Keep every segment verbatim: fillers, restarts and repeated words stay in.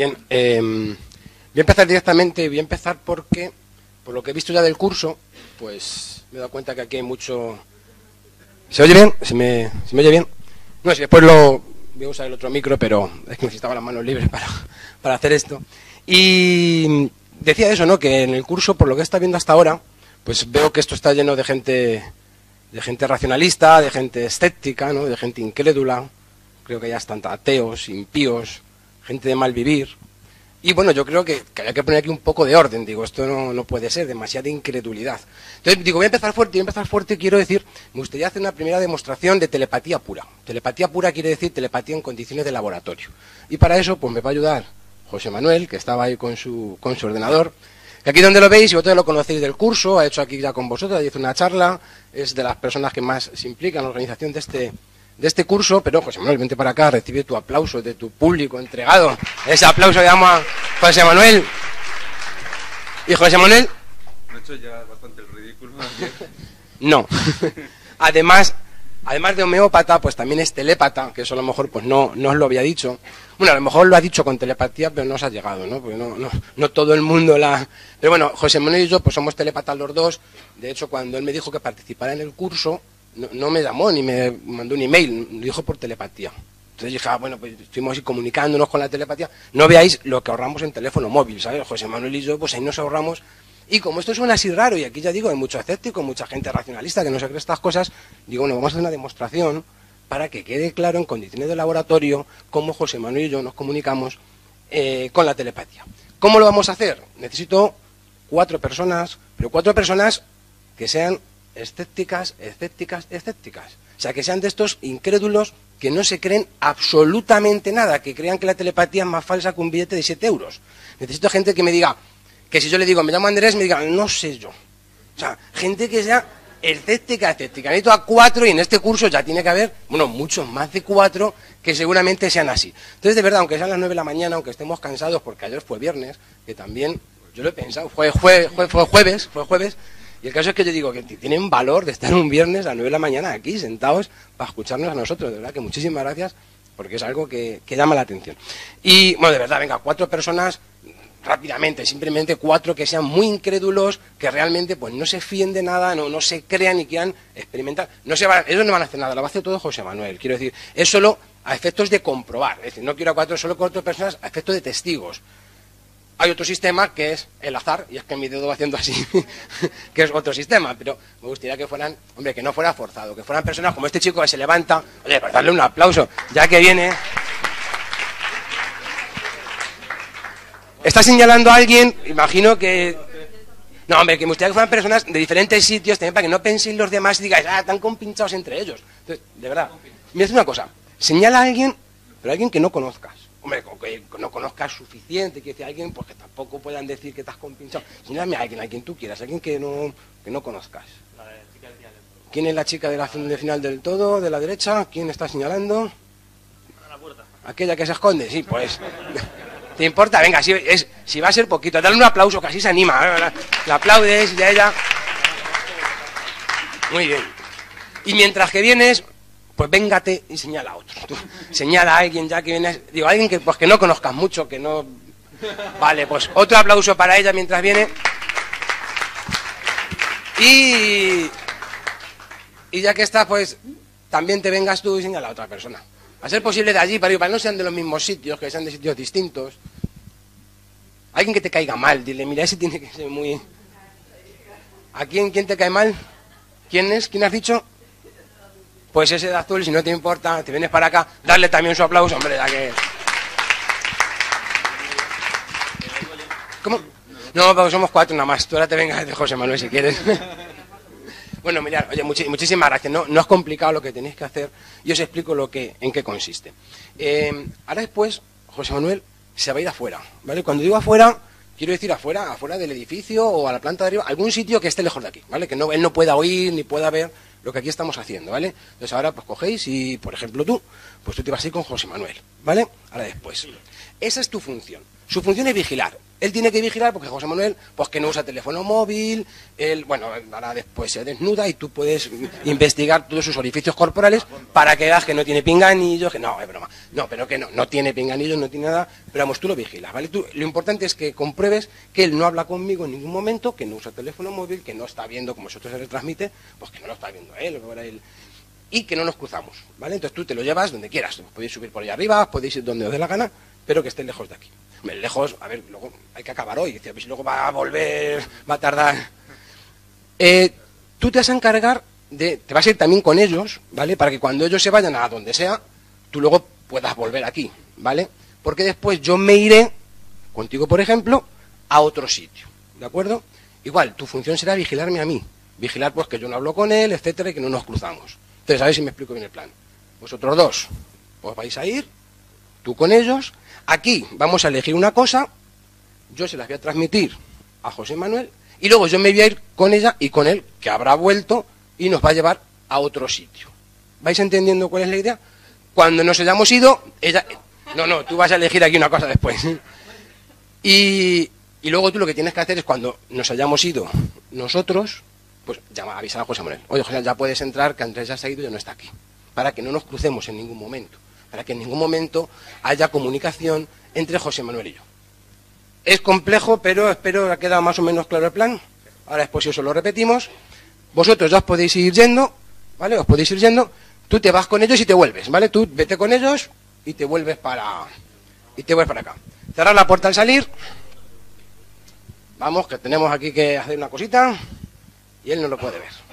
Bien, eh, voy a empezar directamente, voy a empezar porque, por lo que he visto ya del curso, pues me he dado cuenta que aquí hay mucho... ¿Se oye bien? ¿Se me, ¿se me oye bien? No, si después lo... Voy a usar el otro micro, pero es que necesitaba las manos libres para, para hacer esto. Y decía eso, ¿no? Que en el curso, por lo que está viendo hasta ahora, pues veo que esto está lleno de gente, de gente racionalista, de gente escéptica, ¿no? De gente incrédula. Creo que ya están ateos, impíos, gente de mal vivir. Y bueno, yo creo que, que hay que poner aquí un poco de orden. Digo, esto no, no puede ser, demasiada incredulidad. Entonces, digo, voy a empezar fuerte, voy a empezar fuerte, quiero decir, me gustaría hacer una primera demostración de telepatía pura. Telepatía pura quiere decir telepatía en condiciones de laboratorio. Y para eso, pues me va a ayudar José Manuel, que estaba ahí con su, con su ordenador. Que aquí donde lo veis, y vosotros lo conocéis del curso, ha hecho aquí ya con vosotros, hizo una charla, es de las personas que más se implican en la organización de este... de este curso, pero José Manuel, vente para acá, recibe tu aplauso de tu público entregado. Ese aplauso le damos a José Manuel. ¿Y José Manuel? ¿No he hecho ya bastante el ridículo? No. Además, además de homeópata, pues también es telépata, que eso a lo mejor pues no, no os lo había dicho. Bueno, a lo mejor lo ha dicho con telepatía, pero no os ha llegado, ¿no? Porque no, no, no todo el mundo la... Pero bueno, José Manuel y yo pues somos telépatas los dos. De hecho, cuando él me dijo que participara en el curso, No, no me llamó ni me mandó un email, lo dijo por telepatía. Entonces dije, ah, bueno, pues estuvimos así comunicándonos con la telepatía. No veáis lo que ahorramos en teléfono móvil, ¿sabes? José Manuel y yo, pues ahí nos ahorramos. Y como esto suena así raro, y aquí ya digo, hay mucho escéptico, mucha gente racionalista que no se cree estas cosas, digo, bueno, vamos a hacer una demostración para que quede claro en condiciones de laboratorio cómo José Manuel y yo nos comunicamos eh, con la telepatía. ¿Cómo lo vamos a hacer? Necesito cuatro personas, pero cuatro personas que sean escépticas, escépticas, escépticas. O sea, que sean de estos incrédulos que no se creen absolutamente nada, que crean que la telepatía es más falsa que un billete de siete euros. Necesito gente que me diga, que si yo le digo, me llamo Andrés, me diga, no sé yo. O sea, gente que sea escéptica, escéptica. Necesito a cuatro y en este curso ya tiene que haber, bueno, muchos más de cuatro que seguramente sean así. Entonces, de verdad, aunque sean las nueve de la mañana, aunque estemos cansados, porque ayer fue viernes, que también, yo lo he pensado, fue, fue, fue, fue jueves, fue jueves, y el caso es que yo digo que tienen valor de estar un viernes a las nueve de la mañana aquí, sentados, para escucharnos a nosotros. De verdad que muchísimas gracias, porque es algo que, que llama la atención. Y, bueno, de verdad, venga, cuatro personas, rápidamente, simplemente cuatro que sean muy incrédulos, que realmente pues no se fíen de nada, no, no se crean y quieran experimentar. No se van, ellos no van a hacer nada, lo va a hacer todo José Manuel. Quiero decir, es solo a efectos de comprobar. Es decir, no quiero a cuatro, solo cuatro personas a efectos de testigos. Hay otro sistema que es el azar, y es que mi dedo va haciendo así, que es otro sistema, pero me gustaría que fueran, hombre, que no fuera forzado, que fueran personas como este chico que se levanta, oye, pues darle un aplauso, ya que viene. Está señalando a alguien, imagino que... No, hombre, que me gustaría que fueran personas de diferentes sitios, también para que no penséis los demás y digáis, ah, están compinchados entre ellos. Entonces, de verdad, mira, es una cosa, señala a alguien, pero a alguien que no conozcas. Hombre, que no conozcas suficiente, que decir a alguien, pues que tampoco puedan decir que estás compinchado. Señálame a alguien, a quien tú quieras, a alguien que no, que no conozcas. La chica del final del todo. ¿Quién es la chica de la de final del todo, de la derecha? ¿Quién está señalando? A la puerta. Aquella que se esconde, sí, pues... ¿Te importa? Venga, si, es, si va a ser poquito, dale un aplauso, que así se anima. La, la aplaudes y a ella... Muy bien. Y mientras que vienes... Pues véngate y señala a otro. Tú, señala a alguien ya que viene, digo, alguien que pues que no conozcas mucho, que no... Vale, pues otro aplauso para ella mientras viene. Y... Y ya que está, pues también te vengas tú y señala a otra persona. A ser posible de allí, para que no sean de los mismos sitios, que sean de sitios distintos. Alguien que te caiga mal, dile, mira, ese tiene que ser muy... ¿A quién, quién te cae mal? ¿Quién es? ¿Quién has dicho? Pues ese de azul, si no te importa, te vienes para acá, darle también su aplauso, hombre, ya que... ¿Cómo? No, porque somos cuatro nada más, tú ahora te vengas de José Manuel si quieres. Bueno, mirad, oye, much muchísimas gracias, no, no es complicado lo que tenéis que hacer, y os explico lo que, en qué consiste. Eh, ahora después, José Manuel se va a ir afuera, ¿vale? Cuando digo afuera, quiero decir afuera, afuera del edificio o a la planta de arriba, algún sitio que esté lejos de aquí, ¿vale? Que no, él no pueda oír ni pueda ver lo que aquí estamos haciendo, ¿vale? Entonces ahora pues cogéis y, por ejemplo, tú, pues tú te vas a ir con José Manuel, ¿vale? Ahora después. Esa es tu función. Su función es vigilar. Él tiene que vigilar porque José Manuel, pues que no usa teléfono móvil, él, bueno, ahora después se desnuda y tú puedes investigar todos sus orificios corporales para que veas que no tiene pinganillos, que no, es broma, no, pero que no, no tiene pinganillos, no tiene nada, pero vamos, tú lo vigilas, ¿vale? Tú, lo importante es que compruebes que él no habla conmigo en ningún momento, que no usa teléfono móvil, que no está viendo como vosotros se le transmite, pues que no lo está viendo él, o él, y que no nos cruzamos, ¿vale? Entonces tú te lo llevas donde quieras, podéis subir por allá arriba, podéis ir donde os dé la gana, pero que esté lejos de aquí. Lejos, a ver, luego hay que acabar hoy, si luego va a volver, va a tardar. Eh, tú te vas a encargar de, te vas a ir también con ellos, ¿vale? Para que cuando ellos se vayan a donde sea, tú luego puedas volver aquí, ¿vale? Porque después yo me iré, contigo por ejemplo, a otro sitio, ¿de acuerdo? Igual, tu función será vigilarme a mí, vigilar pues que yo no hablo con él, etcétera, y que no nos cruzamos. Entonces, a ver si me explico bien el plan. Vosotros dos, pues vais a ir, tú con ellos. Aquí vamos a elegir una cosa, yo se las voy a transmitir a José Manuel y luego yo me voy a ir con ella y con él, que habrá vuelto y nos va a llevar a otro sitio. ¿Vais entendiendo cuál es la idea? Cuando nos hayamos ido, ella... No, no, tú vas a elegir aquí una cosa después. Y, y luego tú lo que tienes que hacer es cuando nos hayamos ido nosotros, pues llama, avisar a José Manuel. Oye, José, ya puedes entrar, que Andrés ya se ha ido y ya no está aquí. Para que no nos crucemos en ningún momento. Para que en ningún momento haya comunicación entre José Manuel y yo. Es complejo, pero espero que ha quedado más o menos claro el plan. Ahora después si eso lo repetimos. Vosotros ya os podéis ir yendo, ¿vale? Os podéis ir yendo. Tú te vas con ellos y te vuelves, ¿vale? Tú vete con ellos y te vuelves para... y te vuelves para acá. Cerrar la puerta al salir. Vamos, que tenemos aquí que hacer una cosita. Y él no lo puede ver.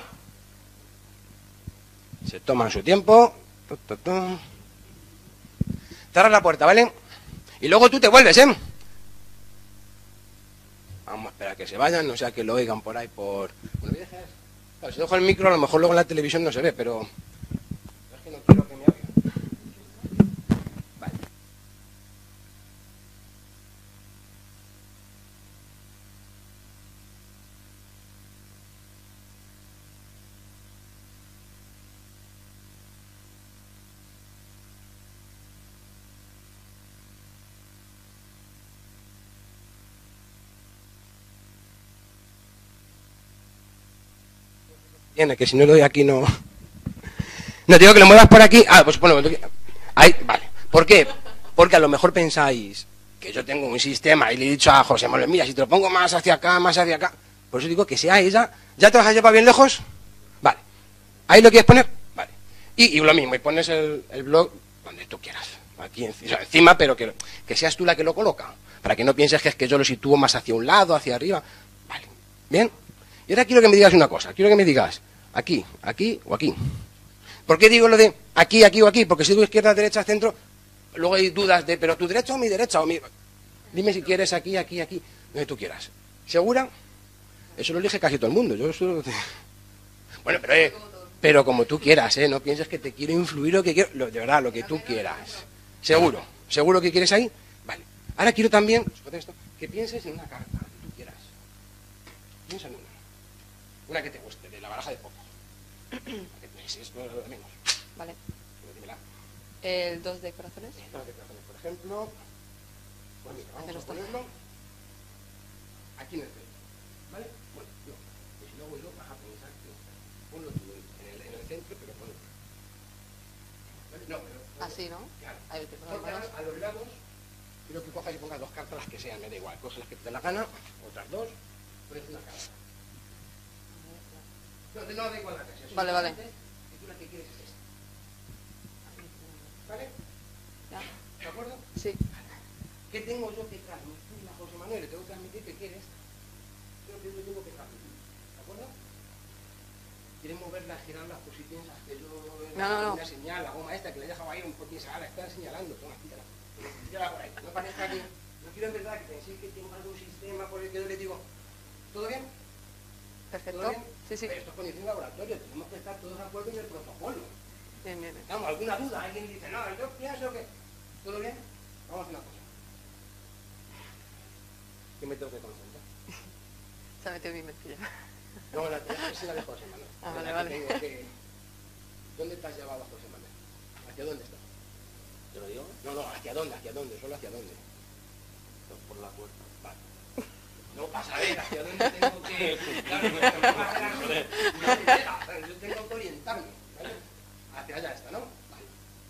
Se toman su tiempo. Cerrar la puerta, ¿vale? Y luego tú te vuelves, ¿eh? Vamos a esperar a que se vayan, no sea que lo oigan por ahí por... Bueno, voy a dejar... Claro, si dejo el micro, a lo mejor luego en la televisión no se ve, pero... Es que no quiero que me oigan. Vale. Tiene, que si no lo doy aquí no... No, te digo que lo muevas por aquí... Ah, pues bueno, ahí, vale. ¿Por qué? Porque a lo mejor pensáis que yo tengo un sistema y le he dicho a José Manuel, mira, si te lo pongo más hacia acá, más hacia acá... Por eso digo que sea ella... ¿Ya te vas a llevar bien lejos? Vale. ¿Ahí lo quieres poner? Vale. Y, y lo mismo, y pones el, el blog donde tú quieras. Aquí o sea, encima, pero que, que seas tú la que lo coloca. Para que no pienses que es que yo lo sitúo más hacia un lado, hacia arriba. Vale. ¿Bien? Y ahora quiero que me digas una cosa. Quiero que me digas... Aquí, aquí o aquí. ¿Por qué digo lo de aquí, aquí o aquí? Porque si digo izquierda, derecha, centro, luego hay dudas de, pero tu derecha o mi derecha o mi... Dime si quieres aquí, aquí, aquí, donde tú quieras. ¿Segura? Eso lo elige casi todo el mundo. Yo solo... Bueno, pero, eh, pero como tú quieras, ¿eh? No pienses que te quiero influir o que quiero... Lo, de verdad, lo que tú quieras. ¿Seguro? ¿Seguro que quieres ahí? Vale. Ahora quiero también, que pienses en una carta que tú quieras. Piensa en una. Una que te guste, de la baraja de póker. Si es lo de menos. Vale. Dímela. El dos de corazones. El dos de corazones, por ejemplo. Pues mira, vamos a ponerlo aquí en el centro. ¿Vale? Bueno, no. Y luego yo vas a pensar que ponlo tú en el, en el centro, pero ponlo. ¿Vale? No, pero... Así, ¿no? Claro. Ahí te pongo Corta a los lados. Quiero que cojas y pongas dos cartas, las que sean, me da igual. Coge las que te dé la gana, otras dos, pones una carta. No, no da igual la casa. Vale, vale. Y tú la que quieres es esta. ¿Vale? ¿Ya? ¿De acuerdo? Sí. ¿Qué tengo yo que transmitir a José Manuel? Le tengo que transmitir que quieres. Creo que yo tengo que transmitir. ¿De acuerdo? ¿Quieres moverla, girarla, por si piensas que yo... No, no, no. Una señal, la goma esta que le he dejado ahí un poquito, la está señalando. Toma, quítala. Quítala por ahí. No parezca que... No quiero en verdad que penséis que tengo algún sistema por el que yo le digo... ¿Todo bien? Perfecto. ¿Todo bien? Sí, sí. Pero esto es condición de laboratorio. Tenemos que estar todos de acuerdo en el protocolo. Bien, bien, bien. Vamos, alguna duda, alguien dice, no, yo pienso que... ¿Todo bien? Vamos a hacer una cosa. ¿Qué me tengo que concentrar? Se ha metido mi mezquilla. No, la tía es la de José Manuel. Ah, vale, La que vale. tengo que- ¿Dónde te has llevado a José Manuel? ¿Hacia dónde estás? Yo ¿Te lo digo? No, no, ¿hacia dónde? ¿Hacia dónde? Solo hacia dónde. Por la puerta. Vale. No pasa a ver hacia dónde tengo que... Claro, no, no, no, no, no, yo tengo que orientarme, ¿vale? Hacia allá está, ¿no? Vale.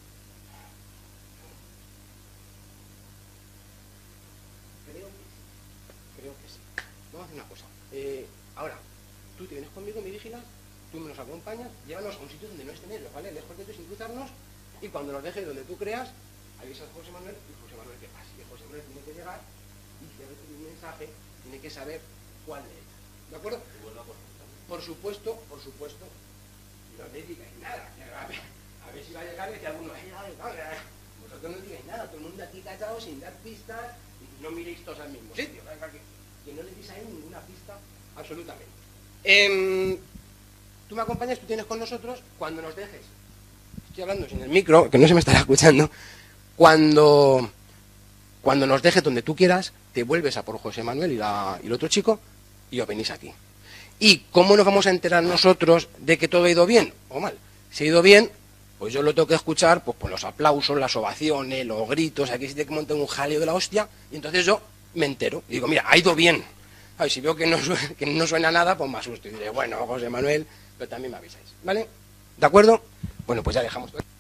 Creo que sí. Creo que sí. Vamos a hacer una cosa. Eh, ahora, tú te vienes conmigo, me vigilas, tú me nos acompañas, llévanos a un sitio donde no estén ellos, ¿vale? Lejos de tú sin cruzarnos, y cuando nos dejes donde tú creas, avisas a José Manuel y José Manuel que pase. Y José Manuel tiene que llegar y si a veces un mensaje, tiene que saber cuál es. ¿De acuerdo? Por supuesto, por supuesto, no le digáis nada. A ver, a ver si va a llegar y decir alguno, ay, ay, ay, vosotros no digáis nada, todo el mundo aquí callado sin dar pistas, y no miréis todos al mismo sitio, que, que no le deis a él ninguna pista absolutamente. Eh, tú me acompañas, tú tienes con nosotros, cuando nos dejes, estoy hablando sin el micro, que no se me estará escuchando, cuando, cuando nos dejes donde tú quieras, te vuelves a por José Manuel y, la, y el otro chico y os venís aquí. ¿Y cómo nos vamos a enterar nosotros de que todo ha ido bien o mal? Si ha ido bien, pues yo lo tengo que escuchar pues por los aplausos, las ovaciones, los gritos, aquí se tiene que montar un jaleo de la hostia, y entonces yo me entero y digo, mira, ha ido bien. A ver, si veo que no, suena, que no suena nada, pues me asusto y diré, bueno, José Manuel, pero también me avisáis, ¿vale? ¿De acuerdo? Bueno, pues ya dejamos todo.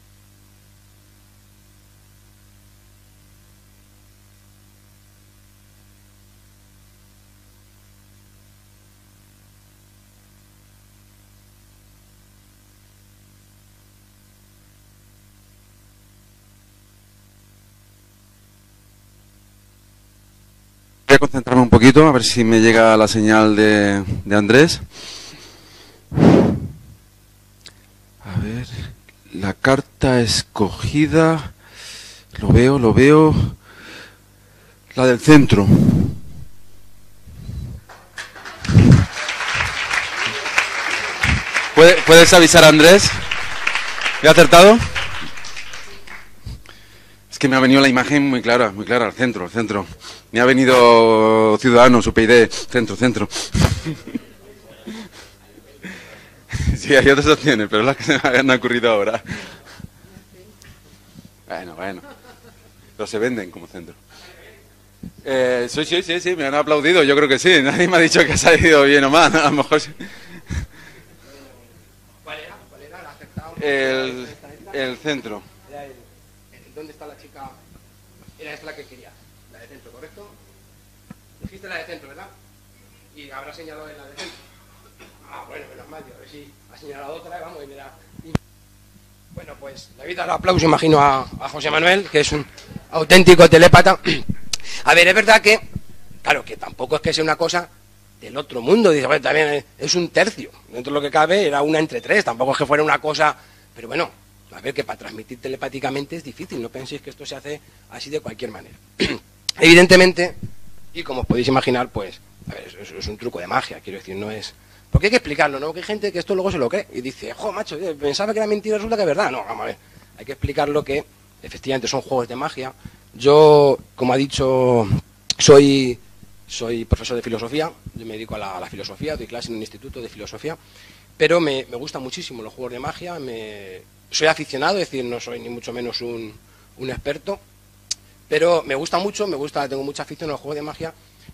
Voy a concentrarme un poquito, a ver si me llega la señal de, de Andrés. A ver, la carta escogida, lo veo, lo veo, la del centro. ¿Puedes avisar a Andrés? ¿He acertado? Es que me ha venido la imagen muy clara, muy clara, al centro, al centro. Me ha venido Ciudadanos, U P yD, centro, centro. Sí, hay otras opciones, pero es la que se me han ocurrido ahora. Bueno, bueno. Pero se venden como centro. Eh, sí, sí, sí, sí, me han aplaudido, yo creo que sí. Nadie me ha dicho que ha salido bien o mal, a lo mejor sí. ¿Cuál era? ¿Cuál era? ¿La aceptado? El, el centro. Era el, ¿dónde está la chica? Era esta la que querías, la de centro, ¿correcto? Dijiste la de centro, ¿verdad? Y habrá señalado en la de centro. Ah, bueno, menos mal, tío, a ver si ha señalado otra, vamos, y mira. Bueno, pues le voy a dar aplauso, imagino, a, a José Manuel, que es un auténtico telépata. A ver, es verdad que, claro, que tampoco es que sea una cosa del otro mundo, dice, bueno, también es un tercio, dentro de lo que cabe era una entre tres, tampoco es que fuera una cosa, pero bueno, a ver, que para transmitir telepáticamente es difícil, no penséis que esto se hace así de cualquier manera. Evidentemente, y como os podéis imaginar, pues, a ver, es, es un truco de magia, quiero decir, no es... Porque hay que explicarlo, ¿no? Porque hay gente que esto luego se lo cree y dice, jo, macho, pensaba que era mentira, resulta que es verdad. No, vamos a ver, hay que explicarlo que efectivamente son juegos de magia. Yo, como ha dicho, soy, soy profesor de filosofía, yo me dedico a la, a la filosofía, doy clase en un instituto de filosofía, pero me, me gustan muchísimo los juegos de magia, me, soy aficionado, es decir, no soy ni mucho menos un, un experto, pero me gusta mucho, me gusta, tengo mucha afición a los juegos de magia.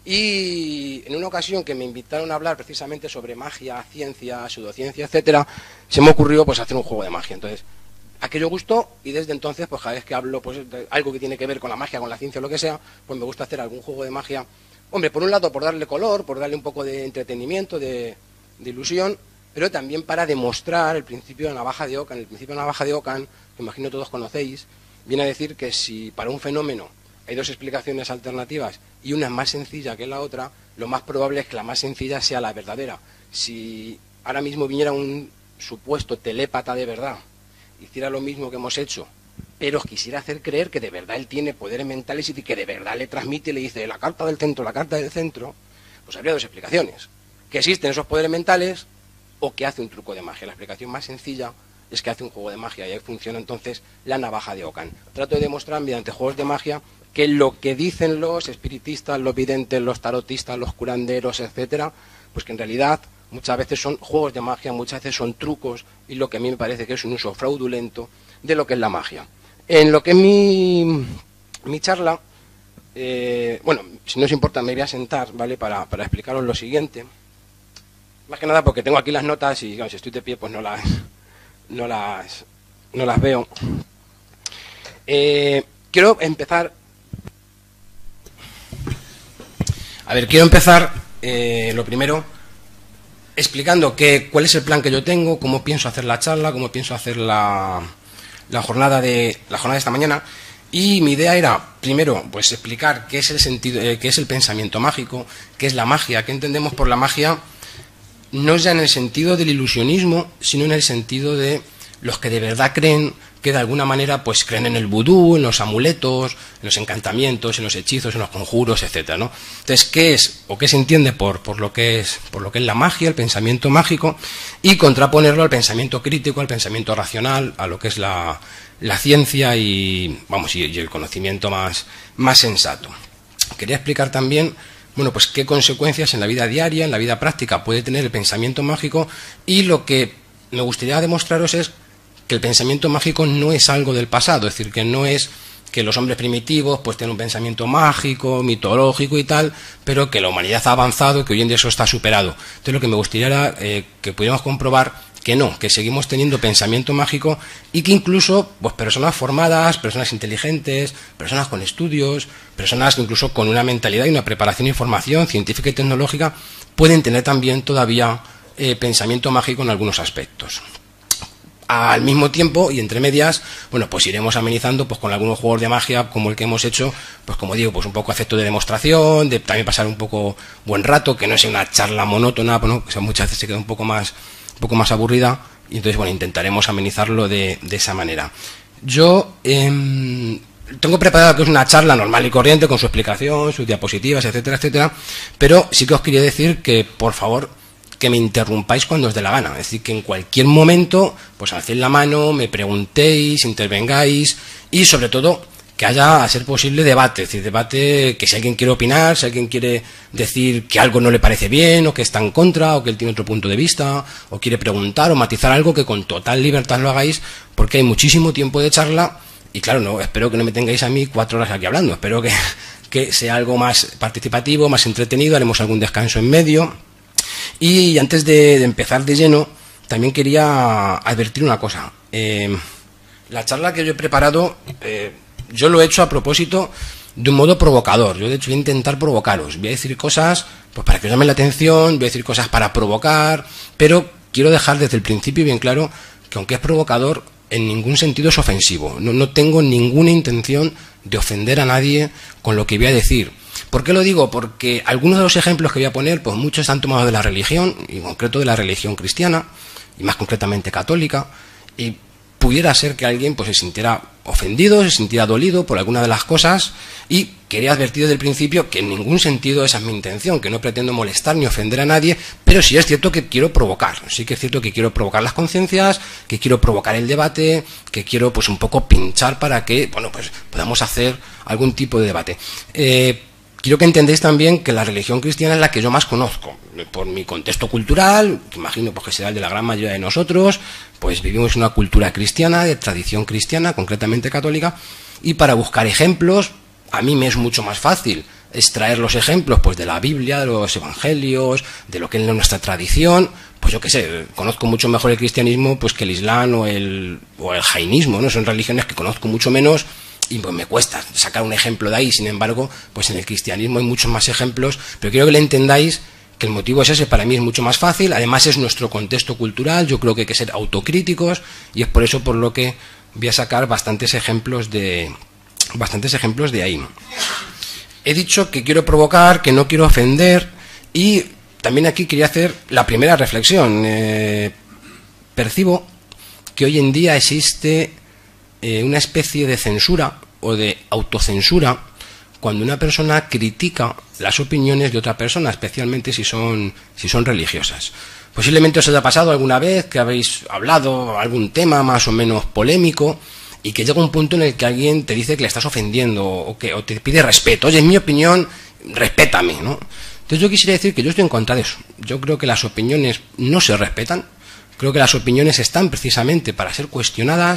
Y en una ocasión que me invitaron a hablar precisamente sobre magia, ciencia, pseudociencia, etcétera, se me ocurrió pues hacer un juego de magia. Entonces, aquello gustó y desde entonces, pues cada vez que hablo pues de algo que tiene que ver con la magia, con la ciencia o lo que sea, pues me gusta hacer algún juego de magia. Hombre, por un lado por darle color, por darle un poco de entretenimiento, de, de ilusión, pero también para demostrar el principio de la navaja de Ockham. El principio de la navaja de Ockham, que imagino todos conocéis, viene a decir que si para un fenómeno hay dos explicaciones alternativas y una es más sencilla que la otra, lo más probable es que la más sencilla sea la verdadera. Si ahora mismo viniera un supuesto telépata de verdad, hiciera lo mismo que hemos hecho, pero quisiera hacer creer que de verdad él tiene poderes mentales y que de verdad le transmite y le dice la carta del centro, la carta del centro, pues habría dos explicaciones. Que existen esos poderes mentales o que hace un truco de magia. La explicación más sencilla es que hace un juego de magia y ahí funciona entonces la navaja de Ockham. Trato de demostrar mediante juegos de magia que lo que dicen los espiritistas, los videntes, los tarotistas, los curanderos, etcétera, pues que en realidad muchas veces son juegos de magia, muchas veces son trucos y lo que a mí me parece que es un uso fraudulento de lo que es la magia. En lo que es mi, mi charla, eh, bueno, si no os importa me voy a sentar, ¿vale? Para, para explicaros lo siguiente. Más que nada porque tengo aquí las notas y claro, si estoy de pie pues no las, no las, no las veo. Eh, quiero empezar... A ver, quiero empezar, eh, lo primero, explicando que, cuál es el plan que yo tengo, cómo pienso hacer la charla, cómo pienso hacer la, la, jornada, de, la jornada de esta mañana. Y mi idea era, primero, pues explicar qué es el sentido, eh, qué es el pensamiento mágico, qué es la magia, qué entendemos por la magia, no ya en el sentido del ilusionismo, sino en el sentido de los que de verdad creen, que de alguna manera pues creen en el vudú, en los amuletos, en los encantamientos, en los hechizos, en los conjuros, etcétera, ¿no? Entonces, ¿qué es o qué se entiende por, por lo que es por lo que es la magia, el pensamiento mágico, y contraponerlo al pensamiento crítico, al pensamiento racional, a lo que es la, la ciencia y vamos y, y el conocimiento más, más sensato? Quería explicar también, bueno, pues qué consecuencias en la vida diaria, en la vida práctica puede tener el pensamiento mágico, y lo que me gustaría demostraros es que el pensamiento mágico no es algo del pasado, es decir, que no es que los hombres primitivos pues tienen un pensamiento mágico, mitológico y tal, pero que la humanidad ha avanzado y que hoy en día eso está superado. Entonces lo que me gustaría era eh, que pudiéramos comprobar que no, que seguimos teniendo pensamiento mágico y que incluso pues personas formadas, personas inteligentes, personas con estudios, personas incluso con una mentalidad y una preparación y formación científica y tecnológica pueden tener también todavía eh, pensamiento mágico en algunos aspectos. Al mismo tiempo y entre medias, bueno, pues iremos amenizando pues con algunos juegos de magia como el que hemos hecho, pues como digo, pues un poco efecto de demostración, de también pasar un poco buen rato, que no sea una charla monótona, bueno, que sea, muchas veces se queda un poco más un poco más aburrida, y entonces bueno, intentaremos amenizarlo de, de esa manera. Yo eh, tengo preparado que es una charla normal y corriente con su explicación, sus diapositivas, etcétera, etcétera, pero sí que os quería decir que por favor que me interrumpáis cuando os dé la gana, es decir, que en cualquier momento pues alcéis la mano, me preguntéis, intervengáis y sobre todo que haya, a ser posible, debate, es decir, debate que si alguien quiere opinar, si alguien quiere decir que algo no le parece bien o que está en contra o que él tiene otro punto de vista o quiere preguntar o matizar algo, que con total libertad lo hagáis, porque hay muchísimo tiempo de charla y claro, no, espero que no me tengáis a mí cuatro horas aquí hablando, espero que, que sea algo más participativo, más entretenido, haremos algún descanso en medio. Y antes de, de empezar de lleno, también quería advertir una cosa. Eh, la charla que yo he preparado, eh, yo lo he hecho a propósito de un modo provocador. Yo de hecho voy a intentar provocaros. Voy a decir cosas pues para que os llamen la atención, voy a decir cosas para provocar, pero quiero dejar desde el principio bien claro que aunque es provocador, en ningún sentido es ofensivo. No, no tengo ninguna intención de ofender a nadie con lo que voy a decir. ¿Por qué lo digo? Porque algunos de los ejemplos que voy a poner, pues muchos están tomados de la religión, y en concreto de la religión cristiana, y más concretamente católica, y pudiera ser que alguien pues se sintiera ofendido, se sintiera dolido por alguna de las cosas, y quería advertir desde el principio que en ningún sentido esa es mi intención, que no pretendo molestar ni ofender a nadie, pero sí es cierto que quiero provocar, sí que es cierto que quiero provocar las conciencias, que quiero provocar el debate, que quiero pues un poco pinchar para que, bueno, pues podamos hacer algún tipo de debate. Eh, Quiero que entendáis también que la religión cristiana es la que yo más conozco, por mi contexto cultural, que imagino pues, que será el de la gran mayoría de nosotros, pues vivimos en una cultura cristiana, de tradición cristiana, concretamente católica, y para buscar ejemplos, a mí me es mucho más fácil extraer los ejemplos pues de la Biblia, de los evangelios, de lo que es nuestra tradición, pues yo qué sé, conozco mucho mejor el cristianismo pues que el islam o el, o el jainismo, ¿no? Son religiones que conozco mucho menos, y pues me cuesta sacar un ejemplo de ahí. Sin embargo, pues en el cristianismo hay muchos más ejemplos, pero quiero que le entendáis que el motivo es ese. Para mí es mucho más fácil, además es nuestro contexto cultural, yo creo que hay que ser autocríticos, y es por eso por lo que voy a sacar bastantes ejemplos de bastantes ejemplos de ahí. He dicho que quiero provocar, que no quiero ofender, y también aquí quería hacer la primera reflexión. Eh, percibo que hoy en día existe Eh, una especie de censura o de autocensura cuando una persona critica las opiniones de otra persona, especialmente si son, si son religiosas. Posiblemente os haya pasado alguna vez que habéis hablado algún tema más o menos polémico y que llega un punto en el que alguien te dice que le estás ofendiendo o que o te pide respeto. Oye, en mi opinión, respétame, ¿no? Entonces yo quisiera decir que yo estoy en contra de eso. Yo creo que las opiniones no se respetan. Creo que las opiniones están precisamente para ser cuestionadas,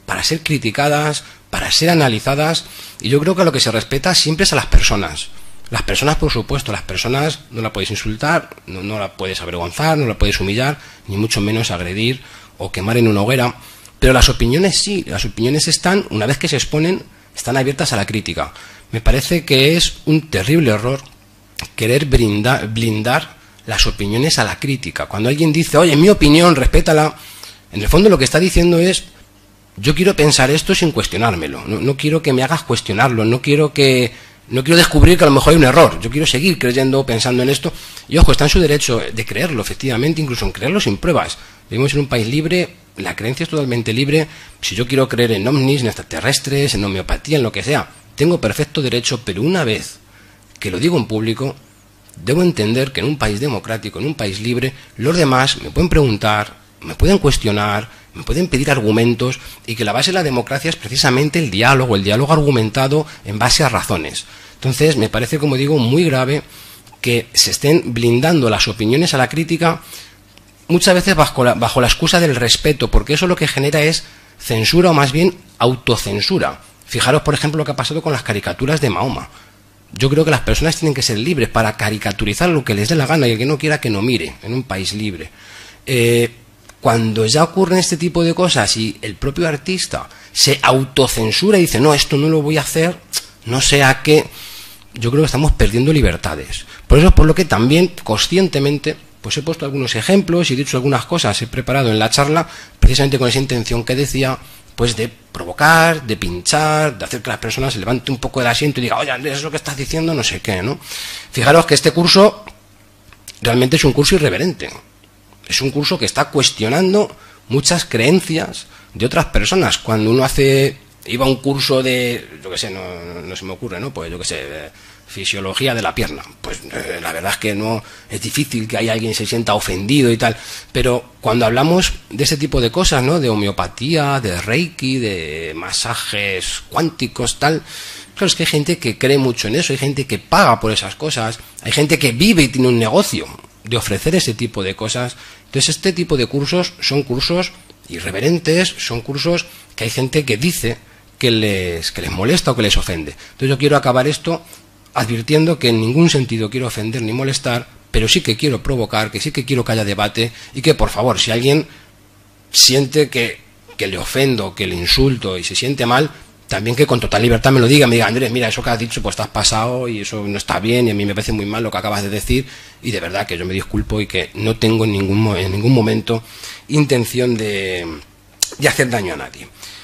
para ser criticadas, para ser analizadas, y yo creo que lo que se respeta siempre es a las personas. Las personas, por supuesto, las personas no la puedes insultar, no, no la puedes avergonzar, no la puedes humillar, ni mucho menos agredir o quemar en una hoguera, pero las opiniones sí, las opiniones están, una vez que se exponen, están abiertas a la crítica. Me parece que es un terrible error querer brindar, blindar las opiniones a la crítica. Cuando alguien dice, oye, mi opinión, respétala, en el fondo lo que está diciendo es, yo quiero pensar esto sin cuestionármelo, no, no quiero que me hagas cuestionarlo, no quiero que no quiero descubrir que a lo mejor hay un error, yo quiero seguir creyendo, pensando en esto, y ojo, está en su derecho de creerlo, efectivamente, incluso en creerlo sin pruebas. Vivimos en un país libre, la creencia es totalmente libre. Si yo quiero creer en ovnis, en extraterrestres, en homeopatía, en lo que sea, tengo perfecto derecho, pero una vez que lo digo en público, debo entender que en un país democrático, en un país libre, los demás me pueden preguntar, me pueden cuestionar, me pueden pedir argumentos, y que la base de la democracia es precisamente el diálogo, el diálogo argumentado en base a razones. Entonces, me parece, como digo, muy grave que se estén blindando las opiniones a la crítica, muchas veces bajo la, bajo la excusa del respeto, porque eso lo que genera es censura, o más bien autocensura. Fijaros, por ejemplo, lo que ha pasado con las caricaturas de Mahoma. Yo creo que las personas tienen que ser libres para caricaturizar lo que les dé la gana, y el que no quiera que no mire, en un país libre. Eh, cuando ya ocurren este tipo de cosas y el propio artista se autocensura y dice, no, esto no lo voy a hacer, no sea que... Yo creo que estamos perdiendo libertades. Por eso es por lo que también, conscientemente, pues he puesto algunos ejemplos y he dicho algunas cosas, he preparado en la charla, precisamente con esa intención que decía, pues de provocar, de pinchar, de hacer que las personas se levanten un poco del asiento y digan, oye, Andrés, eso que estás diciendo, no sé qué, ¿no? Fijaros que este curso realmente es un curso irreverente. Es un curso que está cuestionando muchas creencias de otras personas. Cuando uno hace, iba a un curso de, yo qué sé, no, no se me ocurre, ¿no? Pues yo qué sé, de fisiología de la pierna. Pues eh, la verdad es que no, es difícil que haya alguien se sienta ofendido y tal. Pero cuando hablamos de ese tipo de cosas, ¿no? De homeopatía, de reiki, de masajes cuánticos, tal. Claro, es que hay gente que cree mucho en eso, hay gente que paga por esas cosas, hay gente que vive y tiene un negocio de ofrecer ese tipo de cosas. Entonces, este tipo de cursos son cursos irreverentes, son cursos que hay gente que dice que les, que les molesta o que les ofende. Entonces, yo quiero acabar esto advirtiendo que en ningún sentido quiero ofender ni molestar, pero sí que quiero provocar, que sí que quiero que haya debate, y que, por favor, si alguien siente que, que le ofendo, que le insulto y se siente mal, también que con total libertad me lo diga, me diga, Andrés, mira, eso que has dicho pues te has pasado y eso no está bien y a mí me parece muy mal lo que acabas de decir, y de verdad que yo me disculpo y que no tengo en ningún, en ningún momento intención de, de hacer daño a nadie.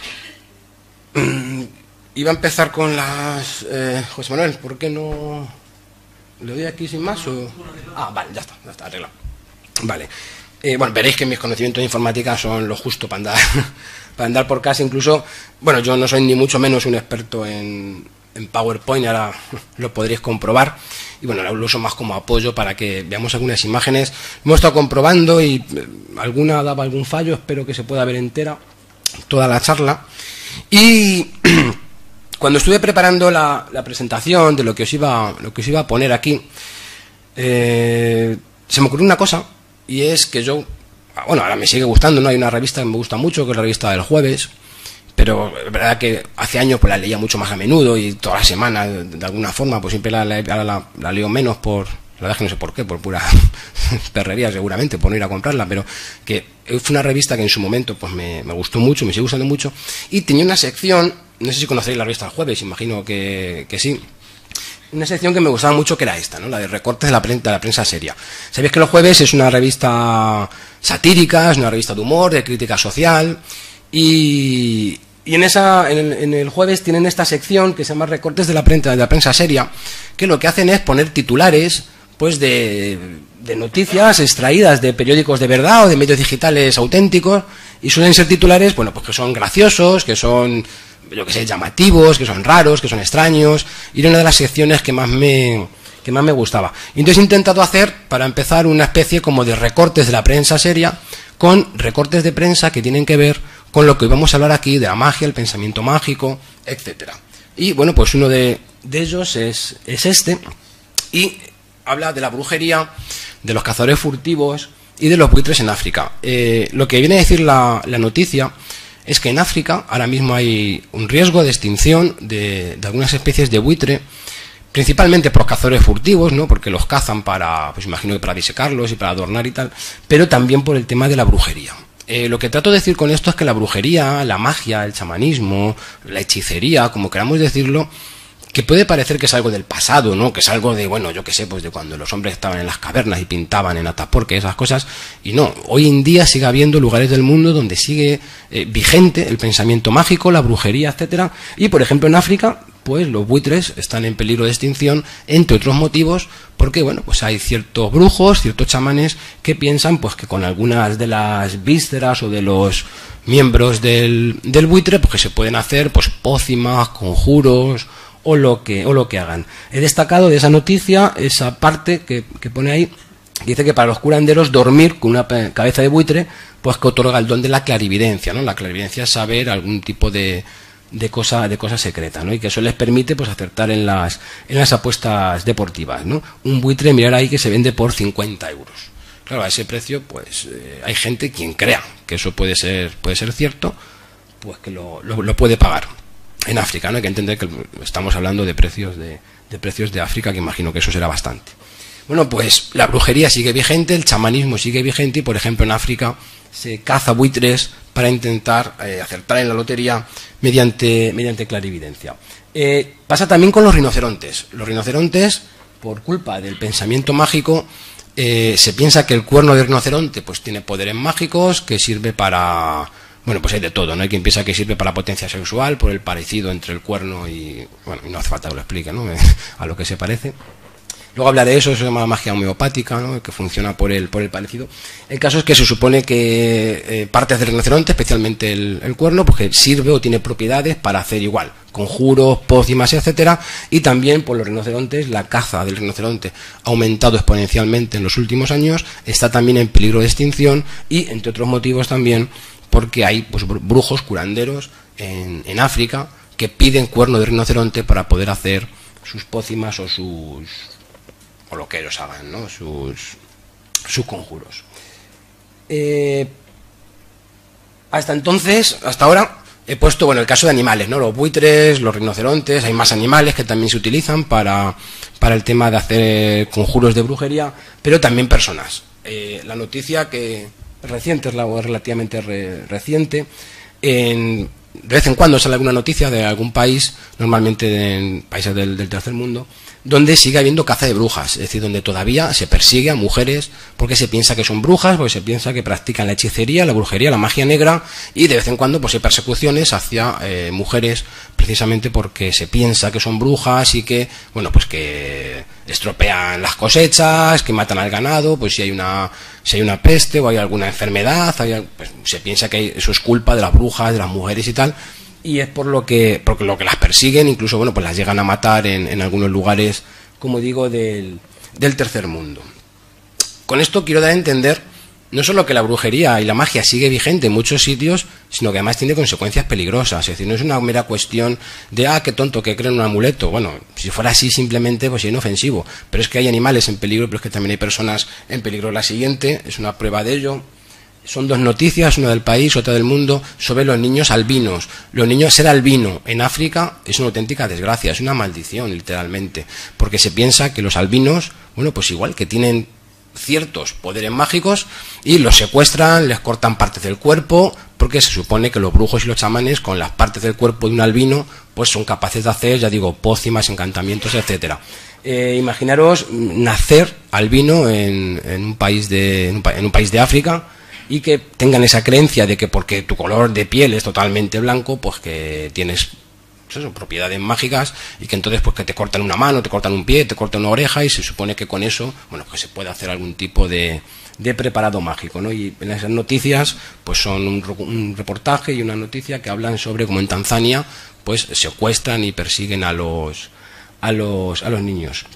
Iba a empezar con las... Eh, José Manuel, ¿por qué no le doy aquí sin más? O... Ah, vale, ya está, ya está arreglado. Vale. Eh, bueno, veréis que mis conocimientos de informática son lo justo para andar, para andar por casa. Incluso, bueno, yo no soy ni mucho menos un experto en, en PowerPoint, ahora lo podréis comprobar. Y bueno, lo uso más como apoyo para que veamos algunas imágenes. Hemos estado comprobando y eh, alguna daba algún fallo, espero que se pueda ver entera toda la charla. Y cuando estuve preparando la, la presentación de lo que os iba, lo que os iba a poner aquí, eh, se me ocurrió una cosa. Y es que yo, bueno, ahora me sigue gustando, ¿no? Hay una revista que me gusta mucho, que es la revista del Jueves, pero es verdad que hace años pues la leía mucho más a menudo y toda la semana, de, de alguna forma, pues siempre la, la, la, la leo menos por, la verdad es que no sé por qué, por pura perrería seguramente, por no ir a comprarla, pero que fue una revista que en su momento pues me, me gustó mucho, me sigue gustando mucho, y tenía una sección, no sé si conocéis la revista del Jueves, imagino que, que sí. Una sección que me gustaba mucho, que era esta, ¿no? La de recortes de la, prensa, de la prensa seria. Sabéis que Los Jueves es una revista satírica, es una revista de humor, de crítica social, y, y en, esa, en, el, en el Jueves tienen esta sección que se llama recortes de la prensa, de la prensa seria, que lo que hacen es poner titulares pues de, de noticias extraídas de periódicos de verdad o de medios digitales auténticos, y suelen ser titulares, bueno, pues que son graciosos, que son, yo que sé, llamativos, que son raros, que son extraños, y era una de las secciones que más me, que más me gustaba. Y entonces he intentado hacer, para empezar, una especie como de recortes de la prensa seria, con recortes de prensa que tienen que ver con lo que hoy vamos a hablar aquí, de la magia, el pensamiento mágico, etcétera. Y bueno, pues uno de, de ellos es, es este, y habla de la brujería, de los cazadores furtivos y de los buitres en África. Eh, lo que viene a decir la, la noticia es que en África ahora mismo hay un riesgo de extinción de, de algunas especies de buitre, principalmente por cazadores furtivos, ¿no? Porque los cazan para, pues imagino que para disecarlos y para adornar y tal, pero también por el tema de la brujería. Eh, lo que trato de decir con esto es que la brujería, la magia, el chamanismo, la hechicería, como queramos decirlo, que puede parecer que es algo del pasado, ¿no? Que es algo de, bueno, yo qué sé, pues de cuando los hombres estaban en las cavernas y pintaban en Atapuerca, esas cosas, y no, hoy en día sigue habiendo lugares del mundo donde sigue eh, vigente el pensamiento mágico, la brujería, etcétera, y por ejemplo en África, pues los buitres están en peligro de extinción, entre otros motivos, porque bueno, pues hay ciertos brujos, ciertos chamanes que piensan pues que con algunas de las vísceras o de los miembros del, del buitre, pues que se pueden hacer pues pócimas, conjuros, o lo que o lo que hagan. He destacado de esa noticia esa parte que, que pone ahí, dice que para los curanderos dormir con una cabeza de buitre pues que otorga el don de la clarividencia, ¿no? La clarividencia es saber algún tipo de, de cosa de cosa secreta, ¿no? Y que eso les permite pues acertar en las en las apuestas deportivas, ¿no? Un buitre, mirar ahí, que se vende por cincuenta euros. Claro, a ese precio pues eh, hay gente quien crea que eso puede ser puede ser cierto, pues que lo, lo, lo puede pagar. En África, ¿no? Hay que entender que estamos hablando de precios de, de precios de África, que imagino que eso será bastante. Bueno, pues la brujería sigue vigente, el chamanismo sigue vigente, y por ejemplo en África se caza buitres para intentar eh, acertar en la lotería mediante, mediante clarividencia. Eh, pasa también con los rinocerontes. Los rinocerontes, por culpa del pensamiento mágico, eh, se piensa que el cuerno de rinoceronte pues tiene poderes mágicos, que sirve para... Bueno, pues hay de todo, ¿no? Hay quien piensa que sirve para potencia sexual, por el parecido entre el cuerno y... Bueno, no hace falta que lo explique, ¿no? A lo que se parece. Luego hablaré de eso, eso se llama magia homeopática, ¿no? Que funciona por el, por el parecido. El caso es que se supone que eh, partes del rinoceronte, especialmente el, el cuerno, pues que sirve o tiene propiedades para hacer igual, conjuros, pócimas, etcétera. Y también por los rinocerontes, la caza del rinoceronte ha aumentado exponencialmente en los últimos años, está también en peligro de extinción y, entre otros motivos también, porque hay pues, brujos curanderos en, en África que piden cuerno de rinoceronte para poder hacer sus pócimas o sus o lo que ellos hagan, ¿no? sus, sus conjuros. Eh, hasta entonces, hasta ahora, he puesto bueno el caso de animales, ¿no? Los buitres, los rinocerontes, hay más animales que también se utilizan para, para el tema de hacer conjuros de brujería, pero también personas. Eh, la noticia que reciente, es la relativamente re, reciente, en, de vez en cuando sale alguna noticia de algún país, normalmente en países del, del tercer mundo, donde sigue habiendo caza de brujas, es decir, donde todavía se persigue a mujeres porque se piensa que son brujas, porque se piensa que practican la hechicería, la brujería, la magia negra, y de vez en cuando pues hay persecuciones hacia eh, mujeres precisamente porque se piensa que son brujas y que, bueno, pues que estropean las cosechas, que matan al ganado, pues si hay una si hay una peste o hay alguna enfermedad, hay, pues, se piensa que hay, eso es culpa de las brujas, de las mujeres y tal. Y es por lo que por lo que las persiguen, incluso bueno pues las llegan a matar en, en algunos lugares, como digo, del, del tercer mundo. Con esto quiero dar a entender no solo que la brujería y la magia sigue vigente en muchos sitios, sino que además tiene consecuencias peligrosas. Es decir, no es una mera cuestión de, ah, qué tonto, que creen un amuleto. Bueno, si fuera así simplemente, pues sería inofensivo. Pero es que hay animales en peligro, pero es que también hay personas en peligro. La siguiente es una prueba de ello. Son dos noticias, una del país, otra del mundo, sobre los niños albinos. Los niños, ser albino en África es una auténtica desgracia, es una maldición, literalmente. Porque se piensa que los albinos, bueno, pues igual que tienen ciertos poderes mágicos y los secuestran, les cortan partes del cuerpo, porque se supone que los brujos y los chamanes con las partes del cuerpo de un albino pues son capaces de hacer, ya digo, pócimas, encantamientos, etcétera. Eh, imaginaros nacer albino en, en un país de en un, en un país de África y que tengan esa creencia de que porque tu color de piel es totalmente blanco, pues que tienes son propiedades mágicas y que entonces pues que te cortan una mano, te cortan un pie, te cortan una oreja y se supone que con eso, bueno, pues se puede hacer algún tipo de, de preparado mágico, ¿no? Y en esas noticias pues son un, un reportaje y una noticia que hablan sobre cómo en Tanzania pues secuestran y persiguen a los a los a los niños.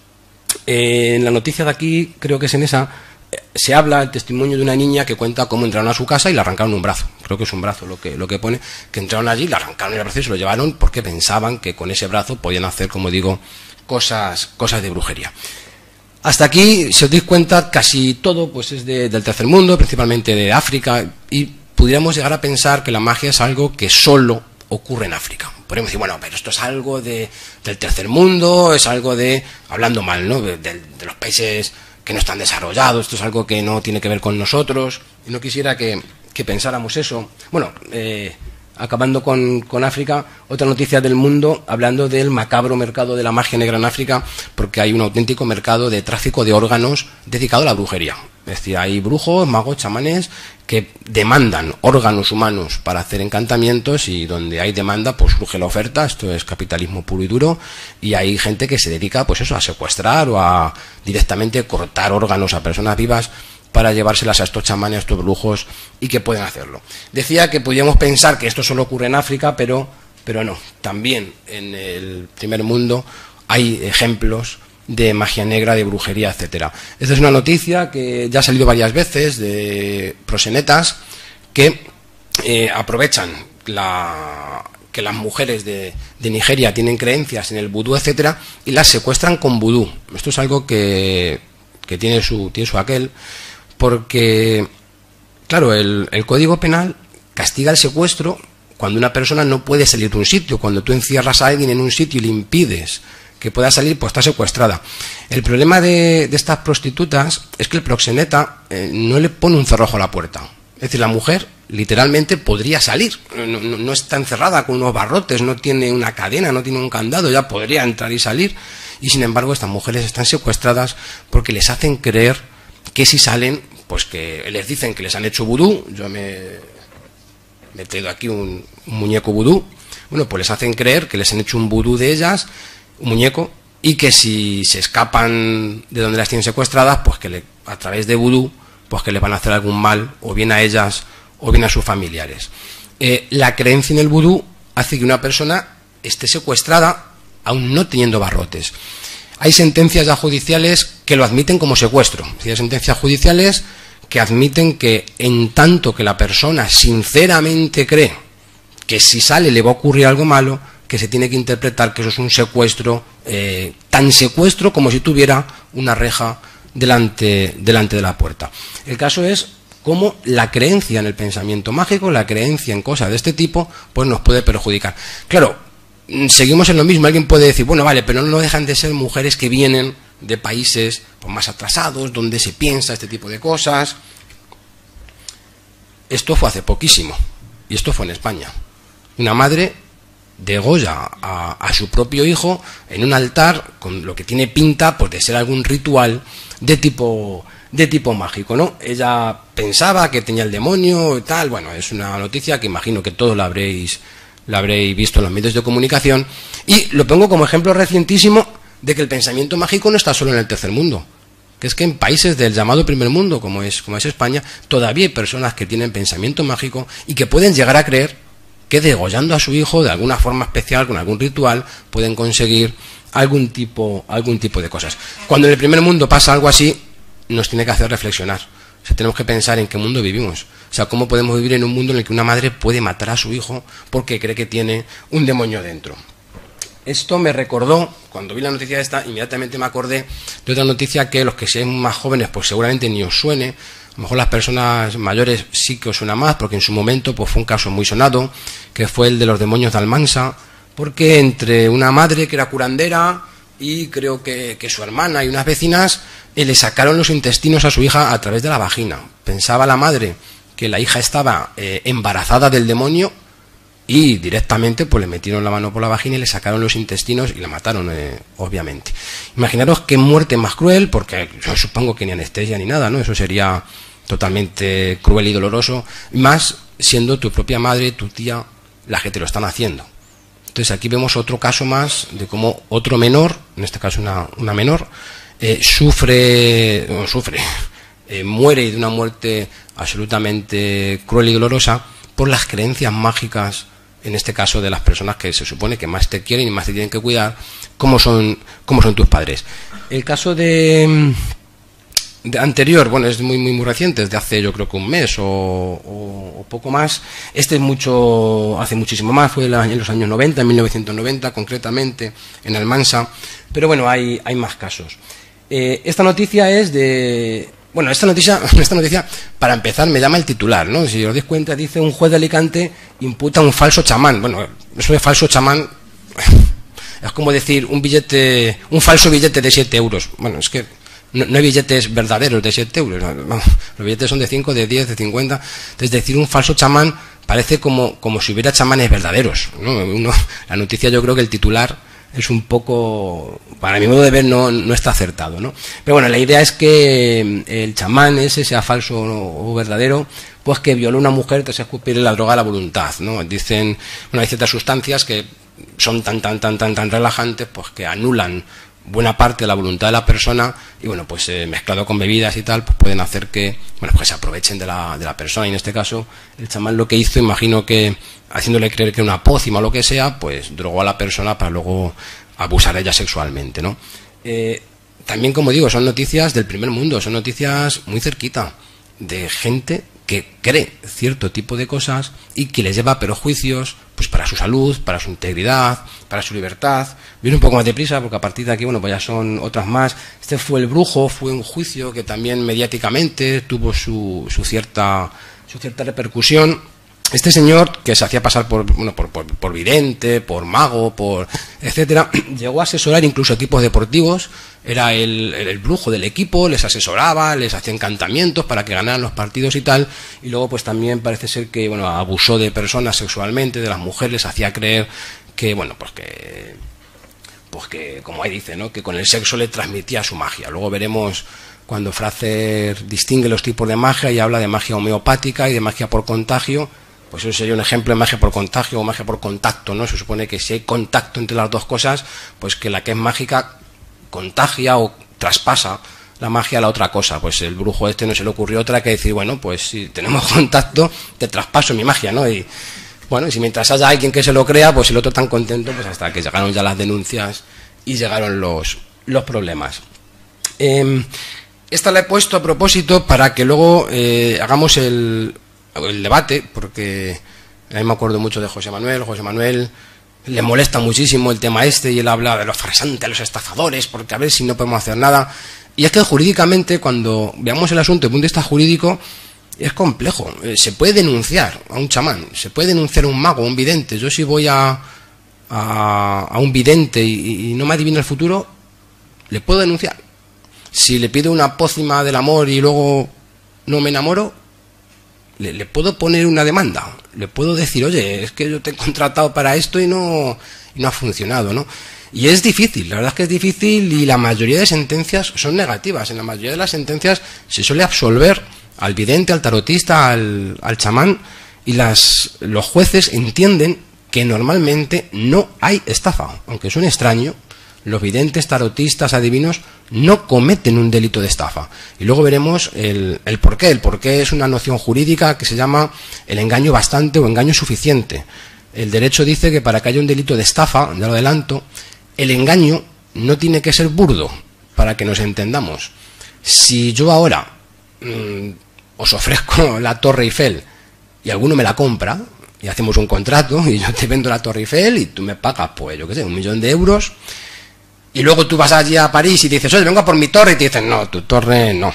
Eh, en la noticia de aquí, creo que es en esa, se habla el testimonio de una niña que cuenta cómo entraron a su casa y le arrancaron un brazo. Creo que es un brazo lo que lo que pone, que entraron allí, le arrancaron el brazo y se lo llevaron porque pensaban que con ese brazo podían hacer, como digo, cosas cosas de brujería. Hasta aquí, si os dais cuenta, casi todo pues es de, del tercer mundo, principalmente de África, y pudiéramos llegar a pensar que la magia es algo que solo ocurre en África. Podemos decir, bueno, pero esto es algo de, del tercer mundo, es algo de, hablando mal, ¿no?, de, de, de los países que no están desarrollados, esto es algo que no tiene que ver con nosotros, y no quisiera que, que pensáramos eso. Bueno, eh, acabando con, con África, otra noticia del mundo, hablando del macabro mercado de la magia negra en África, porque hay un auténtico mercado de tráfico de órganos dedicado a la brujería. Es decir, hay brujos, magos, chamanes que demandan órganos humanos para hacer encantamientos, y donde hay demanda, pues surge la oferta. Esto es capitalismo puro y duro, y hay gente que se dedica, pues eso, a secuestrar o a directamente cortar órganos a personas vivas para llevárselas a estos chamanes, a estos brujos, y que pueden hacerlo. Decía que podíamos pensar que esto solo ocurre en África, pero, pero no. También en el primer mundo hay ejemplos de magia negra, de brujería, etcétera. Esta es una noticia que ya ha salido varias veces de prosenetas que eh, aprovechan la, que las mujeres de, de Nigeria tienen creencias en el vudú, etcétera, y las secuestran con vudú. Esto es algo que, que tiene su, tiene su aquel, porque, claro, el, el Código Penal castiga el secuestro cuando una persona no puede salir de un sitio. Cuando tú encierras a alguien en un sitio y le impides que pueda salir, pues está secuestrada. El problema de, de estas prostitutas es que el proxeneta eh, no le pone un cerrojo a la puerta. Es decir, la mujer literalmente podría salir, no, no, no está encerrada con unos barrotes, no tiene una cadena, no tiene un candado, ya podría entrar y salir, y sin embargo estas mujeres están secuestradas porque les hacen creer que si salen, pues que les dicen que les han hecho vudú. Yo me, me he traído aquí un, un muñeco vudú. Bueno, pues les hacen creer que les han hecho un vudú de ellas, un muñeco, y que si se escapan de donde las tienen secuestradas, pues que le, a través de vudú, pues que les van a hacer algún mal, o bien a ellas o bien a sus familiares. Eh, la creencia en el vudú hace que una persona esté secuestrada aún no teniendo barrotes. Hay sentencias ya judiciales que lo admiten como secuestro. Hay sentencias judiciales que admiten que en tanto que la persona sinceramente cree que si sale le va a ocurrir algo malo, que se tiene que interpretar que eso es un secuestro, eh, tan secuestro como si tuviera una reja delante, delante de la puerta. El caso es cómo la creencia en el pensamiento mágico, la creencia en cosas de este tipo, pues nos puede perjudicar. Claro, seguimos en lo mismo. Alguien puede decir, bueno, vale, pero no dejan de ser mujeres que vienen de países pues, más atrasados, donde se piensa este tipo de cosas. Esto fue hace poquísimo, y esto fue en España. Una madre degolla a, a su propio hijo en un altar con lo que tiene pinta pues, de ser algún ritual de tipo, de tipo mágico, ¿no? Ella pensaba que tenía el demonio y tal. Bueno, es una noticia que imagino que todos la habréis, la habréis visto en los medios de comunicación, y lo pongo como ejemplo recientísimo de que el pensamiento mágico no está solo en el tercer mundo, que es que en países del llamado primer mundo, como es, como es España, todavía hay personas que tienen pensamiento mágico y que pueden llegar a creer que degollando a su hijo de alguna forma especial, con algún ritual, pueden conseguir algún tipo, algún tipo de cosas. Cuando en el primer mundo pasa algo así, nos tiene que hacer reflexionar. O sea, tenemos que pensar en qué mundo vivimos. O sea, cómo podemos vivir en un mundo en el que una madre puede matar a su hijo porque cree que tiene un demonio dentro. Esto me recordó, cuando vi la noticia esta, inmediatamente me acordé de otra noticia que los que sean más jóvenes, pues seguramente ni os suene. A lo mejor las personas mayores sí que os suena más, porque en su momento pues fue un caso muy sonado, que fue el de los demonios de Almansa, porque entre una madre que era curandera y creo que, que su hermana y unas vecinas eh, le sacaron los intestinos a su hija a través de la vagina. Pensaba la madre que la hija estaba eh, embarazada del demonio, y directamente pues le metieron la mano por la vagina y le sacaron los intestinos y la mataron, eh, obviamente. Imaginaros qué muerte más cruel, porque yo supongo que ni anestesia ni nada, ¿no? Eso sería totalmente cruel y doloroso, más siendo tu propia madre, tu tía, las que te lo están haciendo. Entonces aquí vemos otro caso más de cómo otro menor, en este caso una, una menor, eh, sufre, no, sufre, eh, muere de una muerte absolutamente cruel y dolorosa por las creencias mágicas, en este caso de las personas que se supone que más te quieren y más te tienen que cuidar, como son, como son tus padres. El caso de... De anterior, bueno, es muy, muy muy reciente, es de hace yo creo que un mes o, o, o poco más. Este es mucho, hace muchísimo más, fue en los años noventa, en mil novecientos noventa concretamente, en Almansa, pero bueno, hay, hay más casos. Eh, esta noticia es de, bueno, esta noticia, esta noticia, para empezar, me llama el titular, ¿no? Si os dais cuenta, dice: un juez de Alicante imputa a un falso chamán. Bueno, eso de falso chamán es como decir un billete, un falso billete de siete euros. Bueno, es que no, no hay billetes verdaderos de siete euros. No, los billetes son de cinco, de diez, de cincuenta. Es decir, un falso chamán parece como, como si hubiera chamanes verdaderos, ¿no? Uno, la noticia, yo creo que el titular es un poco, para mi modo de ver, no, no está acertado, ¿no? Pero bueno, la idea es que el chamán ese, sea falso o verdadero, pues que violó a una mujer tras escupirle la droga a la voluntad, ¿no? Dicen, bueno, hay ciertas sustancias que son tan, tan, tan, tan, tan relajantes, pues que anulan buena parte de la voluntad de la persona, y bueno, pues eh, mezclado con bebidas y tal, pues pueden hacer que, bueno, pues se aprovechen de la, de la persona. Y en este caso, el chamán lo que hizo, imagino que haciéndole creer que era una pócima o lo que sea, pues drogó a la persona para luego abusar de ella sexualmente, ¿no? Eh, también, como digo, son noticias del primer mundo, son noticias muy cerquita, de gente que cree cierto tipo de cosas y que les lleva a perjuicios, pues para su salud, para su integridad, para su libertad. Viene un poco más deprisa porque a partir de aquí, bueno, pues ya son otras más. Este fue El Brujo, fue un juicio que también mediáticamente tuvo su, su cierta su cierta repercusión. Este señor, que se hacía pasar por, bueno, por, por, por vidente, por mago, por etcétera, llegó a asesorar incluso equipos deportivos. Era el, el, el brujo del equipo, les asesoraba, les hacía encantamientos para que ganaran los partidos y tal. Y luego pues también parece ser que, bueno, abusó de personas sexualmente, de las mujeres, les hacía creer que, bueno, pues que, pues que, como ahí dice, ¿no?, que con el sexo le transmitía su magia. Luego veremos cuando Frazer distingue los tipos de magia y habla de magia homeopática y de magia por contagio. Pues eso sería un ejemplo de magia por contagio o magia por contacto, ¿no? Se supone que si hay contacto entre las dos cosas, pues que la que es mágica contagia o traspasa la magia a la otra cosa. Pues el brujo este no se le ocurrió otra que decir, bueno, pues si tenemos contacto, te traspaso mi magia, ¿no? Y bueno, y si mientras haya alguien que se lo crea, pues el otro tan contento, pues hasta que llegaron ya las denuncias y llegaron los, los problemas. Eh, esta la he puesto a propósito para que luego eh, hagamos el... el debate, porque a mí me acuerdo mucho de José Manuel. José Manuel le molesta muchísimo el tema este y él habla de los farsantes, de los estafadores, porque a ver si no podemos hacer nada. Y es que jurídicamente, cuando veamos el asunto desde el punto de vista jurídico, es complejo. Se puede denunciar a un chamán, se puede denunciar a un mago, a un vidente. Yo si voy a, a, a un vidente y, y no me adivina el futuro, le puedo denunciar. Si le pido una pócima del amor y luego no me enamoro, Le, le puedo poner una demanda, le puedo decir, oye, es que yo te he contratado para esto y no, y no ha funcionado, ¿no? Y es difícil, la verdad es que es difícil, y la mayoría de sentencias son negativas. En la mayoría de las sentencias se suele absolver al vidente, al tarotista, al, al chamán, y las, los jueces entienden que normalmente no hay estafa. Aunque suene extraño, los videntes, tarotistas, adivinos no cometen un delito de estafa. Y luego veremos el, el porqué. El porqué es una noción jurídica que se llama el engaño bastante o engaño suficiente. El derecho dice que para que haya un delito de estafa, ya lo adelanto, el engaño no tiene que ser burdo, para que nos entendamos. Si yo ahora mmm, os ofrezco la Torre Eiffel y alguno me la compra, y hacemos un contrato y yo te vendo la Torre Eiffel y tú me pagas, pues yo qué sé, un millón de euros, y luego tú vas allí a París y dices, oye, vengo a por mi torre, y te dicen, no, tu torre no.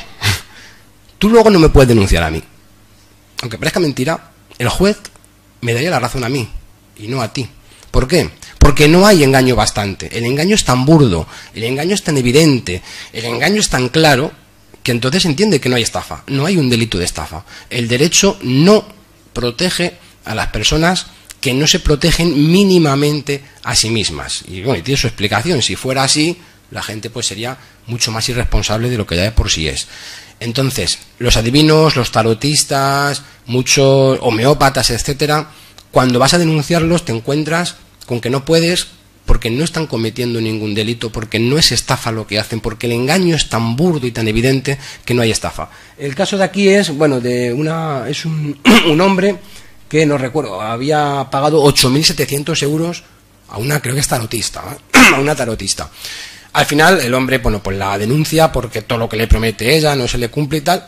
Tú luego no me puedes denunciar a mí. Aunque parezca mentira, el juez me daría la razón a mí y no a ti. ¿Por qué? Porque no hay engaño bastante. El engaño es tan burdo, el engaño es tan evidente, el engaño es tan claro, que entonces se entiende que no hay estafa, no hay un delito de estafa. El derecho no protege a las personas que no se protegen mínimamente a sí mismas. Y bueno, y tiene su explicación. Si fuera así, la gente pues sería mucho más irresponsable de lo que ya de por sí es. Entonces, los adivinos, los tarotistas, muchos homeópatas, etcétera, cuando vas a denunciarlos te encuentras con que no puedes, porque no están cometiendo ningún delito, porque no es estafa lo que hacen, porque el engaño es tan burdo y tan evidente que no hay estafa. El caso de aquí es, bueno, de una es un, un hombre que, no recuerdo, había pagado ocho mil setecientos euros a una, creo que es tarotista, ¿eh? a una tarotista. Al final el hombre, bueno, pues la denuncia porque todo lo que le promete ella no se le cumple y tal.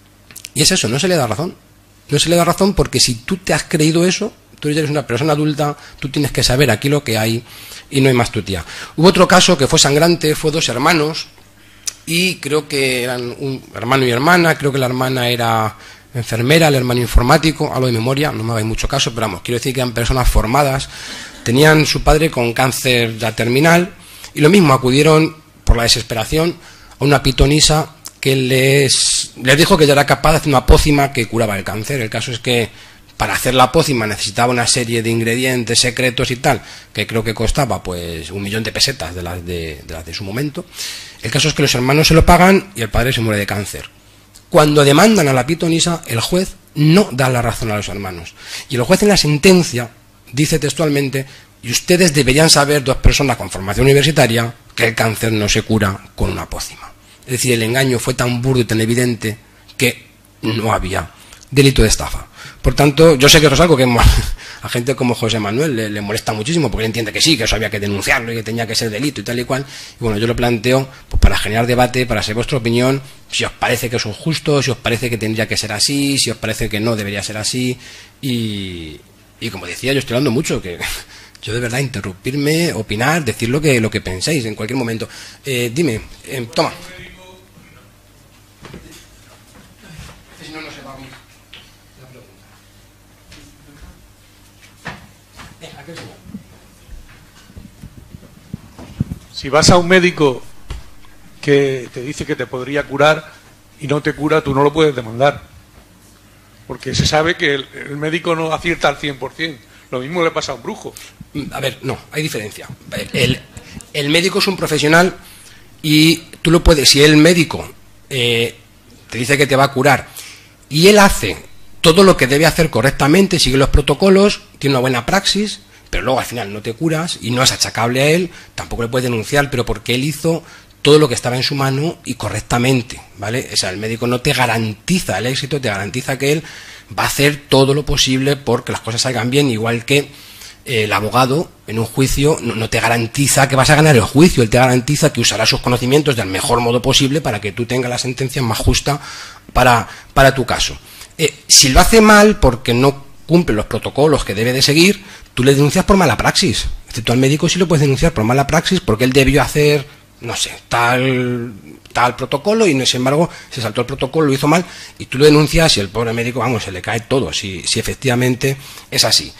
Y es eso, no se le da razón. No se le da razón porque si tú te has creído eso, tú eres una persona adulta, tú tienes que saber aquí lo que hay y no hay más tu tía. Hubo otro caso que fue sangrante, fue dos hermanos y creo que eran un hermano y hermana, creo que la hermana era enfermera, el hermano informático, hablo de memoria, no me hagáis mucho caso, pero vamos, quiero decir que eran personas formadas, tenían su padre con cáncer ya terminal, y lo mismo, acudieron por la desesperación a una pitonisa que les, les dijo que ya era capaz de hacer una pócima que curaba el cáncer. El caso es que para hacer la pócima necesitaba una serie de ingredientes secretos y tal, que creo que costaba pues un millón de pesetas de las de, de las de su momento. El caso es que los hermanos se lo pagan y el padre se muere de cáncer. Cuando demandan a la pitonisa, el juez no da la razón a los hermanos. Y el juez en la sentencia dice textualmente: y ustedes deberían saber, dos personas con formación universitaria, que el cáncer no se cura con una pócima. Es decir, el engaño fue tan burdo y tan evidente que no había delito de estafa. Por tanto, yo sé que eso es algo que a gente como José Manuel le, le molesta muchísimo, porque él entiende que sí, que eso había que denunciarlo y que tenía que ser delito y tal y cual. Y bueno, yo lo planteo pues para generar debate, para saber vuestra opinión, si os parece que eso es justo, si os parece que tendría que ser así, si os parece que no debería ser así. Y, y como decía, yo estoy hablando mucho, que yo de verdad interrumpirme, opinar, decir lo que, lo que penséis en cualquier momento. Eh, dime, eh, toma. Si no, no se va a oír la pregunta. Eh, ¿a qué señor? Si vas a un médico que te dice que te podría curar y no te cura, tú no lo puedes demandar. Porque se sabe que el, el médico no acierta al cien por ciento. Lo mismo le pasa a un brujo. A ver, no, hay diferencia. El, el médico es un profesional y tú lo puedes, si el médico eh, te dice que te va a curar y él hace todo lo que debe hacer correctamente, sigue los protocolos, tiene una buena praxis, pero luego al final no te curas y no es achacable a él, tampoco le puedes denunciar, pero porque él hizo todo lo que estaba en su mano y correctamente, ¿vale? O sea, el médico no te garantiza el éxito, te garantiza que él va a hacer todo lo posible porque las cosas salgan bien, igual que eh, el abogado en un juicio no, no te garantiza que vas a ganar el juicio, él te garantiza que usará sus conocimientos del mejor modo posible para que tú tengas la sentencia más justa para, para tu caso. Eh, si lo hace mal porque no cumple los protocolos que debe de seguir, tú le denuncias por mala praxis. Excepto al médico sí lo puedes denunciar por mala praxis porque él debió hacer, no sé, tal tal protocolo y sin embargo se saltó el protocolo, lo hizo mal y tú lo denuncias y el pobre médico, vamos, se le cae todo si, si efectivamente es así.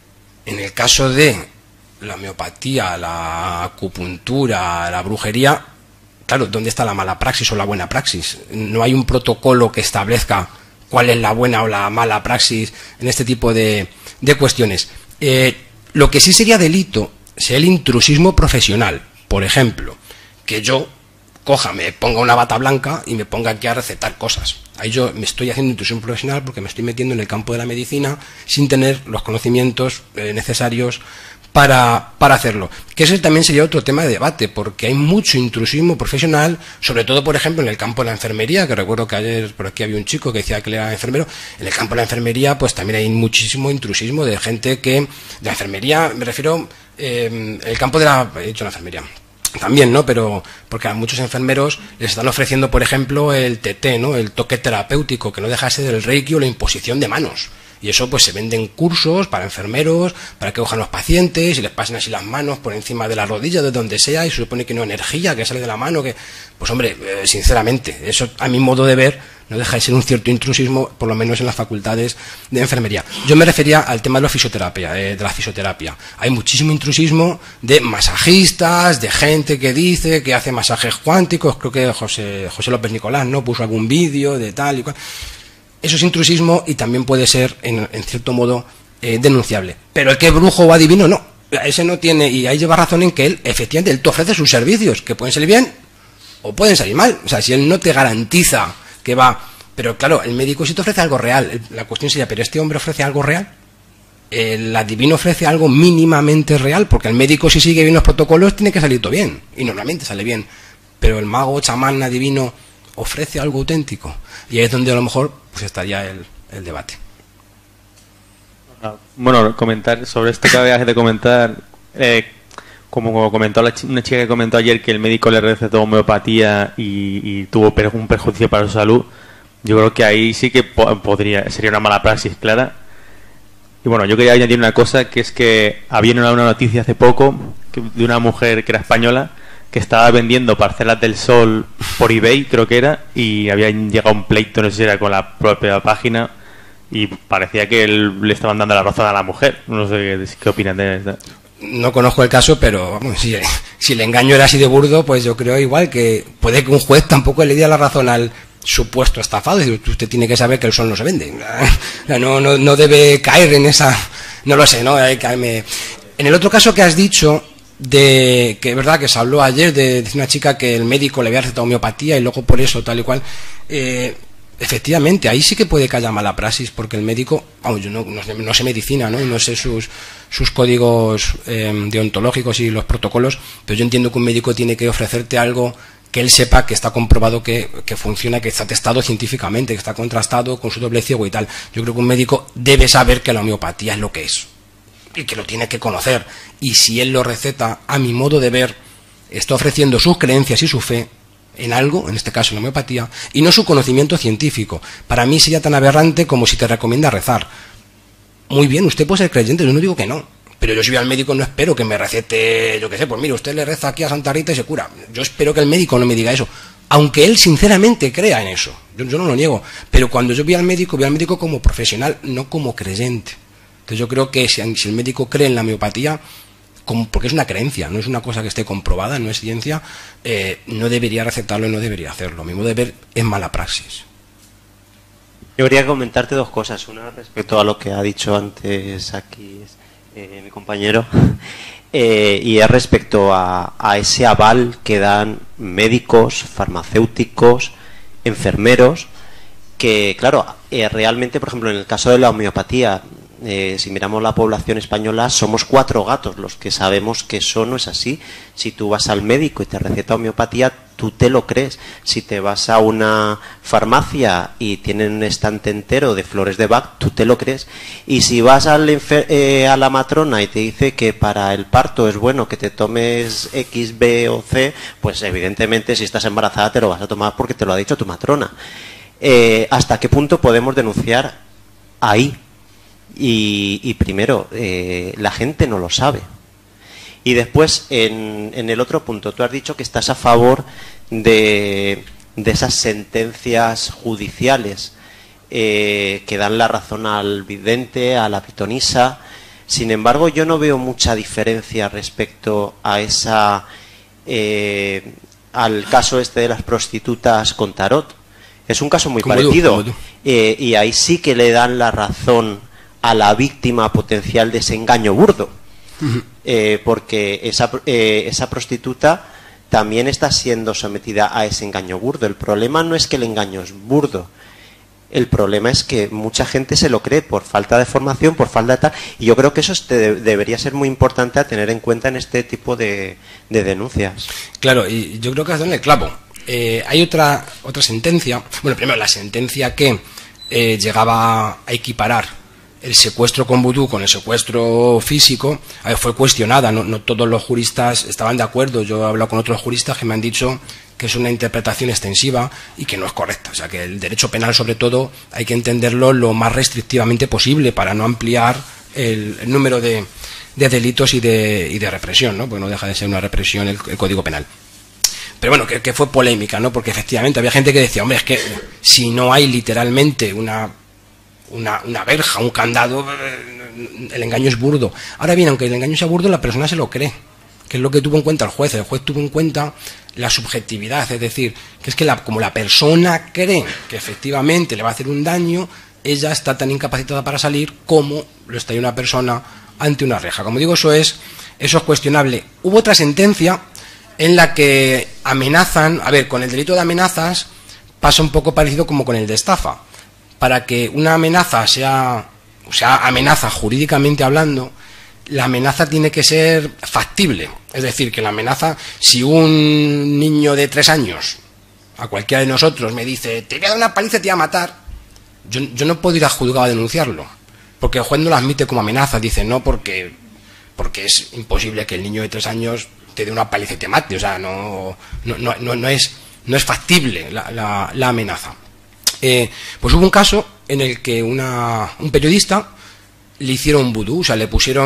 En el caso de la homeopatía, la acupuntura, la brujería, claro, ¿dónde está la mala praxis o la buena praxis? No hay un protocolo que establezca cuál es la buena o la mala praxis en este tipo de, de cuestiones. Eh, lo que sí sería delito sería el intrusismo profesional. Por ejemplo, que yo coja, me ponga una bata blanca y me ponga aquí a recetar cosas. Ahí yo me estoy haciendo intrusión profesional porque me estoy metiendo en el campo de la medicina sin tener los conocimientos eh, necesarios para, para hacerlo. Que ese también sería otro tema de debate, porque hay mucho intrusismo profesional, sobre todo, por ejemplo, en el campo de la enfermería, que recuerdo que ayer por aquí había un chico que decía que él era enfermero. En el campo de la enfermería, pues también hay muchísimo intrusismo de gente que, de la enfermería, me refiero, eh, el campo de la, he dicho la enfermería, también, ¿no? Pero porque a muchos enfermeros les están ofreciendo, por ejemplo, el T T, ¿no? El toque terapéutico, que no deja de ser el reiki o la imposición de manos. Y eso pues se venden cursos para enfermeros, para que cojan los pacientes y les pasen así las manos por encima de la rodilla, de donde sea, y se supone que no energía, que sale de la mano, que... Pues hombre, eh, sinceramente, eso a mi modo de ver no deja de ser un cierto intrusismo, por lo menos en las facultades de enfermería. Yo me refería al tema de la fisioterapia, eh, de la fisioterapia. Hay muchísimo intrusismo de masajistas, de gente que dice que hace masajes cuánticos, creo que José, José López Nicolás, ¿no? Puso algún vídeo de tal y cual. Eso es intrusismo y también puede ser, en, en cierto modo, eh, denunciable. Pero el que es brujo o adivino, no. Ese no tiene, y ahí lleva razón en que él, efectivamente, él te ofrece sus servicios, que pueden salir bien o pueden salir mal. O sea, si él no te garantiza que va... Pero claro, el médico sí te ofrece algo real. La cuestión sería, ¿pero este hombre ofrece algo real? El adivino ofrece algo mínimamente real, porque el médico, si sigue bien los protocolos, tiene que salir todo bien. Y normalmente sale bien. Pero el mago, chamán, adivino, ofrece algo auténtico. Y ahí es donde a lo mejor pues estaría el, el debate. Bueno, comentar sobre esto que habías de comentar, eh, como comentó la ch una chica que comentó ayer que el médico le recetó homeopatía y, y tuvo per un perjuicio para su salud, yo creo que ahí sí que po podría sería una mala praxis clara. Y bueno, yo quería añadir una cosa, que es que había una, una noticia hace poco que, de una mujer que era española que estaba vendiendo parcelas del sol por eBay, creo que era, y había llegado un pleito, no sé si era con la propia página, y parecía que él, le estaban dando la razón a la mujer. No sé qué, qué opinan de esto. No conozco el caso, pero vamos, si, si el engaño era así de burdo, pues yo creo igual que puede que un juez tampoco le diera la razón al supuesto estafado. Es decir, usted tiene que saber que el sol no se vende. No, no, no debe caer en esa... No lo sé, ¿no? Hay que, me... En el otro caso que has dicho, de que es verdad que se habló ayer de, de una chica que el médico le había recetado homeopatía y luego por eso tal y cual... Eh, efectivamente, ahí sí que puede que haya mala praxis, porque el médico, vamos, yo no, no, sé, no sé medicina, ¿no? Y no sé sus, sus códigos eh, deontológicos y los protocolos, pero yo entiendo que un médico tiene que ofrecerte algo que él sepa que está comprobado que, que funciona, que está testado científicamente, que está contrastado con su doble ciego y tal. Yo creo que un médico debe saber que la homeopatía es lo que es y que lo tiene que conocer. Y si él lo receta, a mi modo de ver, está ofreciendo sus creencias y su fe en algo, en este caso en la homeopatía, y no su conocimiento científico. Para mí sería tan aberrante como si te recomienda rezar. Muy bien, usted puede ser creyente, yo no digo que no, pero yo si voy al médico no espero que me recete, yo qué sé, pues mire, usted le reza aquí a Santa Rita y se cura. Yo espero que el médico no me diga eso, aunque él sinceramente crea en eso, yo, yo no lo niego, pero cuando yo voy al médico, voy al médico como profesional, no como creyente. Entonces yo creo que si, si el médico cree en la homeopatía, como, porque es una creencia, no es una cosa que esté comprobada, no es ciencia, eh, no debería recetarlo y no debería hacerlo. A mi modo de ver, es mala praxis. Yo quería comentarte dos cosas. Una respecto a lo que ha dicho antes aquí eh, mi compañero, eh, y es respecto a, a ese aval que dan médicos, farmacéuticos, enfermeros, que claro, eh, realmente, por ejemplo, en el caso de la homeopatía, Eh, si miramos la población española, somos cuatro gatos los que sabemos que eso no es así. Si tú vas al médico y te receta homeopatía, tú te lo crees. Si te vas a una farmacia y tienen un estante entero de flores de Bach, tú te lo crees. Y si vas al eh, a la matrona y te dice que para el parto es bueno que te tomes X, B o C, pues evidentemente si estás embarazada te lo vas a tomar porque te lo ha dicho tu matrona. Eh, ¿Hasta qué punto podemos denunciar ahí? Y, y primero, eh, la gente no lo sabe. Y después, en, en el otro punto, tú has dicho que estás a favor de, de esas sentencias judiciales eh, que dan la razón al vidente, a la pitonisa. Sin embargo, yo no veo mucha diferencia respecto a esa eh, al caso este de las prostitutas con tarot. Es un caso muy como parecido. tú, tú. Eh, y ahí sí que le dan la razón a la víctima potencial de ese engaño burdo, eh, porque esa, eh, esa prostituta también está siendo sometida a ese engaño burdo. El problema no es que el engaño es burdo, el problema es que mucha gente se lo cree por falta de formación, por falta de tal, y yo creo que eso este, debería ser muy importante a tener en cuenta en este tipo de, de denuncias. Claro, y yo creo que has dado en el clavo. Eh, hay otra, otra sentencia, bueno, primero la sentencia que eh, llegaba a equiparar el secuestro con vudú con el secuestro físico, eh, fue cuestionada, no, no todos los juristas estaban de acuerdo. Yo he hablado con otros juristas que me han dicho que es una interpretación extensiva y que no es correcta. O sea, que el derecho penal, sobre todo, hay que entenderlo lo más restrictivamente posible para no ampliar el, el número de, de delitos y de, y de represión, ¿no? Porque no deja de ser una represión el, el Código Penal. Pero bueno, que, que fue polémica, ¿no? Porque efectivamente había gente que decía, hombre, es que si no hay literalmente una Una, una verja, un candado, el engaño es burdo. Ahora bien, aunque el engaño sea burdo, la persona se lo cree, que es lo que tuvo en cuenta el juez. El juez tuvo en cuenta la subjetividad, es decir, que es que la, como la persona cree que efectivamente le va a hacer un daño, ella está tan incapacitada para salir como lo estaría una persona ante una reja. Como digo, eso es, eso es cuestionable. Hubo otra sentencia en la que amenazan, a ver, con el delito de amenazas pasa un poco parecido como con el de estafa. Para que una amenaza sea, o sea, amenaza jurídicamente hablando, la amenaza tiene que ser factible. Es decir, que la amenaza, si un niño de tres años, a cualquiera de nosotros, me dice, te voy a dar una paliza y te voy a matar, yo, yo no puedo ir a juzgado a denunciarlo, porque el juez no lo admite como amenaza. Dice, no, porque, porque es imposible que el niño de tres años te dé una paliza y te mate. O sea, no, no, no, no, no, es, no es factible la, la, la amenaza. Eh, pues hubo un caso en el que una, un periodista le hicieron vudú, o sea, le pusieron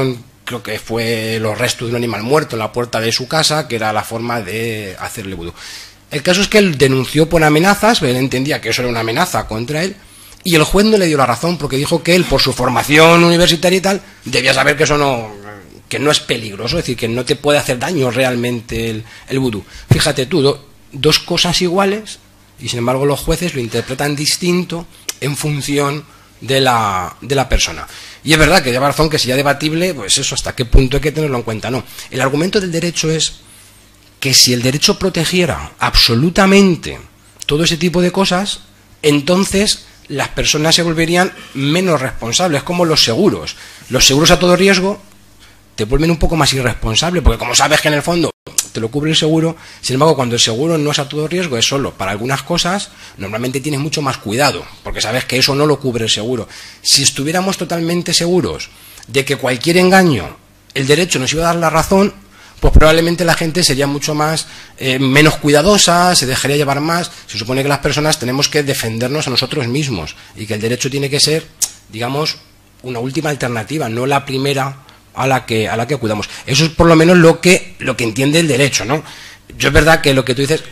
creo que fue los restos de un animal muerto en la puerta de su casa, que era la forma de hacerle vudú. El caso es que él denunció por amenazas, él entendía que eso era una amenaza contra él, y el juez no le dio la razón porque dijo que él, por su formación universitaria y tal, debía saber que eso no, que no es peligroso, es decir, que no te puede hacer daño realmente el, el vudú. Fíjate tú, do, dos cosas iguales, y sin embargo los jueces lo interpretan distinto en función de la, de la persona. Y es verdad que lleva razón que si ya debatible, pues eso, hasta qué punto hay que tenerlo en cuenta. No, el argumento del derecho es que si el derecho protegiera absolutamente todo ese tipo de cosas, entonces las personas se volverían menos responsables, como los seguros. Los seguros a todo riesgo te vuelven un poco más irresponsable, porque como sabes que en el fondo te lo cubre el seguro, sin embargo, cuando el seguro no es a todo riesgo, es solo para algunas cosas, normalmente tienes mucho más cuidado, porque sabes que eso no lo cubre el seguro. Si estuviéramos totalmente seguros de que cualquier engaño, el derecho nos iba a dar la razón, pues probablemente la gente sería mucho más, eh, menos cuidadosa, se dejaría llevar más. Se supone que las personas tenemos que defendernos a nosotros mismos, y que el derecho tiene que ser, digamos, una última alternativa, no la primera a la que a la que acudamos. Eso es por lo menos lo que lo que entiende el derecho, ¿no? Yo es verdad que lo que tú dices,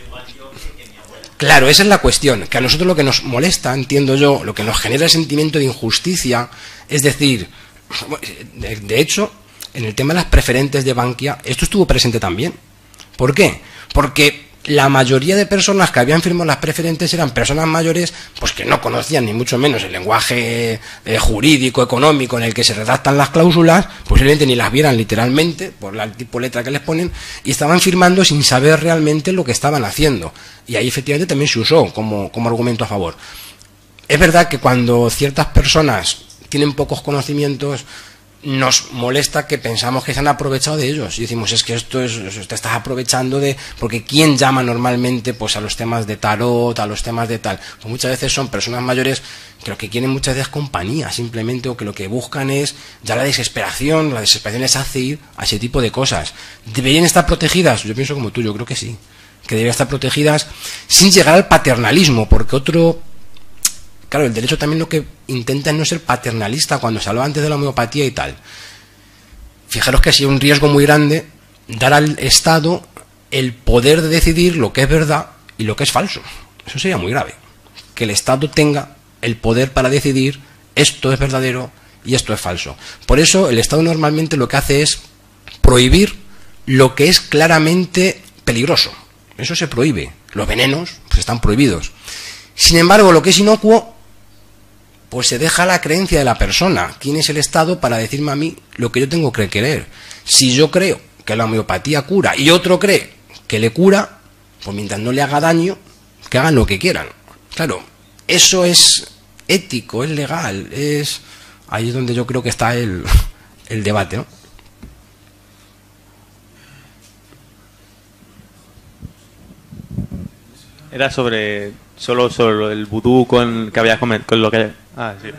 claro, esa es la cuestión, que a nosotros lo que nos molesta, entiendo yo, lo que nos genera el sentimiento de injusticia, es decir, de, de hecho, en el tema de las preferentes de Bankia, esto estuvo presente también. ¿Por qué? Porque la mayoría de personas que habían firmado las preferentes eran personas mayores, pues que no conocían ni mucho menos el lenguaje eh, jurídico, económico en el que se redactan las cláusulas, posiblemente ni las vieran literalmente por la tipo de letra que les ponen, y estaban firmando sin saber realmente lo que estaban haciendo. Y ahí efectivamente también se usó como, como argumento a favor. Es verdad que cuando ciertas personas tienen pocos conocimientos, nos molesta que pensamos que se han aprovechado de ellos y decimos, es que esto es, te estás aprovechando de, porque ¿quién llama normalmente pues a los temas de tarot, a los temas de tal? Pues muchas veces son personas mayores que lo que quieren muchas veces es compañía simplemente, o que lo que buscan es ya la desesperación, la desesperación les hace ir a ese tipo de cosas. ¿Deberían estar protegidas? Yo pienso como tú, yo creo que sí, que deberían estar protegidas sin llegar al paternalismo, porque otro... Claro, el derecho también lo que intenta es no ser paternalista, cuando se hablaba antes de la homeopatía y tal. Fijaros que si hay un riesgo muy grande dar al Estado el poder de decidir lo que es verdad y lo que es falso. Eso sería muy grave. Que el Estado tenga el poder para decidir esto es verdadero y esto es falso. Por eso el Estado normalmente lo que hace es prohibir lo que es claramente peligroso. Eso se prohíbe. Los venenos pues están prohibidos. Sin embargo, lo que es inocuo, pues se deja la creencia de la persona. ¿Quién es el Estado para decirme a mí lo que yo tengo que creer? Si yo creo que la homeopatía cura y otro cree que le cura, pues mientras no le haga daño, que hagan lo que quieran. Claro, eso es ético, es legal, es... ahí es donde yo creo que está el, el debate, ¿no? Era sobre... Solo sobre el vudú con que habías comentado, con lo que... Ah, sí.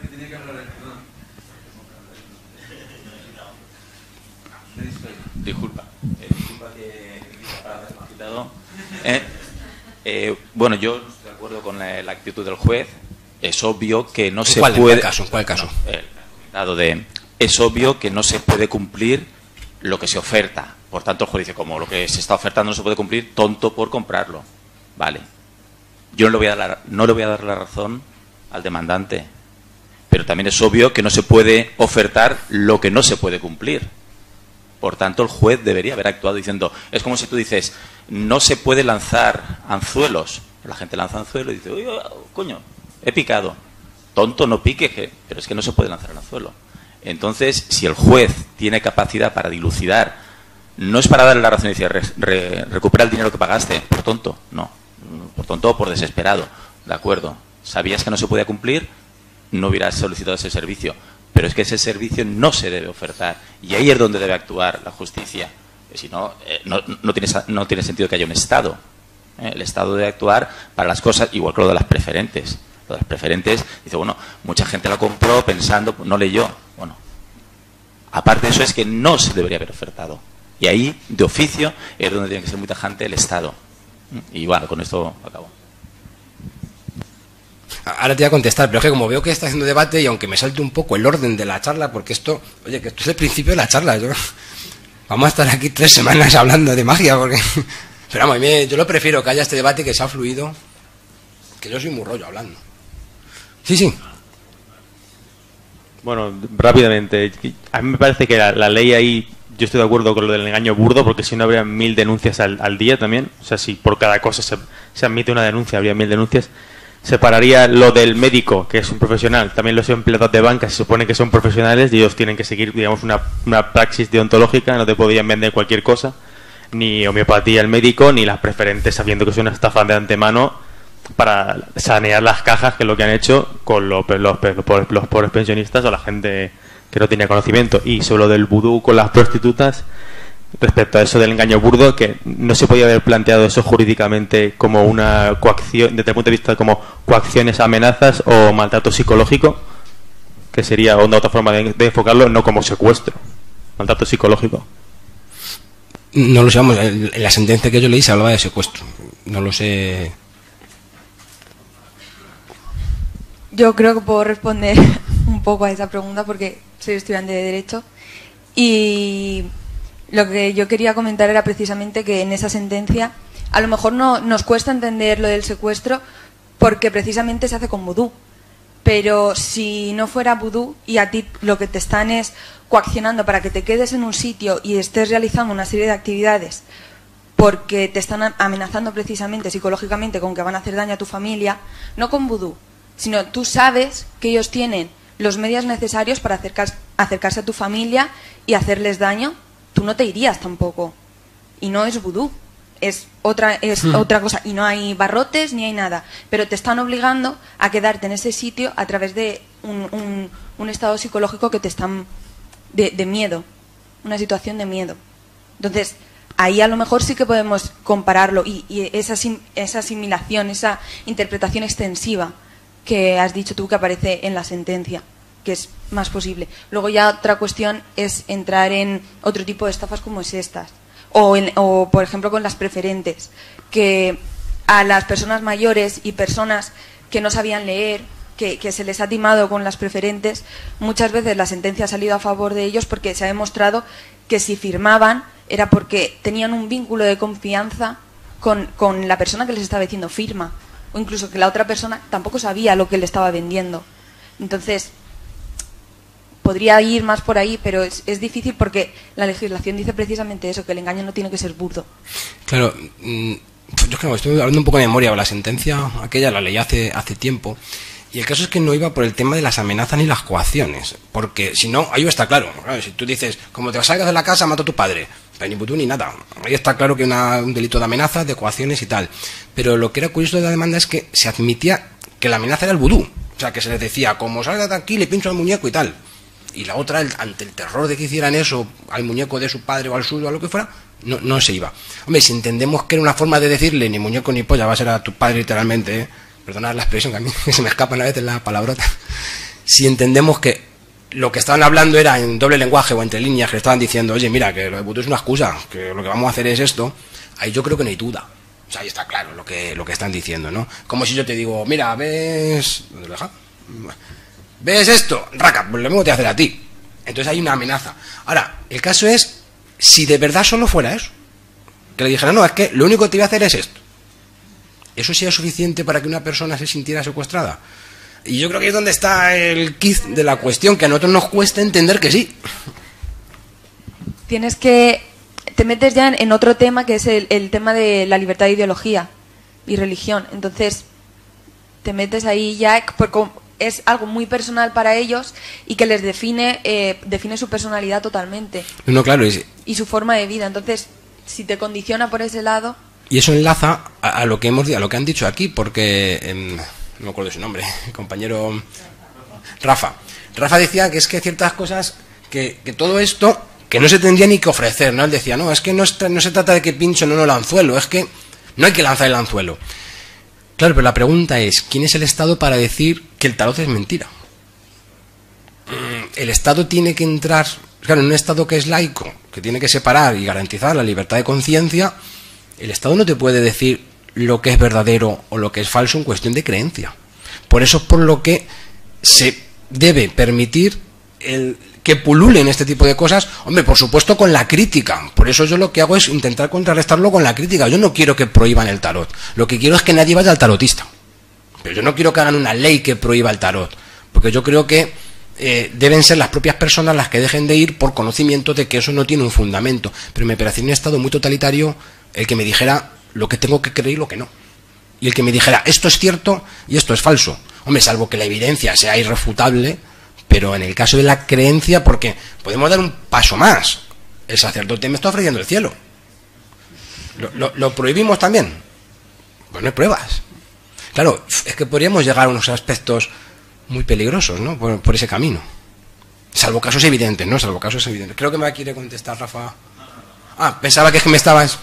Disculpa. Eh, disculpa que he quitado. Eh, eh, bueno, yo no estoy de acuerdo con la, la actitud del juez. Es obvio que no se ¿Cuál, puede... ¿En cuál caso? ¿En cuál caso? No, el lado de... Es obvio que no se puede cumplir lo que se oferta. Por tanto, el juez dice, como lo que se está ofertando no se puede cumplir, tonto por comprarlo. Vale. Yo no le voy a dar la, no le voy a dar la razón al demandante, pero también es obvio que no se puede ofertar lo que no se puede cumplir. Por tanto, el juez debería haber actuado diciendo, es como si tú dices, no se puede lanzar anzuelos. La gente lanza anzuelos y dice, oye, coño, he picado. Tonto, no pique, que, pero es que no se puede lanzar el anzuelo. Entonces, si el juez tiene capacidad para dilucidar, no es para darle la razón y decir, re, re, recupera el dinero que pagaste, por tonto, no. Por tonto o por desesperado, de acuerdo. Sabías que no se podía cumplir, no hubieras solicitado ese servicio. Pero es que ese servicio no se debe ofertar. Y ahí es donde debe actuar la justicia. Si no, eh, no, no, tiene, no tiene sentido que haya un Estado. ¿eh? El Estado debe actuar para las cosas, igual que lo de las preferentes. Lo de las preferentes, dice, bueno, mucha gente la compró pensando, no leyó. Bueno, aparte de eso es que no se debería haber ofertado. Y ahí, de oficio, es donde tiene que ser muy tajante el Estado. Y bueno, con esto acabo. Ahora te voy a contestar, pero es que como veo que está haciendo debate y aunque me salte un poco el orden de la charla, porque esto, oye, que esto es el principio de la charla, yo, vamos a estar aquí tres semanas hablando de magia, porque, pero vamos, yo lo prefiero que haya este debate que sea fluido, que yo soy muy rollo hablando. Sí, sí. Bueno, rápidamente, a mí me parece que la, la ley ahí, yo estoy de acuerdo con lo del engaño burdo, porque si no habría mil denuncias al, al día también, o sea, si por cada cosa se, se admite una denuncia, habría mil denuncias. Separaría lo del médico, que es un profesional, también los empleados de banca se supone que son profesionales y ellos tienen que seguir, digamos, una, una praxis deontológica, no te podían vender cualquier cosa, ni homeopatía al médico, ni las preferentes sabiendo que es una estafa de antemano para sanear las cajas, que es lo que han hecho con los, los, los, los pobres pensionistas o la gente que no tenía conocimiento. Y sobre lo del vudú con las prostitutas, respecto a eso del engaño burdo, que no se podía haber planteado eso jurídicamente como una coacción, desde el punto de vista como coacciones, amenazas o maltrato psicológico, que sería una otra forma de, de enfocarlo, no como secuestro, maltrato psicológico. No lo sabemos, en la sentencia que yo leí se hablaba de secuestro, no lo sé. Yo creo que puedo responder un poco a esa pregunta porque soy estudiante de Derecho y lo que yo quería comentar era precisamente que en esa sentencia a lo mejor no nos cuesta entender lo del secuestro porque precisamente se hace con vudú, pero si no fuera vudú y a ti lo que te están es coaccionando para que te quedes en un sitio y estés realizando una serie de actividades porque te están amenazando precisamente psicológicamente con que van a hacer daño a tu familia, no con vudú, sino tú sabes que ellos tienen los medios necesarios para acercar, acercarse a tu familia y hacerles daño, tú no te irías tampoco. Y no es vudú, es otra es hmm. otra cosa. Y no hay barrotes ni hay nada. Pero te están obligando a quedarte en ese sitio a través de un, un, un estado psicológico que te están... De, de miedo. Una situación de miedo. Entonces, ahí a lo mejor sí que podemos compararlo. Y, y esa, esa asimilación, esa interpretación extensiva que has dicho tú que aparece en la sentencia, que es más posible. Luego ya otra cuestión es entrar en otro tipo de estafas como es estas. O, en, o por ejemplo con las preferentes, que a las personas mayores y personas que no sabían leer, que, que se les ha timado con las preferentes, muchas veces la sentencia ha salido a favor de ellos porque se ha demostrado que si firmaban era porque tenían un vínculo de confianza con, con la persona que les estaba diciendo firma, o incluso que la otra persona tampoco sabía lo que le estaba vendiendo. Entonces, podría ir más por ahí, pero es, es difícil porque la legislación dice precisamente eso, que el engaño no tiene que ser burdo. Claro, yo creo que estoy hablando un poco de memoria, la sentencia aquella la leí hace, hace tiempo, y el caso es que no iba por el tema de las amenazas ni las coacciones, porque si no, ahí está claro, claro si tú dices, como te salgas de la casa, mato a tu padre, pero ni putú ni nada, ahí está claro que hay un delito de amenazas, de coacciones y tal, pero lo que era curioso de la demanda es que se admitía que la amenaza era el vudú, o sea, que se les decía, como salga de aquí, le pincho al muñeco y tal. Y la otra, el, ante el terror de que hicieran eso al muñeco de su padre o al suyo, a lo que fuera, no, no se iba. Hombre, si entendemos que era una forma de decirle ni muñeco ni polla, va a ser a tu padre literalmente, ¿eh? Perdonad la expresión que a mí que se me escapan a veces las palabrotas. Si entendemos que lo que estaban hablando era en doble lenguaje o entre líneas, que le estaban diciendo, oye, mira, que lo de vudú es una excusa, que lo que vamos a hacer es esto, ahí yo creo que no hay duda. O sea, ahí está claro lo que, lo que están diciendo, ¿no? Como si yo te digo, mira, ves... ¿Dónde lo deja? ¿Ves esto? Raca, pues lo mismo te voy a hacer a ti. Entonces hay una amenaza. Ahora, el caso es si de verdad solo fuera eso. Que le dijeran, no, es que lo único que te voy a hacer es esto. ¿Eso sería suficiente para que una persona se sintiera secuestrada? Y yo creo que es donde está el quiz de la cuestión, que a nosotros nos cuesta entender que sí. Tienes que... Te metes ya en, en otro tema, que es el, el tema de la libertad de ideología y religión. Entonces, te metes ahí ya... Porque es algo muy personal para ellos y que les define eh, define su personalidad totalmente. No, claro. Es... Y su forma de vida. Entonces, si te condiciona por ese lado... Y eso enlaza a, a lo que hemos a lo que han dicho aquí, porque... Eh, no me acuerdo de su nombre, el compañero Rafa. Rafa decía que es que ciertas cosas, que, que todo esto, que no se tendría ni que ofrecer, ¿no? Él decía, no, es que no, no se trata de que pincho no, no el anzuelo, es que no hay que lanzar el anzuelo. Claro, pero la pregunta es, ¿quién es el Estado para decir que el tarot es mentira? El Estado tiene que entrar, claro, en un Estado que es laico, que tiene que separar y garantizar la libertad de conciencia, el Estado no te puede decir lo que es verdadero o lo que es falso en cuestión de creencia. por eso es por lo que se debe permitir el que pululen este tipo de cosas, hombre, por supuesto con la crítica. Por eso yo lo que hago es intentar contrarrestarlo con la crítica. Yo no quiero que prohíban el tarot. Lo que quiero es que nadie vaya al tarotista. Pero yo no quiero que hagan una ley que prohíba el tarot. Porque yo creo que eh, deben ser las propias personas las que dejen de ir por conocimiento de que eso no tiene un fundamento. Pero me parece un estado muy totalitario el que me dijera lo que tengo que creer y lo que no. Y el que me dijera esto es cierto y esto es falso. Hombre, salvo que la evidencia sea irrefutable, pero en el caso de la creencia, porque podemos dar un paso más. El sacerdote me está ofreciendo el cielo. ¿Lo, lo, lo prohibimos también? Pues no hay pruebas. Claro, es que podríamos llegar a unos aspectos muy peligrosos, ¿no? Por, por ese camino. Salvo casos evidentes, ¿no? Salvo casos evidentes. Creo que me quiere contestar, Rafa. Ah, pensaba que es que me estabas...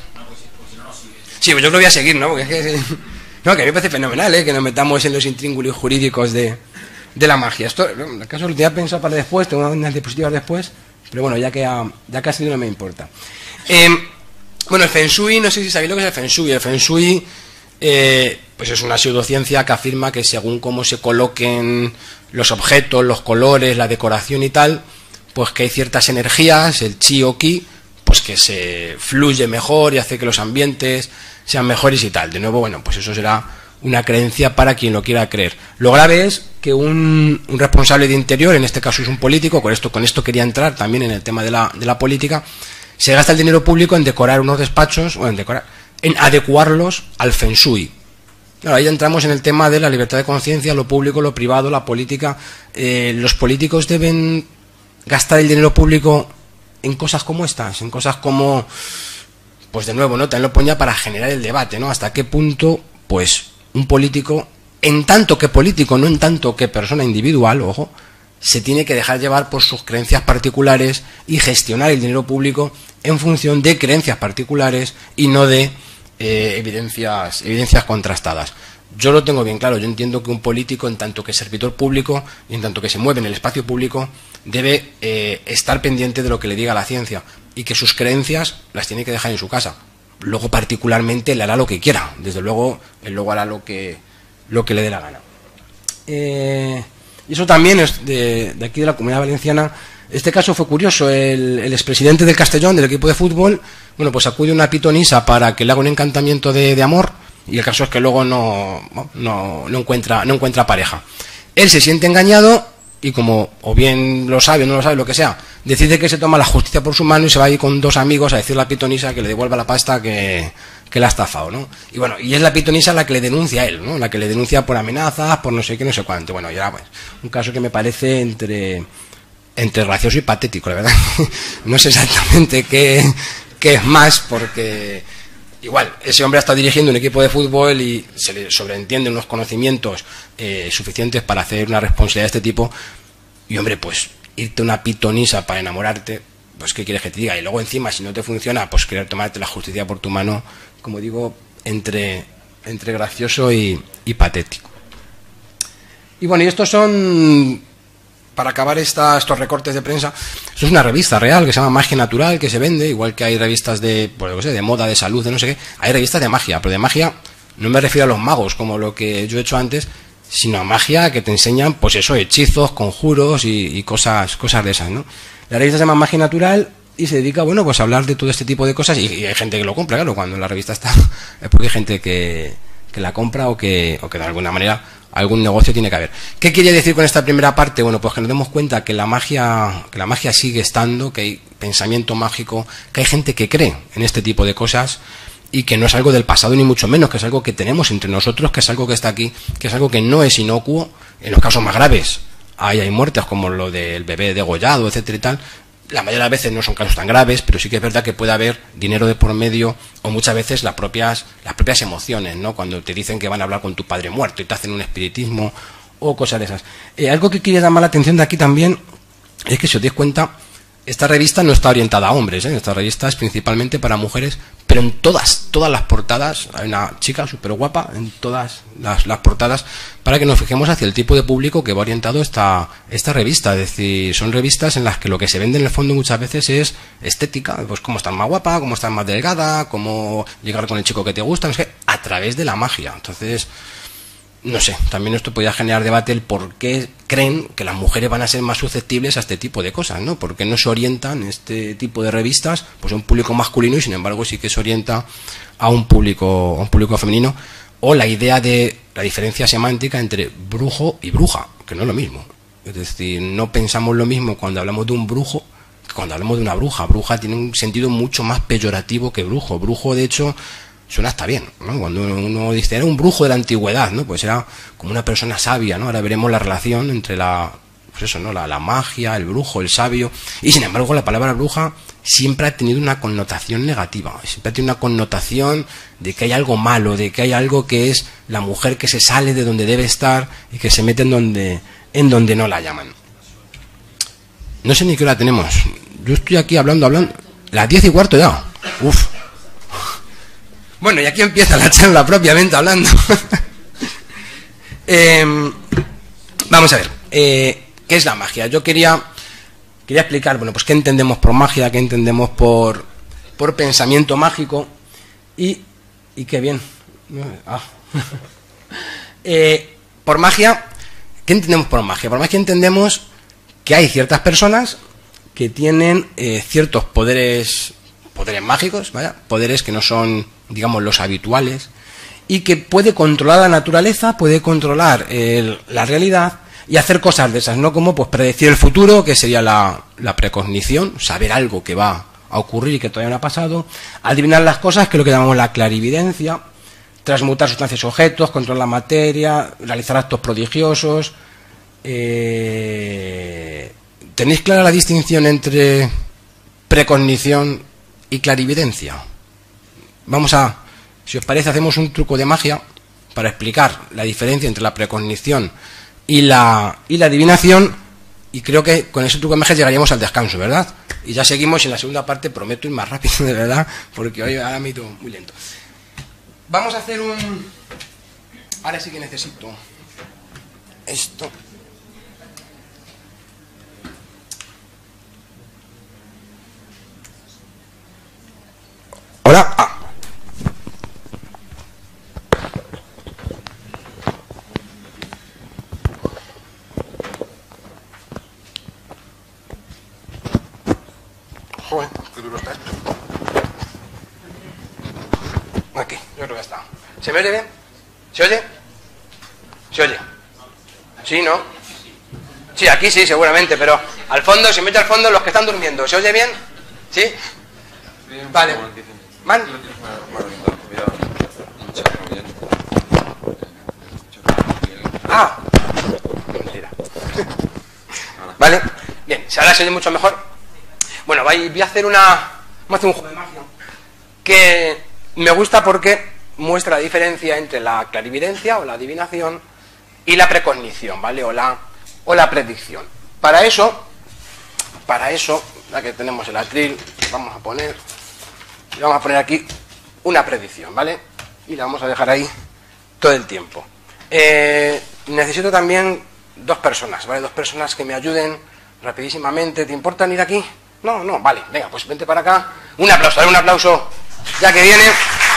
Sí, pues yo lo voy a seguir, ¿no? Porque es que... No, que a mí me parece fenomenal, ¿eh? Que nos metamos en los intríngulis jurídicos de... de la magia. Esto, en el caso lo tenía pensado para después, tengo unas diapositivas después, pero bueno, ya que ha, ya que ha sido no me importa. Eh, bueno, el Feng Shui, no sé si sabéis lo que es el Feng Shui. El Feng Shui eh, pues es una pseudociencia que afirma que según cómo se coloquen los objetos, los colores, la decoración y tal, pues que hay ciertas energías, el chi o ki, pues que se fluye mejor y hace que los ambientes sean mejores y tal. De nuevo, bueno, pues eso será una creencia para quien lo quiera creer. Lo grave es que un, un responsable de interior, en este caso es un político, con esto, con esto quería entrar también en el tema de la, de la política, se gasta el dinero público en decorar unos despachos, o en decorar, en adecuarlos al Feng Shui. Claro, ahí entramos en el tema de la libertad de conciencia, lo público, lo privado, la política. Eh, los políticos deben gastar el dinero público en cosas como estas, en cosas como, pues de nuevo, ¿no? También lo ponía para generar el debate, ¿no? Hasta qué punto, pues, un político, en tanto que político, no en tanto que persona individual, ojo, se tiene que dejar llevar por sus creencias particulares y gestionar el dinero público en función de creencias particulares y no de eh, evidencias, evidencias contrastadas. Yo lo tengo bien claro, yo entiendo que un político, en tanto que servidor público y en tanto que se mueve en el espacio público, debe eh, estar pendiente de lo que le diga la ciencia y que sus creencias las tiene que dejar en su casa. Luego particularmente le hará lo que quiera, desde luego él luego hará lo que, lo que le dé la gana. Eh, y eso también es de, de aquí de la Comunidad Valenciana. Este caso fue curioso, el, el expresidente del Castellón, del equipo de fútbol, bueno, pues acude a una pitonisa para que le haga un encantamiento de, de amor, y el caso es que luego no, no, no, encuentra, no encuentra pareja. Él se siente engañado y como o bien lo sabe o no lo sabe, lo que sea, decide que se toma la justicia por su mano y se va a ir con dos amigos a decirle a la pitonisa que le devuelva la pasta que, que le ha estafado, ¿no? Y bueno, y es la pitonisa la que le denuncia a él, ¿no? La que le denuncia por amenazas, por no sé qué, no sé cuánto. Bueno, ya pues, un caso que me parece entre, entre gracioso y patético, la verdad. No sé exactamente qué, qué es más, porque igual, ese hombre ha estado dirigiendo un equipo de fútbol y se le sobreentiende unos conocimientos eh, suficientes para hacer una responsabilidad de este tipo. Y hombre, pues irte a una pitonisa para enamorarte, pues qué quieres que te diga. Y luego encima, si no te funciona, pues querer tomarte la justicia por tu mano, como digo, entre, entre gracioso y, y patético. Y bueno, y estos son, para acabar esta, estos recortes de prensa, esto es una revista real que se llama Magia Natural, que se vende, igual que hay revistas de, pues, no sé, de moda, de salud, de no sé qué. Hay revistas de magia, pero de magia no me refiero a los magos, como lo que yo he hecho antes, sino a magia que te enseñan, pues eso, hechizos, conjuros y, y cosas, cosas de esas, ¿no? La revista se llama Magia Natural y se dedica, bueno, pues a hablar de todo este tipo de cosas y, y hay gente que lo compra, claro, cuando la revista está, es porque hay gente que, que la compra o que, o que de alguna manera algún negocio tiene que haber. ¿Qué quería decir con esta primera parte? Bueno, pues que nos demos cuenta que la magia, que la magia sigue estando, que hay pensamiento mágico, que hay gente que cree en este tipo de cosas y que no es algo del pasado ni mucho menos, que es algo que tenemos entre nosotros, que es algo que está aquí, que es algo que no es inocuo. En los casos más graves hay, hay muertes como lo del bebé degollado, etcétera y tal. La mayoría de las veces no son casos tan graves, pero sí que es verdad que puede haber dinero de por medio o muchas veces las propias, las propias emociones, ¿no? Cuando te dicen que van a hablar con tu padre muerto y te hacen un espiritismo o cosas de esas. Eh, algo que quería llamar la atención de aquí también es que si os dais cuenta, esta revista no está orientada a hombres, ¿eh? Esta revista es principalmente para mujeres, pero en todas, todas las portadas, hay una chica súper guapa en todas las, las portadas, para que nos fijemos hacia el tipo de público que va orientado esta, esta revista. Es decir, son revistas en las que lo que se vende en el fondo muchas veces es estética, pues cómo estar más guapa, cómo estar más delgada, cómo llegar con el chico que te gusta, no sé, a través de la magia. Entonces, no sé, también esto podría generar debate el por qué creen que las mujeres van a ser más susceptibles a este tipo de cosas, ¿no? ¿Por qué no se orientan este tipo de revistas pues a un público masculino y sin embargo sí que se orienta a un público, a un público femenino? O la idea de la diferencia semántica entre brujo y bruja, que no es lo mismo. Es decir, no pensamos lo mismo cuando hablamos de un brujo que cuando hablamos de una bruja. Bruja tiene un sentido mucho más peyorativo que brujo. Brujo, de hecho, suena hasta bien, ¿no? Cuando uno dice, era un brujo de la antigüedad, ¿no? Pues era como una persona sabia, ¿no? Ahora veremos la relación entre la, pues eso, ¿no? La, la magia, el brujo, el sabio. Y sin embargo, la palabra bruja siempre ha tenido una connotación negativa, siempre ha tenido una connotación de que hay algo malo, de que hay algo que es la mujer que se sale de donde debe estar y que se mete en donde, en donde no la llaman. No sé ni qué hora tenemos. Yo estoy aquí hablando, hablando. Las diez y cuarto ya. Uf. Bueno, y aquí empieza la charla propiamente hablando. eh, vamos a ver. Eh, ¿Qué es la magia? Yo quería... Quería explicar, bueno, pues qué entendemos por magia, qué entendemos por, por pensamiento mágico y, y qué bien. Ah. eh, por magia, ¿qué entendemos por magia? Por magia entendemos que hay ciertas personas que tienen eh, ciertos poderes, poderes mágicos, ¿vale? Poderes que no son, digamos, los habituales y que puede controlar la naturaleza, puede controlar el, la realidad y hacer cosas de esas, ¿no? Como pues predecir el futuro, que sería la, la precognición, saber algo que va a ocurrir y que todavía no ha pasado, adivinar las cosas, que es lo que llamamos la clarividencia, transmutar sustancias y objetos, controlar la materia, realizar actos prodigiosos. Eh... ¿Tenéis clara la distinción entre precognición y clarividencia? Vamos a, si os parece, hacemos un truco de magia para explicar la diferencia entre la precognición y la, y la adivinación, y creo que con ese truco de magia llegaríamos al descanso, ¿verdad? Y ya seguimos en la segunda parte, prometo ir más rápido, de verdad, porque hoy ahora me he ido muy lento. Vamos a hacer un... Ahora sí que necesito esto. Hola. Ah. Joder, qué duro está esto. Aquí, yo creo que ya está. ¿Se me oye bien? ¿Se oye? ¿Se oye? Sí, ¿no? Sí, aquí sí, seguramente, pero al fondo, se mete al fondo los que están durmiendo. ¿Se oye bien? ¿Sí? Vale. ¿Man? Ah, mentira. Vale, bien, si ahora se oye mucho mejor. Bueno, voy a hacer una... Vamos a hacer un juego de magia que me gusta porque muestra la diferencia entre la clarividencia o la adivinación y la precognición, ¿vale? O la, o la predicción. Para eso, para eso, ya que tenemos el atril, vamos a poner... Vamos a poner aquí una predicción, ¿vale? Y la vamos a dejar ahí todo el tiempo. Eh, necesito también dos personas, ¿vale? Dos personas que me ayuden rapidísimamente. ¿Te importa ir aquí? No, no, vale, venga, pues vente para acá. Un aplauso, dale un aplauso, ya que viene.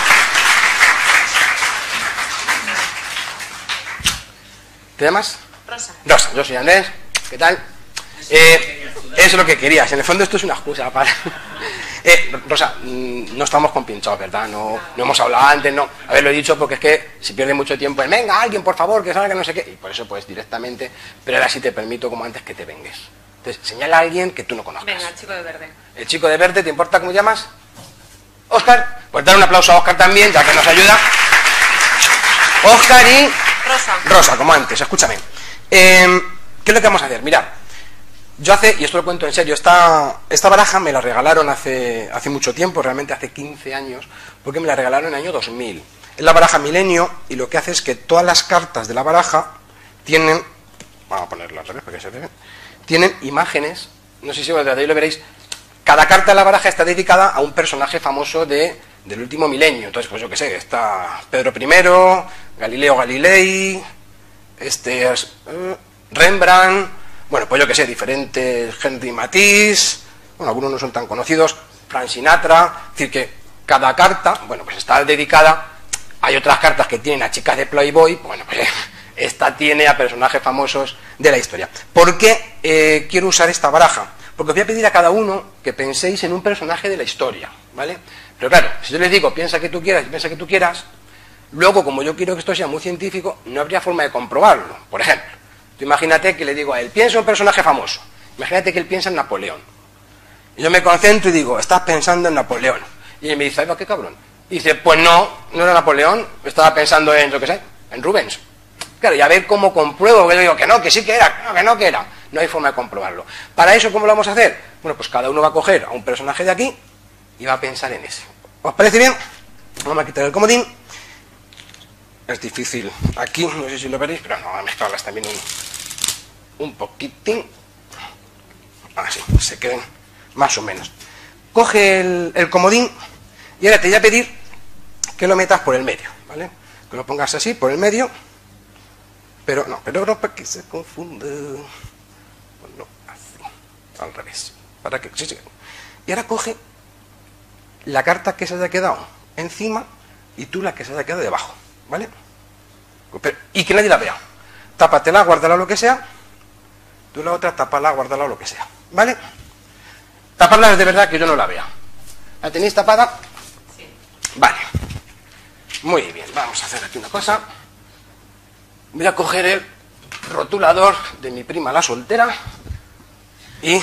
¿Te llamas? Rosa. Rosa, yo soy Andrés, ¿qué tal? Eh, eso es lo que querías, en el fondo esto es una excusa para... Eh, Rosa, no estamos compinchados, ¿verdad? No, no hemos hablado antes, no. A ver, lo he dicho porque es que si pierde mucho tiempo en venga, alguien, por favor, que salga, no sé qué. Y por eso, pues, directamente, pero ahora sí te permito, como antes, que te vengues. Entonces, señala a alguien que tú no conozcas. Venga, el chico de verde. El chico de verde, ¿te importa cómo llamas? Óscar. Pues dar un aplauso a Óscar también, ya que nos ayuda. Óscar y... Rosa. Rosa, como antes, escúchame. Eh, ¿Qué es lo que vamos a hacer? Mirad. Yo hace, y esto lo cuento en serio, esta, esta baraja me la regalaron hace, hace mucho tiempo, realmente hace quince años, porque me la regalaron en el año dos mil. Es la baraja Milenio, y lo que hace es que todas las cartas de la baraja tienen, vamos a ponerla al revés para que se vea, tienen imágenes, no sé si de ahí lo veréis, cada carta de la baraja está dedicada a un personaje famoso de, del último milenio. Entonces, pues yo qué sé, está Pedro primero, Galileo Galilei, este, uh, Rembrandt... Bueno, pues yo que sé, diferentes, Henry Matisse, bueno, algunos no son tan conocidos, Frank Sinatra, es decir que cada carta, bueno, pues está dedicada, hay otras cartas que tienen a chicas de Playboy, bueno, pues esta tiene a personajes famosos de la historia. ¿Por qué eh, quiero usar esta baraja? Porque os voy a pedir a cada uno que penséis en un personaje de la historia, ¿vale? Pero claro, si yo les digo, piensa que tú quieras y piensa que tú quieras, luego, como yo quiero que esto sea muy científico, no habría forma de comprobarlo. Por ejemplo, tú imagínate que le digo a él, piensa en un personaje famoso. Imagínate que él piensa en Napoleón. Y yo me concentro y digo, estás pensando en Napoleón. Y él me dice, ay, va, qué cabrón. Y dice, pues no, no era Napoleón, estaba pensando en, yo qué sé, en Rubens. Claro, y a ver cómo compruebo, que yo digo que no, que sí que era, que no, que no que era. No hay forma de comprobarlo. Para eso, ¿cómo lo vamos a hacer? Bueno, pues cada uno va a coger a un personaje de aquí y va a pensar en ese. ¿Os parece bien? Vamos a quitar el comodín. Es difícil aquí, no sé si lo veréis, pero no, voy a mezclarlas también un, un poquitín. Así, se queden más o menos. Coge el, el comodín y ahora te voy a pedir que lo metas por el medio, ¿vale? Que lo pongas así, por el medio. Pero no, pero no para que se confunda. Bueno, así, al revés. Para que sí, sí. Y ahora coge la carta que se haya quedado encima y tú la que se haya quedado debajo, ¿vale? Pero, y que nadie la vea. Tápatela, guárdala lo que sea. Tú la otra, tápala, guárdala lo que sea, ¿vale? Taparla de verdad que yo no la vea. ¿La tenéis tapada? Sí. Vale. Muy bien, vamos a hacer aquí una cosa. Voy a coger el rotulador de mi prima la soltera y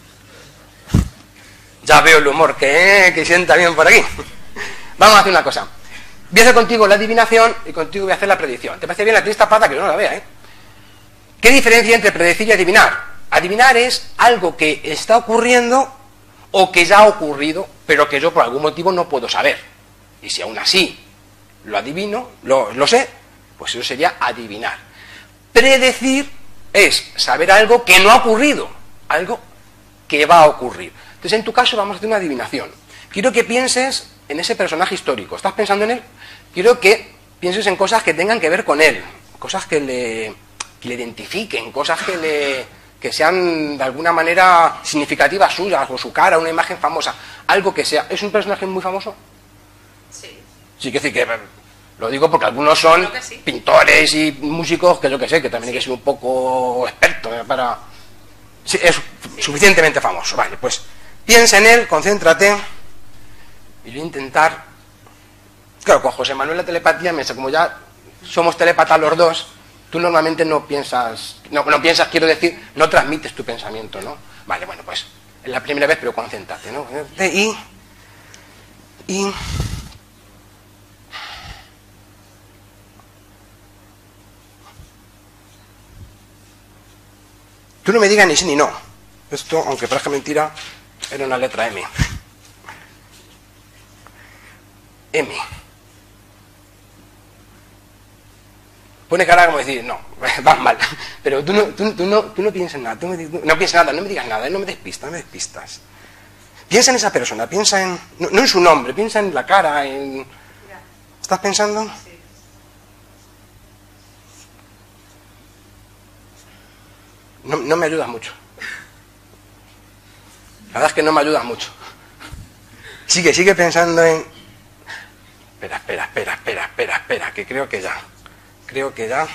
ya veo el humor que, que sienta bien por aquí. Vamos a hacer una cosa. Voy a hacer contigo la adivinación y contigo voy a hacer la predicción. ¿Te parece bien? La tenéis tapada, que yo no la vea, ¿eh? ¿Qué diferencia entre predecir y adivinar? Adivinar es algo que está ocurriendo o que ya ha ocurrido, pero que yo por algún motivo no puedo saber. Y si aún así lo adivino, lo, lo sé, pues eso sería adivinar. Predecir es saber algo que no ha ocurrido, algo que va a ocurrir. Entonces, en tu caso, vamos a hacer una adivinación. Quiero que pienses en ese personaje histórico. ¿Estás pensando en él? Quiero que pienses en cosas que tengan que ver con él, cosas que le, que le identifiquen, cosas que, le, que sean de alguna manera significativas suyas, o su cara, una imagen famosa, algo que sea. ¿Es un personaje muy famoso? Sí. Sí, que decir que... Lo digo porque algunos son sí. pintores y músicos que yo que sé, que también sí. hay que ser un poco experto ¿eh? para... Sí, es sí. suficientemente famoso. Vale, pues piensa en él, concéntrate y voy a intentar... Claro, con José Manuel la telepatía, como ya somos telépatas los dos, tú normalmente no piensas, no, no piensas, quiero decir, no transmites tu pensamiento, ¿no? Vale, bueno, pues es la primera vez, pero concéntrate, ¿no? Y... y tú no me digas ni sí ni no. Esto, aunque parezca mentira, era una letra M. M. Pone cara como decir, no, vas mal. Pero tú no, tú, tú no, tú no piensas nada, tú me, tú, no piensas nada, no me digas nada, no me despistas, no me despistas. Piensa en esa persona, piensa en... No, no en su nombre, piensa en la cara, en... ¿Estás pensando? Sí. No, no me ayudas mucho. La verdad es que no me ayudas mucho. Sigue, sigue pensando en... Espera, espera, espera, espera, espera, espera, que creo que ya. Creo que ya.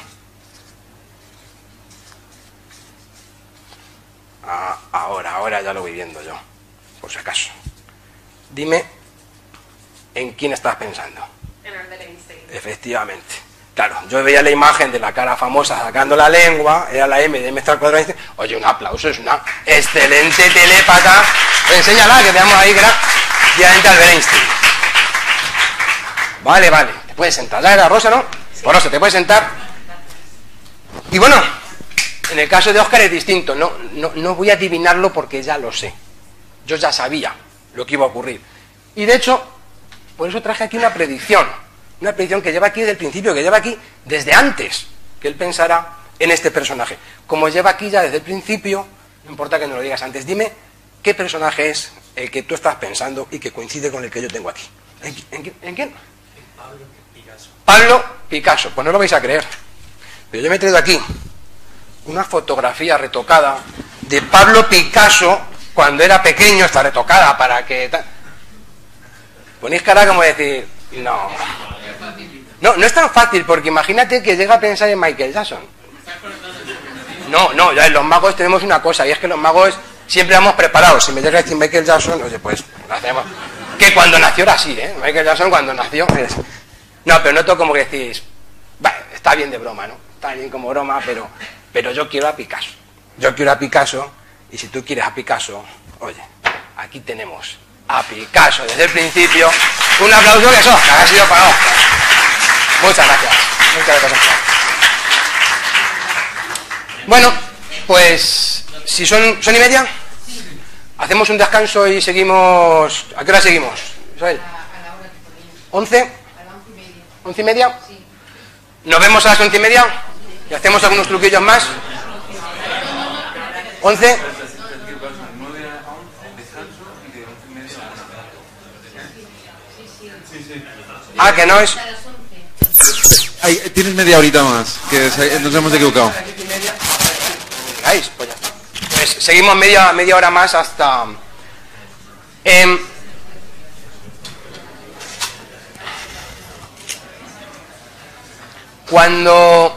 Ah, ahora, ahora ya lo voy viendo yo, por si acaso. Dime, ¿en quién estás pensando? En Albert Einstein. Efectivamente. Claro, yo veía la imagen de la cara famosa sacando la lengua, era la M de M está al cuadrado. Oye, un aplauso, es una excelente telépata. Pues enséñala, que veamos ahí que era efectivamente Albert Einstein. Vale, vale, te puedes sentar. Ya era Rosa, ¿no? Sí. Por Rosa, te puedes sentar. Y bueno, en el caso de Óscar es distinto. No, no, no voy a adivinarlo porque ya lo sé. Yo ya sabía lo que iba a ocurrir. Y de hecho, por eso traje aquí una predicción. Una predicción que lleva aquí desde el principio, que lleva aquí desde antes que él pensara en este personaje. Como lleva aquí ya desde el principio, no importa que no lo digas antes, dime qué personaje es el que tú estás pensando y que coincide con el que yo tengo aquí. ¿En, en, en quién? Pablo Picasso. Pablo Picasso, pues no lo vais a creer. Pero yo me he traído aquí una fotografía retocada de Pablo Picasso cuando era pequeño, está retocada para que... Ponéis cara como decir, no... No, no es tan fácil, porque imagínate que llega a pensar en Michael Jackson. No, no, ya en los magos tenemos una cosa, y es que los magos siempre vamos preparados. Si me llega a decir Michael Jackson, oye, pues lo hacemos. Que cuando nació era así, ¿eh? Michael Jackson cuando nació es... No, pero noto como que decís, vale, está bien de broma, ¿no? Está bien como broma, pero, pero yo quiero a Picasso. Yo quiero a Picasso, y si tú quieres a Picasso, oye, aquí tenemos a Picasso desde el principio. Un aplauso que eso, que ha sido para Oscar. Muchas gracias. Muchas gracias. Bueno, pues, si son, son y media, hacemos un descanso y seguimos... ¿A qué hora seguimos, Isabel? ¿Once? ¿Once y media? ¿Nos vemos a las once y media? ¿Y hacemos algunos truquillos más? ¿Once? Ah, que no es... Ay, tienes media horita más, que se- nos hemos equivocado. Pues ya está. Pues seguimos media, media hora más hasta... Em, cuando...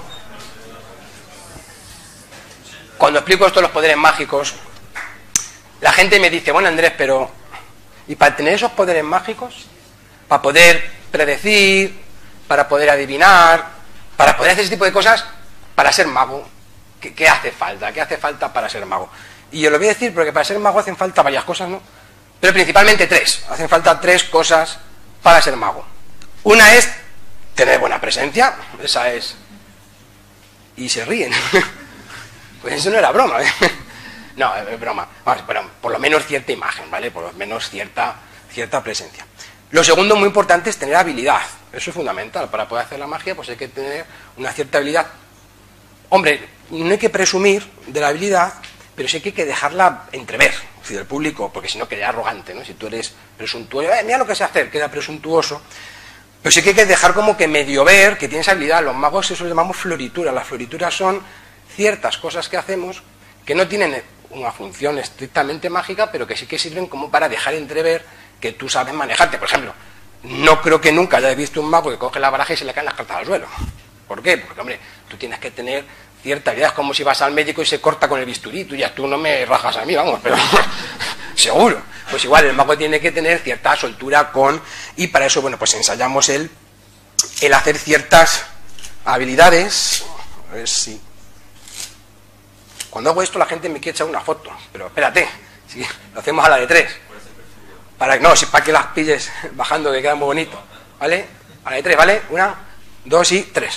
Cuando explico esto de los poderes mágicos, la gente me dice, bueno, Andrés, pero... ¿Y para tener esos poderes mágicos? Para poder predecir, para poder adivinar, para poder hacer ese tipo de cosas, para ser mago. ¿Qué, qué hace falta? ¿Qué hace falta para ser mago? Y yo lo voy a decir porque para ser mago hacen falta varias cosas, ¿no? Pero principalmente tres. Hacen falta tres cosas para ser mago. Una es tener buena presencia. Esa es... Y se ríen. Pues eso no era broma, ¿eh? No, es broma. Vamos, pero por lo menos cierta imagen, ¿vale? Por lo menos cierta, cierta presencia. Lo segundo muy importante es tener habilidad. Eso es fundamental. Para poder hacer la magia, pues hay que tener una cierta habilidad. Hombre, no hay que presumir de la habilidad, pero sí que hay que dejarla entrever, es decir, el público, porque si no queda arrogante, ¿no? Si tú eres presuntuoso, eh, mira lo que sé hacer, queda presuntuoso. Pero sí que hay que dejar como que medio ver que tienes habilidad. Los magos eso lo llamamos florituras. Las florituras son ciertas cosas que hacemos que no tienen una función estrictamente mágica, pero que sí que sirven como para dejar entrever que tú sabes manejarte. Por ejemplo, no creo que nunca hayas visto un mago que coge la baraja y se le caen las cartas al suelo. ¿Por qué? Porque, hombre, tú tienes que tener cierta habilidad. Es como si vas al médico y se corta con el bisturí. Tú ya tú no me rajas a mí, vamos, pero seguro. Pues igual, el mago tiene que tener cierta soltura con... Y para eso, bueno, pues ensayamos el, el hacer ciertas habilidades. A ver si... Cuando hago esto la gente me quiere echar una foto, pero espérate, si lo hacemos a la de tres. Para, no, si para que las pilles bajando, que queda muy bonito. ¿Vale? A la de tres, ¿vale? Una, dos y tres.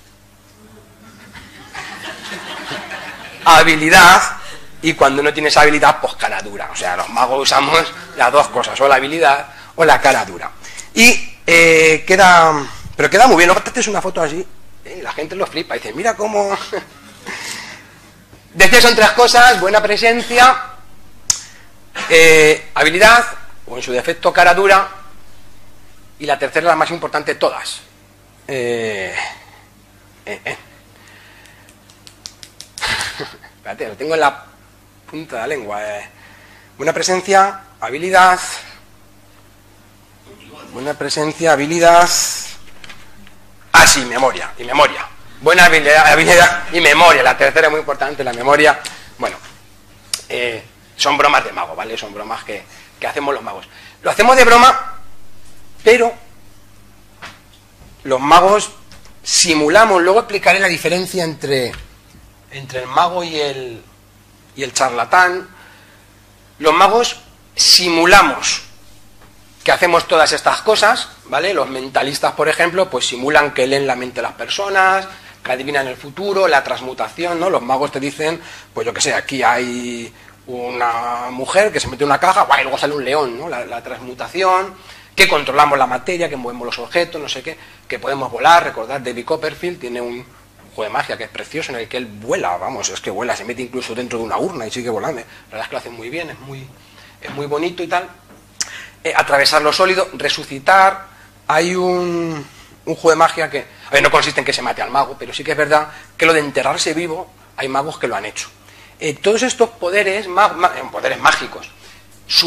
Habilidad, y cuando no tienes habilidad, pues cara dura. O sea, los magos usamos las dos cosas, o la habilidad o la cara dura. Y eh, queda... Pero queda muy bien, no te haces una foto así, y la gente lo flipa, y dice, mira cómo... Decía, son tres cosas: buena presencia, eh, habilidad, o en su defecto cara dura, y la tercera, la más importante de todas. Eh, eh, eh. Espérate, lo tengo en la punta de la lengua. Eh. Buena presencia, habilidad, buena presencia, habilidad... Ah, sí, memoria, y memoria. Buena habilidad, habilidad y memoria. La tercera es muy importante, la memoria. Bueno, eh, son bromas de mago, ¿vale? Son bromas que, que hacemos los magos. Lo hacemos de broma, pero los magos simulamos. Luego explicaré la diferencia entre, entre el mago y el, y el charlatán. Los magos simulamos que hacemos todas estas cosas, ¿vale? Los mentalistas, por ejemplo, pues simulan que leen la mente de las personas, que adivinan el futuro, la transmutación, ¿no? Los magos te dicen, pues yo qué sé, aquí hay una mujer que se mete en una caja, ¡guay! Y luego sale un león, ¿no? La, la transmutación, que controlamos la materia, que movemos los objetos, no sé qué, que podemos volar. Recordad, David Copperfield tiene un juego de magia que es precioso, en el que él vuela, vamos, es que vuela, se mete incluso dentro de una urna y sigue volando. La verdad es que lo hace muy bien, es muy, es muy bonito y tal. Eh, atravesar lo sólido, resucitar. Hay un, un juego de magia que, a ver, no consiste en que se mate al mago, pero sí que es verdad que lo de enterrarse vivo, hay magos que lo han hecho. Eh, todos estos poderes, ma, ma, poderes mágicos,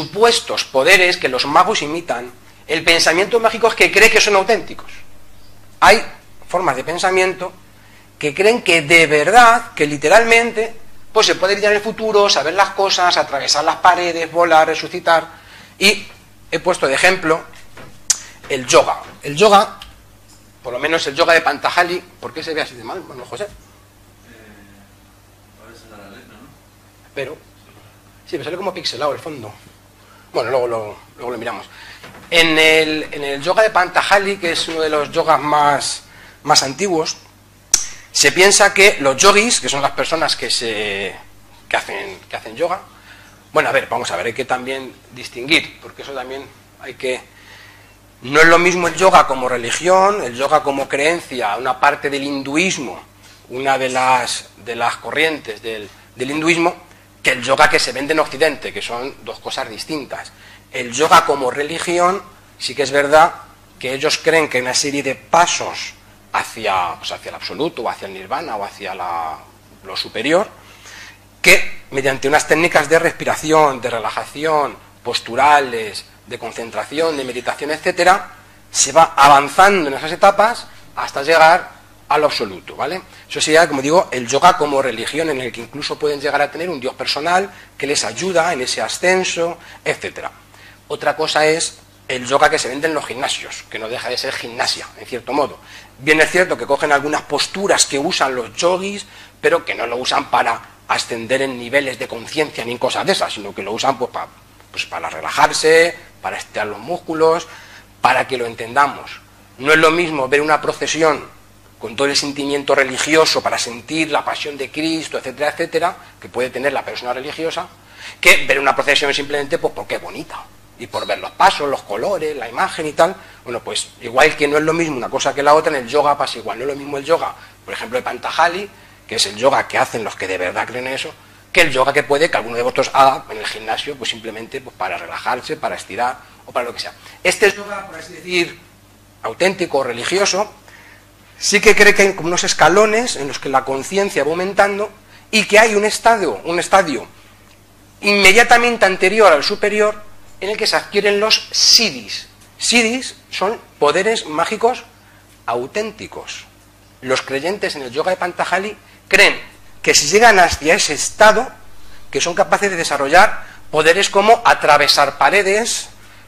supuestos poderes que los magos imitan, el pensamiento mágico es que cree que son auténticos. hay formas de pensamiento que creen que de verdad, que literalmente, pues se puede ir en el futuro, saber las cosas, atravesar las paredes, volar, resucitar. Y he puesto de ejemplo el yoga. El yoga, por lo menos el yoga de Pantajali, ¿por qué se ve así de mal, bueno, José? Pero, sí, me sale como pixelado el fondo. Bueno, luego lo, luego lo miramos. En el, en el yoga de Pantajali, que es uno de los yogas más, más antiguos, se piensa que los yogis, que son las personas que, se, que, hacen, que hacen yoga, bueno, a ver, vamos a ver, hay que también distinguir, porque eso también hay que... No es lo mismo el yoga como religión, el yoga como creencia, una parte del hinduismo, una de las, de las corrientes del, del hinduismo, que el yoga que se vende en Occidente, que son dos cosas distintas. El yoga como religión, sí que es verdad que ellos creen que hay una serie de pasos hacia, pues hacia el absoluto, o hacia el nirvana, o hacia la, lo superior, que mediante unas técnicas de respiración, de relajación, posturales, de concentración, de meditación, etcétera, se va avanzando en esas etapas hasta llegar al absoluto, ¿vale? Eso sería, como digo, el yoga como religión, en el que incluso pueden llegar a tener un dios personal que les ayuda en ese ascenso, etcétera. Otra cosa es el yoga que se vende en los gimnasios, que no deja de ser gimnasia, en cierto modo. Bien es cierto que cogen algunas posturas que usan los yogis, pero que no lo usan para ascender en niveles de conciencia ni cosas de esas, sino que lo usan pues, para, pues, para relajarse, para estirar los músculos, para que lo entendamos. No es lo mismo ver una procesión con todo el sentimiento religioso para sentir la pasión de Cristo, etcétera, etcétera, que puede tener la persona religiosa, que ver una procesión simplemente pues porque es bonita, y por ver los pasos, los colores, la imagen y tal. Bueno, pues igual que no es lo mismo una cosa que la otra, en el yoga pasa igual. No es lo mismo el yoga, por ejemplo, de Pantajali, que es el yoga que hacen los que de verdad creen en eso, que el yoga que puede que alguno de vosotros haga en el gimnasio, pues simplemente pues para relajarse, para estirar o para lo que sea. Este yoga, por así decir, auténtico, religioso, sí que cree que hay como unos escalones en los que la conciencia va aumentando y que hay un estadio, un estadio inmediatamente anterior al superior en el que se adquieren los siddhis. Siddhis son poderes mágicos auténticos. Los creyentes en el yoga de Pantajali creen que si llegan hacia ese estado, que son capaces de desarrollar poderes como atravesar paredes,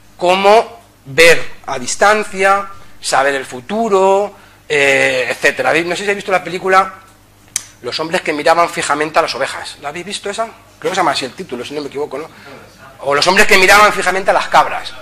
como ver a distancia, saber el futuro, eh, etcétera. No sé si habéis visto la película Los hombres que miraban fijamente a las ovejas. ¿La habéis visto esa? Creo que se llama así el título, si no me equivoco, ¿no? O Los hombres que miraban fijamente a las cabras.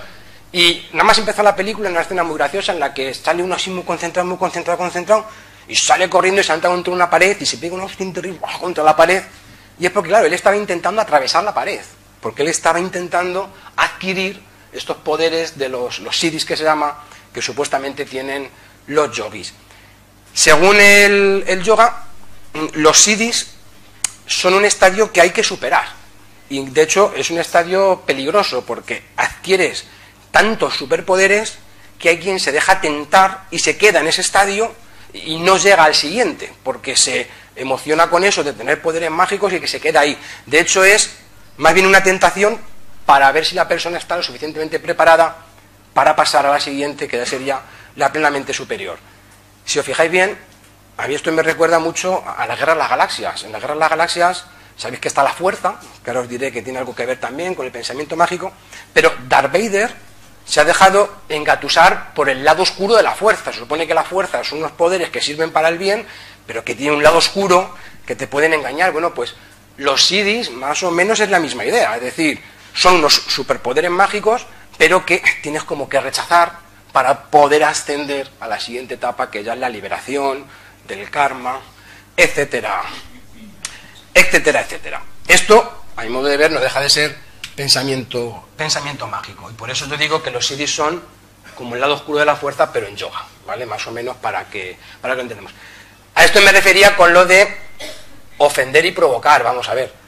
Y nada más empezó la película en una escena muy graciosa en la que sale uno así muy concentrado, muy concentrado, concentrado, y sale corriendo y salta contra una pared y se pega un hostia terrible contra la pared. Y es porque, claro, él estaba intentando atravesar la pared, porque él estaba intentando adquirir estos poderes de los, los siddhis, que se llama, que supuestamente tienen los yogis. Según el, el yoga, los siddhis son un estadio que hay que superar. Y de hecho es un estadio peligroso porque adquieres tantos superpoderes que hay quien se deja tentar y se queda en ese estadio y no llega al siguiente, porque se emociona con eso de tener poderes mágicos y que se queda ahí. De hecho es más bien una tentación para ver si la persona está lo suficientemente preparada para pasar a la siguiente, que ya sería la plenamente superior. Si os fijáis bien, a mí esto me recuerda mucho a la Guerra de las Galaxias. En la Guerra de las Galaxias sabéis que está la fuerza, que ahora os diré que tiene algo que ver también con el pensamiento mágico, pero Darth Vader se ha dejado engatusar por el lado oscuro de la fuerza. Se supone que la fuerza son unos poderes que sirven para el bien, pero que tienen un lado oscuro que te pueden engañar. Bueno, pues los siddhis más o menos es la misma idea, es decir, son unos superpoderes mágicos, pero que tienes como que rechazar para poder ascender a la siguiente etapa, que ya es la liberación del karma, etcétera, etcétera, etcétera. Esto, a mi modo de ver, no deja de ser pensamiento, pensamiento mágico, y por eso yo digo que los siddhis son como el lado oscuro de la fuerza, pero en yoga, ¿vale? Más o menos para que, para que lo entendamos. A esto me refería con lo de ofender y provocar. Vamos a ver,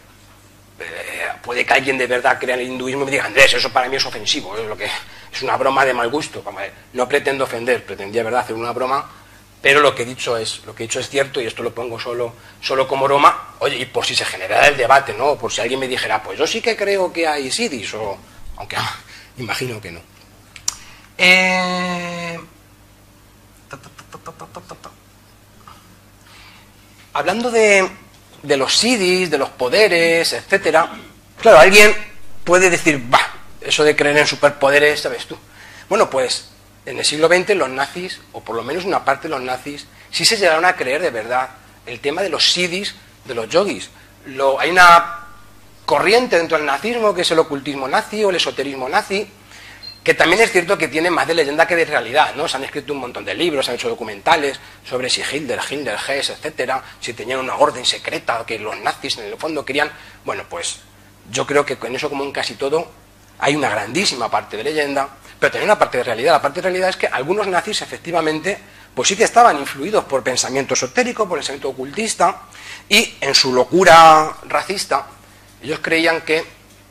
eh, puede que alguien de verdad crea en el hinduismo y me diga, Andrés, eso para mí es ofensivo, es lo que es una broma de mal gusto. Vamos a ver, no pretendo ofender, pretendía, verdad, hacer una broma, pero lo que he dicho es, lo que he dicho es cierto, y esto lo pongo solo, solo como broma. Oye, y por si se generara el debate, ¿no? Por si alguien me dijera, pues yo sí que creo que hay siddhis, o aunque ah, imagino que no. Eh, Hablando de, de los sidis, de los poderes, etcétera, claro, alguien puede decir, bah, eso de creer en superpoderes, ¿sabes tú? Bueno, pues en el siglo veinte los nazis, o por lo menos una parte de los nazis, sí se llegaron a creer de verdad el tema de los sidis, de los yogis. Lo, hay una corriente dentro del nazismo que es el ocultismo nazi o el esoterismo nazi, que también es cierto que tiene más de leyenda que de realidad, ¿no? Se han escrito un montón de libros, se han hecho documentales sobre si Hitler, Hitler, Hess, etcétera, si tenían una orden secreta que los nazis en el fondo querían. Bueno, pues yo creo que con eso, como en casi todo, hay una grandísima parte de leyenda, pero también una parte de realidad. La parte de realidad es que algunos nazis efectivamente pues sí que estaban influidos por pensamiento esotérico, por pensamiento ocultista, y en su locura racista ellos creían que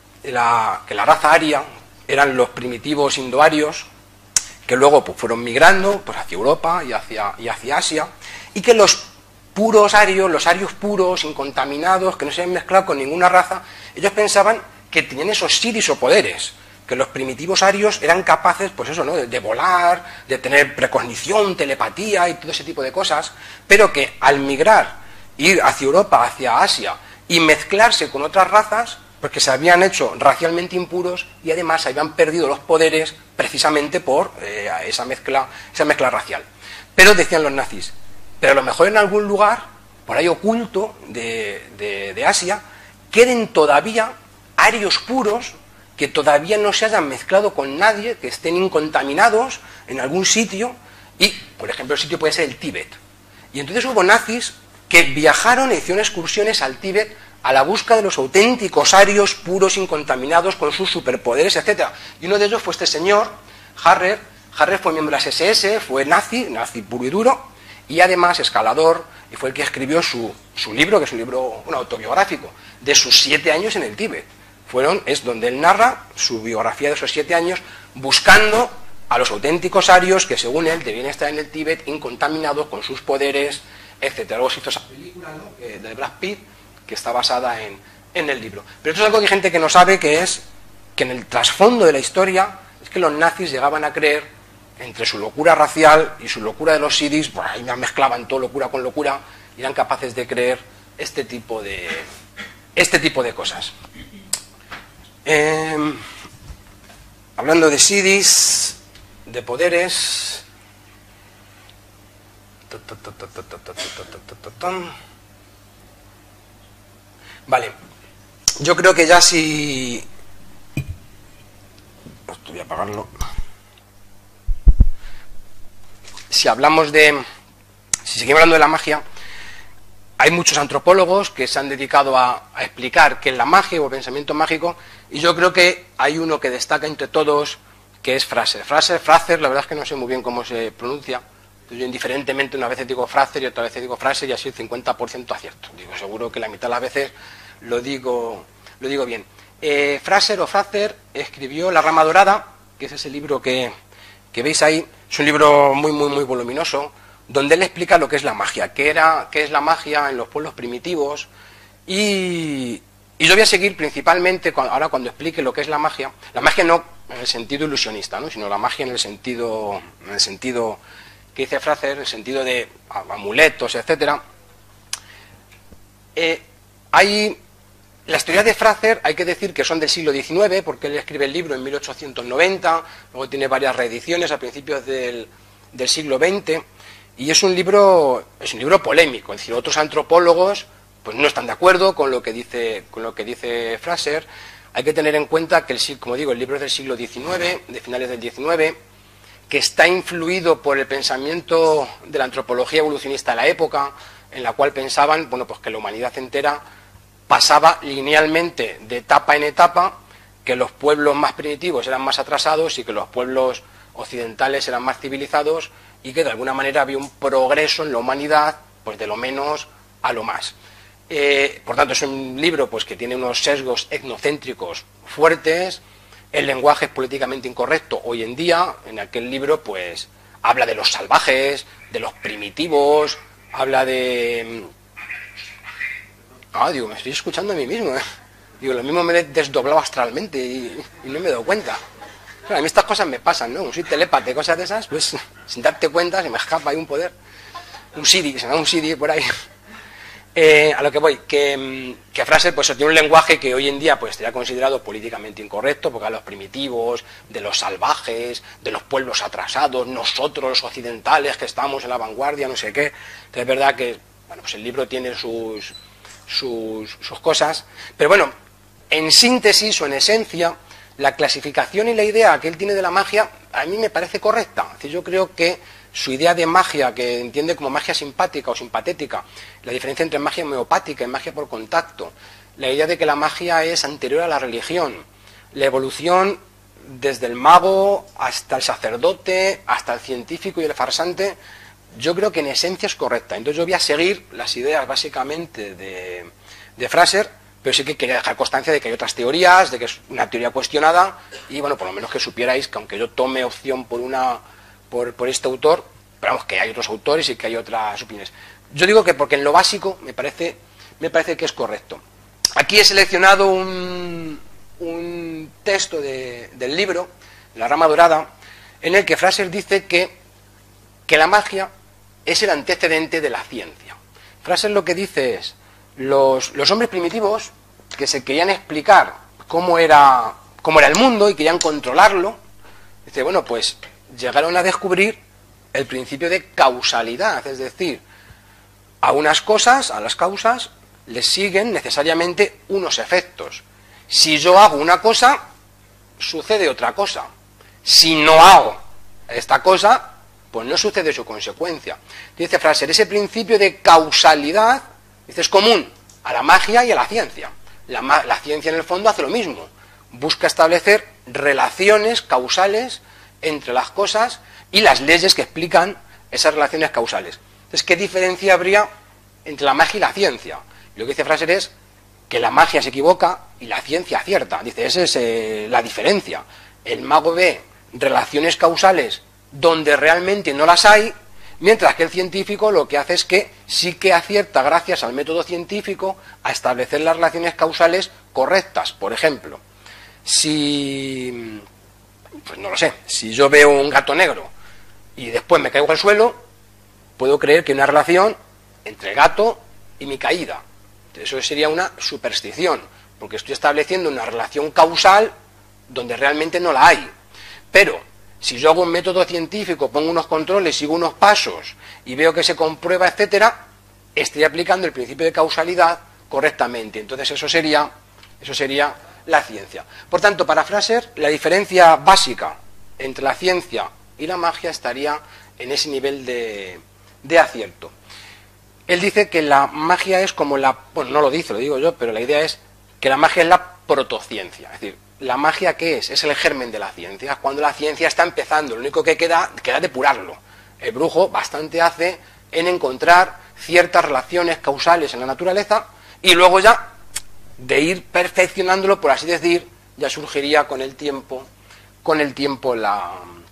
la, que la raza aria eran los primitivos indoarios que luego pues, fueron migrando pues, hacia Europa y hacia, y hacia Asia, y que los puros arios, los arios puros, incontaminados, que no se habían mezclado con ninguna raza, ellos pensaban que tenían esos sidis o poderes, que los primitivos arios eran capaces, pues eso, ¿no?, de, de volar, de tener precognición, telepatía y todo ese tipo de cosas, pero que al migrar, ir hacia Europa, hacia Asia y mezclarse con otras razas, porque se habían hecho racialmente impuros y además habían perdido los poderes precisamente por eh, esa mezcla, esa mezcla racial. Pero decían los nazis, pero a lo mejor en algún lugar, por ahí oculto de, de, de Asia, queden todavía arios puros que todavía no se hayan mezclado con nadie, que estén incontaminados en algún sitio, y, por ejemplo, el sitio puede ser el Tíbet. Y entonces hubo nazis que viajaron e hicieron excursiones al Tíbet a la busca de los auténticos arios puros, incontaminados, con sus superpoderes, etcétera. Y uno de ellos fue este señor, Harrer. Harrer fue miembro de las ese ese, fue nazi, nazi puro y duro, y además escalador, y fue el que escribió su, su libro, que es un libro un autobiográfico, de sus siete años en el Tíbet. Fueron, es donde él narra su biografía de esos siete años, buscando a los auténticos arios que, según él, debían estar en el Tíbet, incontaminados, con sus poderes, etcétera. Luego se hizo esa película, ¿no?, eh, de Brad Pitt, que está basada en, en el libro. Pero esto es algo que hay gente que no sabe, que es que en el trasfondo de la historia es que los nazis llegaban a creer, entre su locura racial y su locura de los sidis, pues ahí mezclaban todo locura con locura, y eran capaces de creer este tipo de, este tipo de cosas. Eh, hablando de sidis, de poderes... Vale, yo creo que ya si... Esto voy a apagarlo. Si hablamos de... Si seguimos hablando de la magia, hay muchos antropólogos que se han dedicado a, a explicar qué es la magia o el pensamiento mágico, y yo creo que hay uno que destaca entre todos, que es Fraser. Fraser, Fraser, la verdad es que no sé muy bien cómo se pronuncia. Yo indiferentemente una vez digo Fraser y otra vez digo Fraser, y así el cincuenta por ciento acierto. Digo, seguro que la mitad de las veces lo digo, lo digo bien. Eh, Fraser o Fraser escribió La rama dorada, que es ese libro que, que veis ahí. Es un libro muy, muy, muy voluminoso, donde él explica lo que es la magia, qué, era, qué es la magia en los pueblos primitivos. Y, y yo voy a seguir principalmente, ahora cuando explique lo que es la magia, la magia no en el sentido ilusionista, ¿no?, sino la magia en el sentido, en el sentido que dice Fraser, en el sentido de amuletos, etcétera. Eh, hay las teorías de Fraser, hay que decir que son del siglo diecinueve, porque él escribe el libro en mil ochocientos noventa, luego tiene varias reediciones a principios del, del siglo veinte, y es un libro es un libro polémico. Es decir, otros antropólogos pues no están de acuerdo con lo que dice con lo que dice Fraser. Hay que tener en cuenta que, el, como digo, el libro es del siglo diecinueve, de finales del diecinueve, que está influido por el pensamiento de la antropología evolucionista de la época, en la cual pensaban, bueno, pues que la humanidad entera pasaba linealmente de etapa en etapa, que los pueblos más primitivos eran más atrasados y que los pueblos occidentales eran más civilizados, y que de alguna manera había un progreso en la humanidad, pues de lo menos a lo más. Eh, por tanto, es un libro pues que tiene unos sesgos etnocéntricos fuertes. El lenguaje es políticamente incorrecto hoy en día. En aquel libro pues habla de los salvajes, de los primitivos, habla de... Ah, digo, me estoy escuchando a mí mismo, ¿eh? Digo, lo mismo me he desdoblado astralmente y, y no me he dado cuenta. Claro, a mí estas cosas me pasan, ¿no? Un soy telépata y cosas de esas, pues sin darte cuenta se me escapa ahí un poder. Un C D, se me da un C D por ahí. Eh, a lo que voy, que, que Fraser pues tiene un lenguaje que hoy en día pues estaría considerado políticamente incorrecto, porque habla de los primitivos, de los salvajes, de los pueblos atrasados, nosotros los occidentales que estamos en la vanguardia, no sé qué. Entonces es verdad que bueno, pues el libro tiene sus, sus, sus cosas, pero bueno, en síntesis o en esencia, la clasificación y la idea que él tiene de la magia a mí me parece correcta. Es decir, yo creo que su idea de magia, que entiende como magia simpática o simpatética, la diferencia entre magia homeopática y magia por contacto, la idea de que la magia es anterior a la religión, la evolución desde el mago hasta el sacerdote, hasta el científico y el farsante, yo creo que en esencia es correcta. Entonces yo voy a seguir las ideas básicamente de, de Fraser, pero sí que quería dejar constancia de que hay otras teorías, de que es una teoría cuestionada, y bueno, por lo menos que supierais que aunque yo tome opción por una Por, por este autor, pero vamos, que hay otros autores y que hay otras opiniones. Yo digo que porque en lo básico me parece, me parece que es correcto. Aquí he seleccionado un, un texto de, del libro, La rama dorada, en el que Fraser dice que, que la magia es el antecedente de la ciencia. Fraser lo que dice es, los, los hombres primitivos que se querían explicar cómo era, cómo era el mundo y querían controlarlo, dice, bueno, pues llegaron a descubrir el principio de causalidad, es decir, a unas cosas, a las causas, les siguen necesariamente unos efectos. Si yo hago una cosa, sucede otra cosa. Si no hago esta cosa, pues no sucede su consecuencia. Dice Fraser, ese principio de causalidad, dice, es común a la magia y a la ciencia. La, la ciencia en el fondo hace lo mismo, busca establecer relaciones causales entre las cosas y las leyes que explican esas relaciones causales. Entonces, ¿qué diferencia habría entre la magia y la ciencia? Lo que dice Fraser es que la magia se equivoca y la ciencia acierta. Dice, esa es eh, la diferencia. El mago ve relaciones causales donde realmente no las hay, mientras que el científico lo que hace es que sí que acierta, gracias al método científico, a establecer las relaciones causales correctas. Por ejemplo, si... pues no lo sé, si yo veo un gato negro y después me caigo al suelo, puedo creer que hay una relación entre el gato y mi caída. Eso sería una superstición, porque estoy estableciendo una relación causal donde realmente no la hay. Pero si yo hago un método científico, pongo unos controles, sigo unos pasos y veo que se comprueba, etcétera, estoy aplicando el principio de causalidad correctamente. Entonces eso sería, eso sería la ciencia. Por tanto, para Fraser, la diferencia básica entre la ciencia y la magia estaría en ese nivel de, de acierto. Él dice que la magia es como la... bueno, no lo dice, lo digo yo, pero la idea es que la magia es la protociencia. Es decir, ¿la magia qué es? Es el germen de la ciencia. Cuando la ciencia está empezando, lo único que queda, queda depurarlo. El brujo bastante hace en encontrar ciertas relaciones causales en la naturaleza y luego ya, de ir perfeccionándolo, por así decir, ya surgiría con el tiempo, con el tiempo la,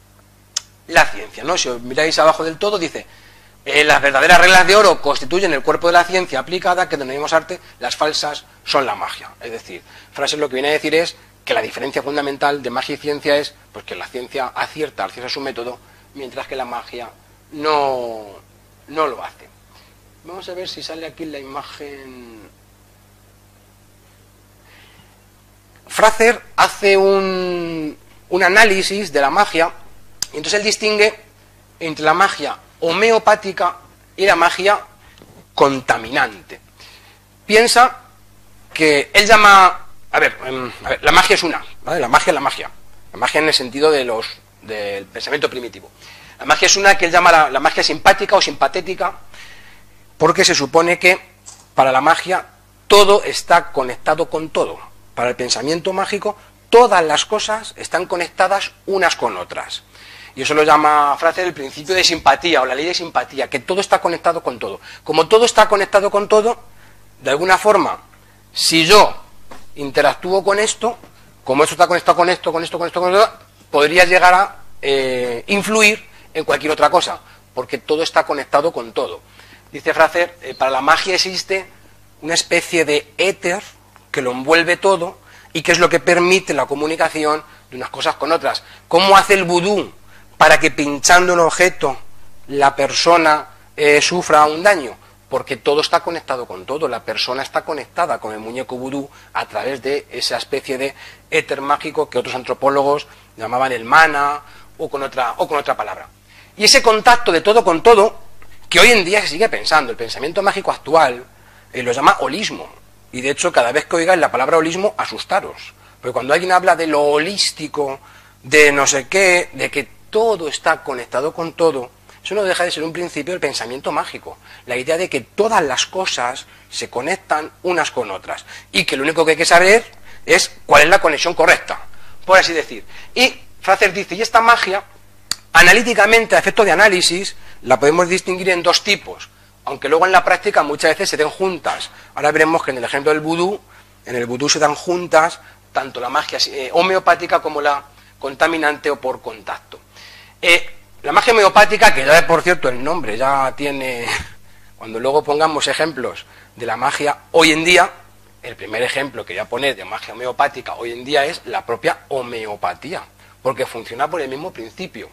la ciencia, ¿no? Si os miráis abajo del todo, dice, eh, las verdaderas reglas de oro constituyen el cuerpo de la ciencia aplicada, que denominamos arte, las falsas son la magia. Es decir, Fraser lo que viene a decir es que la diferencia fundamental de magia y ciencia es pues que la ciencia acierta al su método, mientras que la magia no, no lo hace. Vamos a ver si sale aquí la imagen. Fraser hace un, un análisis de la magia, y entonces él distingue entre la magia homeopática y la magia contaminante. Piensa que él llama, a ver, a ver la magia es una, ¿vale? La magia es la magia, la magia en el sentido de los, del pensamiento primitivo. La magia es una que él llama la, la magia simpática o simpatética, porque se supone que para la magia todo está conectado con todo. Para el pensamiento mágico, todas las cosas están conectadas unas con otras. Y eso lo llama Fraser el principio de simpatía o la ley de simpatía, que todo está conectado con todo. Como todo está conectado con todo, de alguna forma, si yo interactúo con esto, como esto está conectado con esto, con esto, con esto, con esto, podría llegar a eh, influir en cualquier otra cosa, porque todo está conectado con todo. Dice Fraser, eh, para la magia existe una especie de éter que lo envuelve todo y que es lo que permite la comunicación de unas cosas con otras. ¿Cómo hace el vudú para que pinchando un objeto la persona eh, sufra un daño? Porque todo está conectado con todo, la persona está conectada con el muñeco vudú a través de esa especie de éter mágico que otros antropólogos llamaban el mana o con otra, o con otra palabra. Y ese contacto de todo con todo, que hoy en día se sigue pensando, el pensamiento mágico actual eh, lo llama holismo, y de hecho cada vez que oigáis la palabra holismo, asustaros, porque cuando alguien habla de lo holístico, de no sé qué, de que todo está conectado con todo, eso no deja de ser un principio del pensamiento mágico, la idea de que todas las cosas se conectan unas con otras y que lo único que hay que saber es cuál es la conexión correcta, por así decir. Y Fraser dice, y esta magia, analíticamente, a efecto de análisis, la podemos distinguir en dos tipos, aunque luego en la práctica muchas veces se den juntas. Ahora veremos que en el ejemplo del vudú, en el vudú se dan juntas tanto la magia eh, homeopática como la contaminante o por contacto. Eh, La magia homeopática, que ya por cierto el nombre ya tiene, cuando luego pongamos ejemplos de la magia hoy en día, el primer ejemplo que voy a poner de magia homeopática hoy en día es la propia homeopatía, porque funciona por el mismo principio.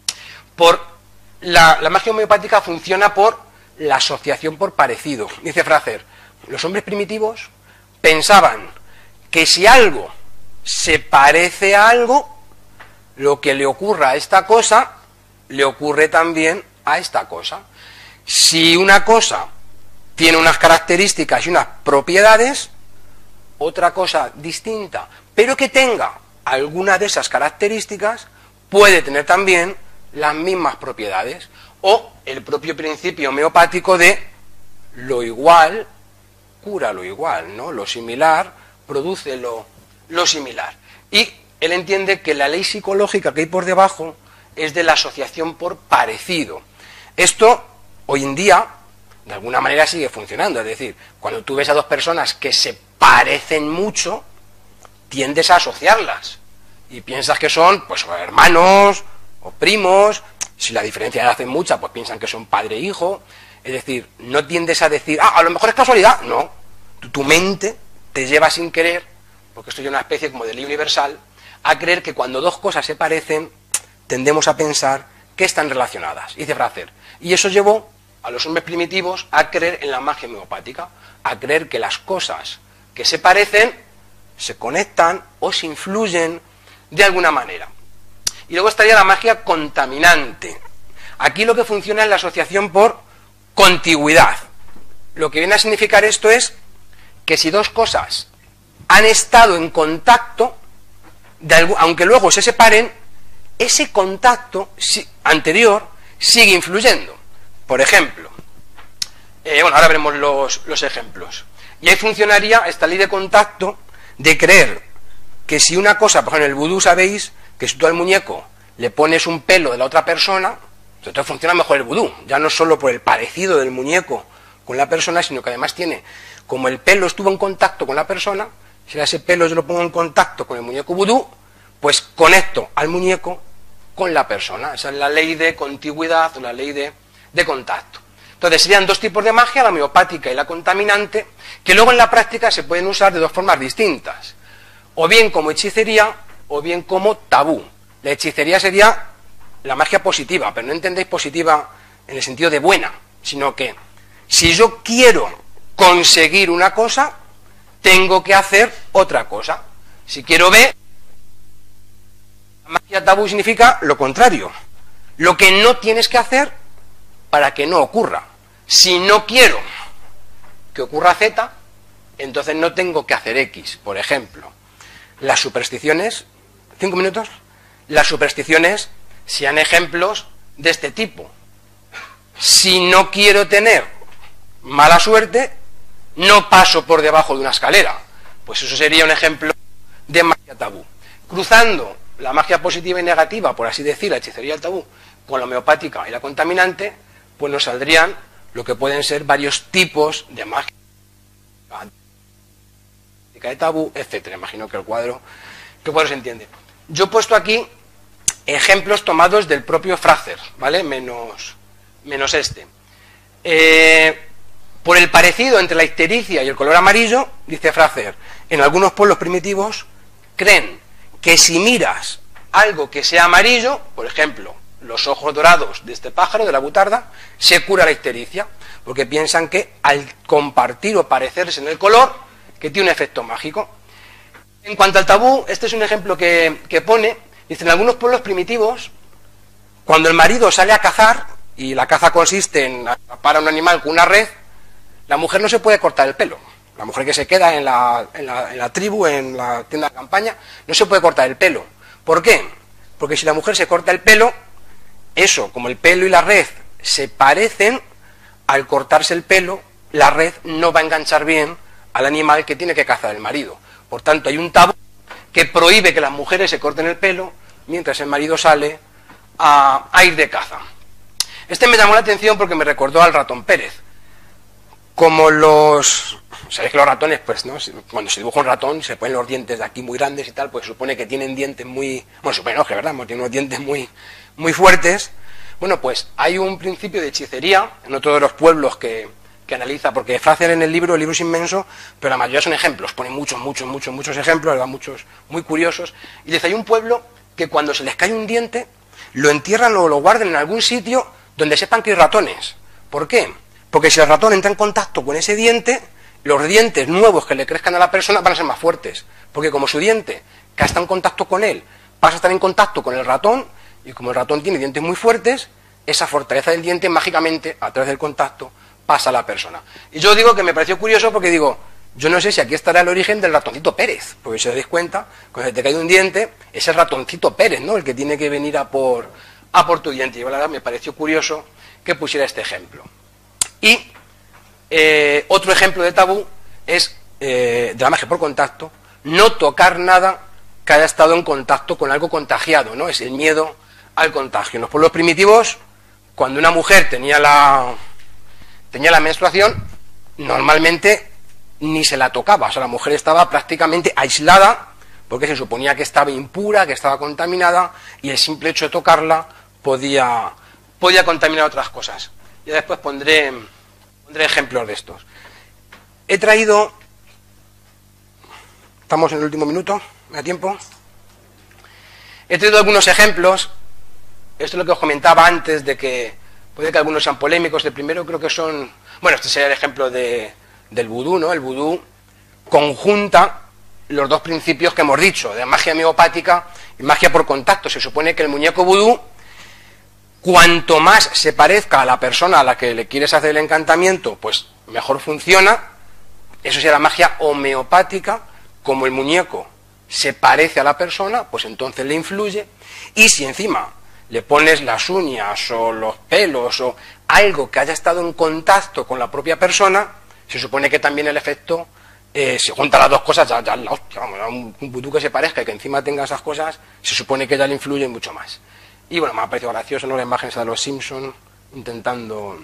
Por la, la magia homeopática funciona por la asociación por parecido. Dice Fraser, los hombres primitivos pensaban que si algo se parece a algo, lo que le ocurra a esta cosa le ocurre también a esta cosa. Si una cosa tiene unas características y unas propiedades, otra cosa distinta, pero que tenga alguna de esas características, puede tener también las mismas propiedades. O el propio principio homeopático de lo igual cura lo igual, ¿no? Lo similar produce lo, lo similar. Y él entiende que la ley psicológica que hay por debajo es de la asociación por parecido. Esto, hoy en día, de alguna manera sigue funcionando. Es decir, cuando tú ves a dos personas que se parecen mucho, tiendes a asociarlas. Y piensas que son, pues, hermanos o primos. Si la diferencia de edad es mucha, pues piensan que son padre e hijo. Es decir, no tiendes a decir, ah, a lo mejor es casualidad. No. Tu, tu mente te lleva sin querer, porque esto es una especie como de ley universal, a creer que cuando dos cosas se parecen, tendemos a pensar que están relacionadas. Dice Fraser, y eso llevó a los hombres primitivos a creer en la magia homeopática, a creer que las cosas que se parecen se conectan o se influyen de alguna manera. Y luego estaría la magia contaminante. Aquí lo que funciona es la asociación por contigüidad. Lo que viene a significar esto es que si dos cosas han estado en contacto, de algo, aunque luego se separen, ese contacto anterior sigue influyendo. Por ejemplo, eh, bueno, ahora veremos los, los ejemplos. Y ahí funcionaría esta ley de contacto de creer que si una cosa, por ejemplo, en el vudú sabéis que si tú al muñeco le pones un pelo de la otra persona, entonces funciona mejor el vudú, ya no solo por el parecido del muñeco con la persona, sino que además tiene, como el pelo estuvo en contacto con la persona, si a ese pelo yo lo pongo en contacto con el muñeco vudú, pues conecto al muñeco con la persona. Esa es la ley de contigüidad o la ley de, de contacto. Entonces serían dos tipos de magia, la homeopática y la contaminante, que luego en la práctica se pueden usar de dos formas distintas, o bien como hechicería o bien como tabú. La hechicería sería la magia positiva, pero no entendéis positiva en el sentido de buena, sino que si yo quiero conseguir una cosa, tengo que hacer otra cosa. Si quiero B, la magia tabú significa lo contrario, lo que no tienes que hacer para que no ocurra. Si no quiero que ocurra Z, entonces no tengo que hacer X. Por ejemplo, las supersticiones, cinco minutos, las supersticiones sean ejemplos de este tipo. Si no quiero tener mala suerte, no paso por debajo de una escalera. Pues eso sería un ejemplo de magia tabú. Cruzando la magia positiva y negativa, por así decir, la hechicería del tabú, con la homeopática y la contaminante, pues nos saldrían lo que pueden ser varios tipos de magia de tabú, etcétera. Imagino que el cuadro, que el cuadro se entiende. Yo he puesto aquí ejemplos tomados del propio Fraser, ¿vale? Menos, menos este. Eh, por el parecido entre la ictericia y el color amarillo, dice Fraser, en algunos pueblos primitivos creen que si miras algo que sea amarillo, por ejemplo, los ojos dorados de este pájaro, de la butarda, se cura la ictericia, porque piensan que al compartir o parecerse en el color, que tiene un efecto mágico. En cuanto al tabú, este es un ejemplo que, que pone, dice, en algunos pueblos primitivos, cuando el marido sale a cazar, y la caza consiste en atrapar a un animal con una red, la mujer no se puede cortar el pelo. La mujer que se queda en la, en la, en la tribu, en la tienda de campaña, no se puede cortar el pelo. ¿Por qué? Porque si la mujer se corta el pelo, eso, como el pelo y la red se parecen, al cortarse el pelo, la red no va a enganchar bien al animal que tiene que cazar el marido. Por tanto, hay un tabú que prohíbe que las mujeres se corten el pelo mientras el marido sale a, a ir de caza. Este me llamó la atención porque me recordó al ratón Pérez. Como los... Sabéis que los ratones, pues, ¿no? Cuando se dibuja un ratón, se ponen los dientes de aquí muy grandes y tal, pues supone que tienen dientes muy... Bueno, supone no, que verdad, tienen unos dientes muy, muy fuertes. Bueno, pues hay un principio de hechicería en otro de los pueblos que, que analiza, porque Frazer en el libro, el libro es inmenso, pero la mayoría son ejemplos, pone muchos, muchos, muchos, muchos ejemplos, ¿verdad? Muchos muy curiosos. Y dice, hay un pueblo que cuando se les cae un diente, lo entierran o lo guardan en algún sitio donde sepan que hay ratones. ¿Por qué? Porque si el ratón entra en contacto con ese diente, los dientes nuevos que le crezcan a la persona van a ser más fuertes. Porque como su diente, que está en contacto con él, pasa a estar en contacto con el ratón, y como el ratón tiene dientes muy fuertes, esa fortaleza del diente mágicamente, a través del contacto, pasa a la persona. Y yo digo que me pareció curioso porque digo, yo no sé si aquí estará el origen del ratoncito Pérez, porque si os dais cuenta, cuando te cae un diente, es el ratoncito Pérez, ¿no? El que tiene que venir a por, a por tu diente. Y la verdad me pareció curioso que pusiera este ejemplo. Y eh, otro ejemplo de tabú es eh, de la magia por contacto, no tocar nada que haya estado en contacto con algo contagiado, ¿no? Es el miedo al contagio. En los pueblos primitivos, cuando una mujer tenía la, tenía la menstruación, normalmente ni se la tocaba, o sea, la mujer estaba prácticamente aislada, porque se suponía que estaba impura, que estaba contaminada, y el simple hecho de tocarla podía, podía contaminar otras cosas. Y después pondré, pondré ejemplos de estos. He traído, estamos en el último minuto, ¿me da tiempo? He traído algunos ejemplos. Esto es lo que os comentaba antes, de que puede que algunos sean polémicos. El primero creo que son... Bueno, este sería el ejemplo de, del vudú, ¿no? El vudú conjunta los dos principios que hemos dicho, de magia homeopática y magia por contacto. Se supone que el muñeco vudú, cuanto más se parezca a la persona a la que le quieres hacer el encantamiento, pues mejor funciona. Eso sería la magia homeopática. Como el muñeco se parece a la persona, pues entonces le influye. Y si encima le pones las uñas o los pelos o algo que haya estado en contacto con la propia persona, se supone que también el efecto, eh, si junta las dos cosas, ya, ya la hostia, vamos, un, un vudú que se parezca y que encima tenga esas cosas, se supone que ya le influye mucho más. Y bueno, me ha parecido gracioso, ¿no?, la imagen esa de los Simpson intentando...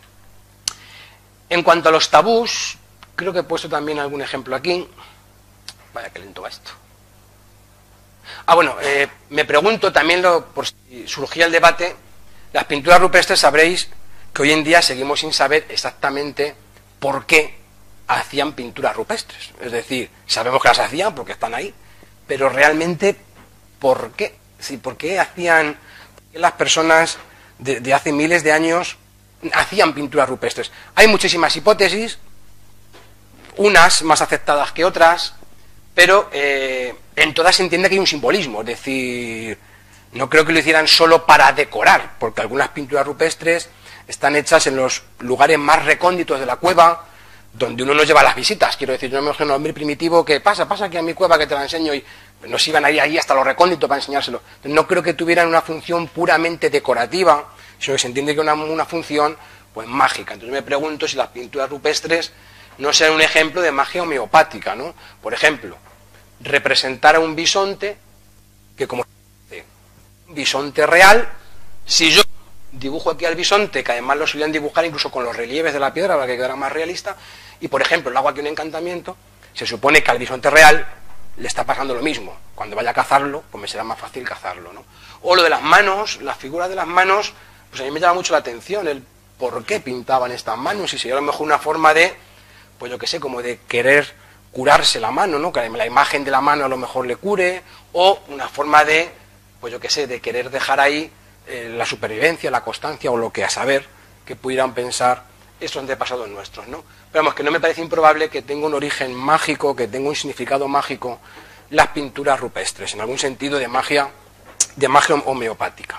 En cuanto a los tabús, creo que he puesto también algún ejemplo aquí. Vaya, qué lento va esto. Ah, bueno, eh, me pregunto también, lo, por si surgía el debate, las pinturas rupestres, sabréis que hoy en día seguimos sin saber exactamente por qué hacían pinturas rupestres. Es decir, sabemos que las hacían porque están ahí, pero realmente, ¿por qué? Sí, ¿por qué hacían, por qué las personas de, de hace miles de años hacían pinturas rupestres? Hay muchísimas hipótesis, unas más aceptadas que otras, pero eh, en todas se entiende que hay un simbolismo, es decir, no creo que lo hicieran solo para decorar, porque algunas pinturas rupestres están hechas en los lugares más recónditos de la cueva, donde uno no lleva las visitas. Quiero decir, yo me imagino a un hombre primitivo que pasa, pasa aquí a mi cueva que te la enseño, y nos iban a ir ahí hasta lo recóndito para enseñárselo. No creo que tuvieran una función puramente decorativa, sino que se entiende que una, una función pues mágica. Entonces me pregunto si las pinturas rupestres no sean un ejemplo de magia homeopática, ¿no? Por ejemplo, representar a un bisonte, que como un bisonte real, si yo dibujo aquí al bisonte, que además lo solían dibujar incluso con los relieves de la piedra para que quedara más realista, y por ejemplo le hago aquí un encantamiento, se supone que al bisonte real le está pasando lo mismo. Cuando vaya a cazarlo, pues me será más fácil cazarlo, ¿no? O lo de las manos, las figuras de las manos, pues a mí me llama mucho la atención el por qué pintaban estas manos, y sería a lo mejor una forma de, pues yo qué sé, como de querer curarse la mano, ¿no? Que la imagen de la mano a lo mejor le cure, o una forma de, pues yo qué sé, de querer dejar ahí eh, la supervivencia, la constancia o lo que a saber que pudieran pensar esos antepasados nuestros, ¿no? Pero vamos, que no me parece improbable que tenga un origen mágico, que tenga un significado mágico las pinturas rupestres, en algún sentido de magia, de magia homeopática.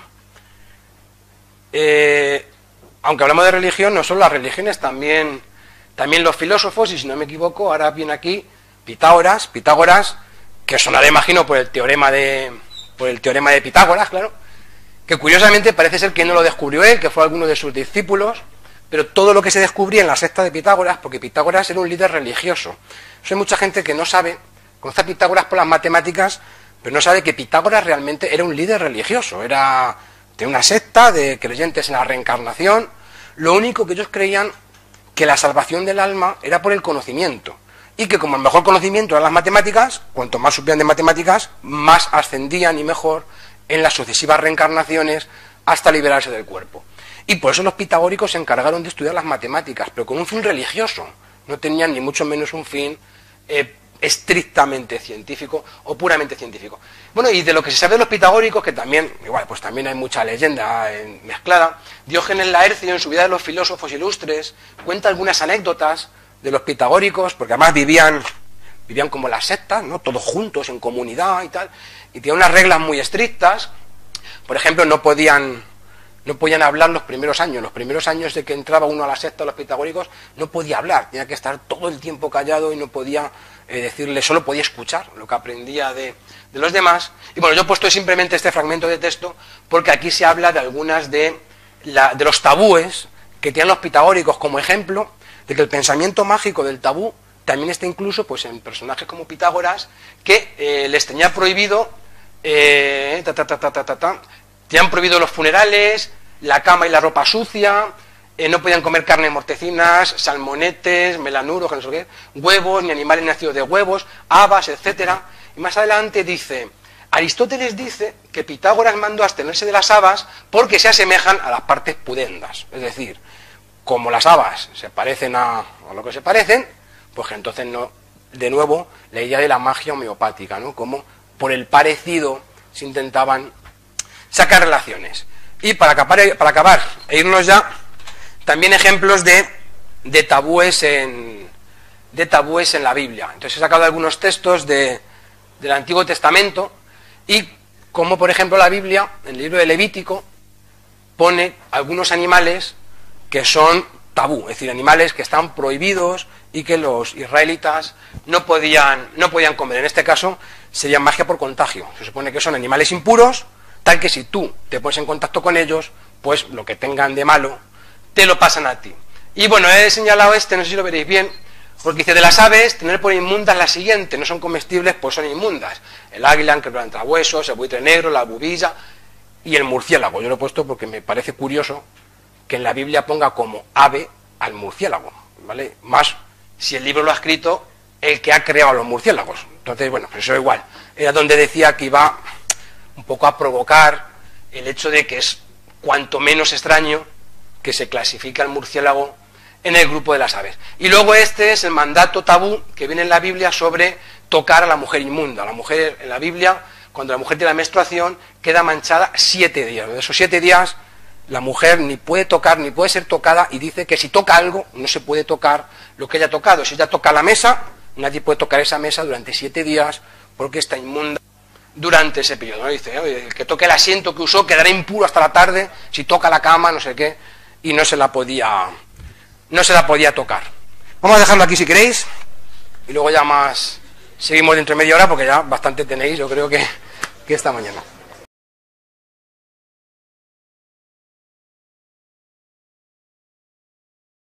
Eh, aunque hablamos de religión, no solo las religiones, también, también los filósofos, y si no me equivoco, ahora viene aquí Pitágoras, Pitágoras, que sonará, imagino, por el teorema de, por el teorema de Pitágoras, claro, que curiosamente parece ser que no lo descubrió él, que fue alguno de sus discípulos, pero todo lo que se descubría en la secta de Pitágoras, porque Pitágoras era un líder religioso. Hay mucha gente que no sabe, conoce a Pitágoras por las matemáticas, pero no sabe que Pitágoras realmente era un líder religioso, era de una secta de creyentes en la reencarnación. Lo único que ellos creían que la salvación del alma era por el conocimiento, y que como el mejor conocimiento eran las matemáticas, cuanto más supieran de matemáticas, más ascendían y mejor en las sucesivas reencarnaciones hasta liberarse del cuerpo. Y por eso los pitagóricos se encargaron de estudiar las matemáticas, pero con un fin religioso. No tenían ni mucho menos un fin eh, estrictamente científico o puramente científico. Bueno, y de lo que se sabe de los pitagóricos, que también, igual, pues también hay mucha leyenda eh, mezclada, Diógenes Laercio, en su vida de los filósofos ilustres, cuenta algunas anécdotas de los pitagóricos, porque además vivían, vivían como las sectas, ¿no? Todos juntos, en comunidad y tal, y tenían unas reglas muy estrictas. Por ejemplo, no podían... No podían hablar los primeros años. Los primeros años de que entraba uno a la secta de los pitagóricos no podía hablar, tenía que estar todo el tiempo callado y no podía eh, decirle, solo podía escuchar lo que aprendía de, de los demás. Y bueno, yo he puesto simplemente este fragmento de texto porque aquí se habla de algunas de, la, de los tabúes que tienen los pitagóricos, como ejemplo de que el pensamiento mágico del tabú también está incluso pues, en personajes como Pitágoras, que eh, les tenía prohibido eh, ta, ta, ta, ta, ta, ta, ta, tenían prohibido los funerales, la cama y la ropa sucia, eh, no podían comer carne en mortecinas, salmonetes, melanuros, no sé qué, huevos, ni animales nacidos de huevos, habas, etcétera. Y más adelante dice, Aristóteles dice que Pitágoras mandó abstenerse de las habas porque se asemejan a las partes pudendas. Es decir, como las habas se parecen a, a lo que se parecen, pues que entonces no, de nuevo, la idea de la magia homeopática, ¿no? Como por el parecido se intentaban sacar relaciones. Y para acabar, para acabar e irnos ya, también ejemplos de, de tabúes en de tabúes en la Biblia. Entonces he sacado algunos textos de, del Antiguo Testamento, y como por ejemplo la Biblia, en el libro de Levítico, pone algunos animales que son tabú, es decir, animales que están prohibidos y que los israelitas no podían, no podían comer. En este caso sería magia por contagio. Se supone que son animales impuros, tal que si tú te pones en contacto con ellos, pues lo que tengan de malo, te lo pasan a ti. Y bueno, he señalado este, no sé si lo veréis bien, porque dice, de las aves, tener por inmundas la siguiente, no son comestibles, pues son inmundas. El águila, que entra huesos, el buitre negro, la bubilla y el murciélago. Yo lo he puesto porque me parece curioso que en la Biblia ponga como ave al murciélago, ¿vale? Más si el libro lo ha escrito el que ha creado a los murciélagos. Entonces, bueno, pues eso igual. Era donde decía que iba un poco a provocar el hecho de que es cuanto menos extraño que se clasifique al murciélago en el grupo de las aves. Y luego este es el mandato tabú que viene en la Biblia sobre tocar a la mujer inmunda. La mujer en la Biblia, cuando la mujer tiene la menstruación, queda manchada siete días. De esos siete días la mujer ni puede tocar ni puede ser tocada, y dice que si toca algo no se puede tocar lo que ella ha tocado. Si ella toca la mesa, nadie puede tocar esa mesa durante siete días porque está inmunda durante ese periodo, ¿no? Dice, oye, el que toque el asiento que usó quedará impuro hasta la tarde, si toca la cama, no sé qué, y no se la podía, no se la podía tocar. Vamos a dejarlo aquí si queréis, y luego ya más seguimos dentro de media hora, porque ya bastante tenéis, yo creo que, que esta mañana.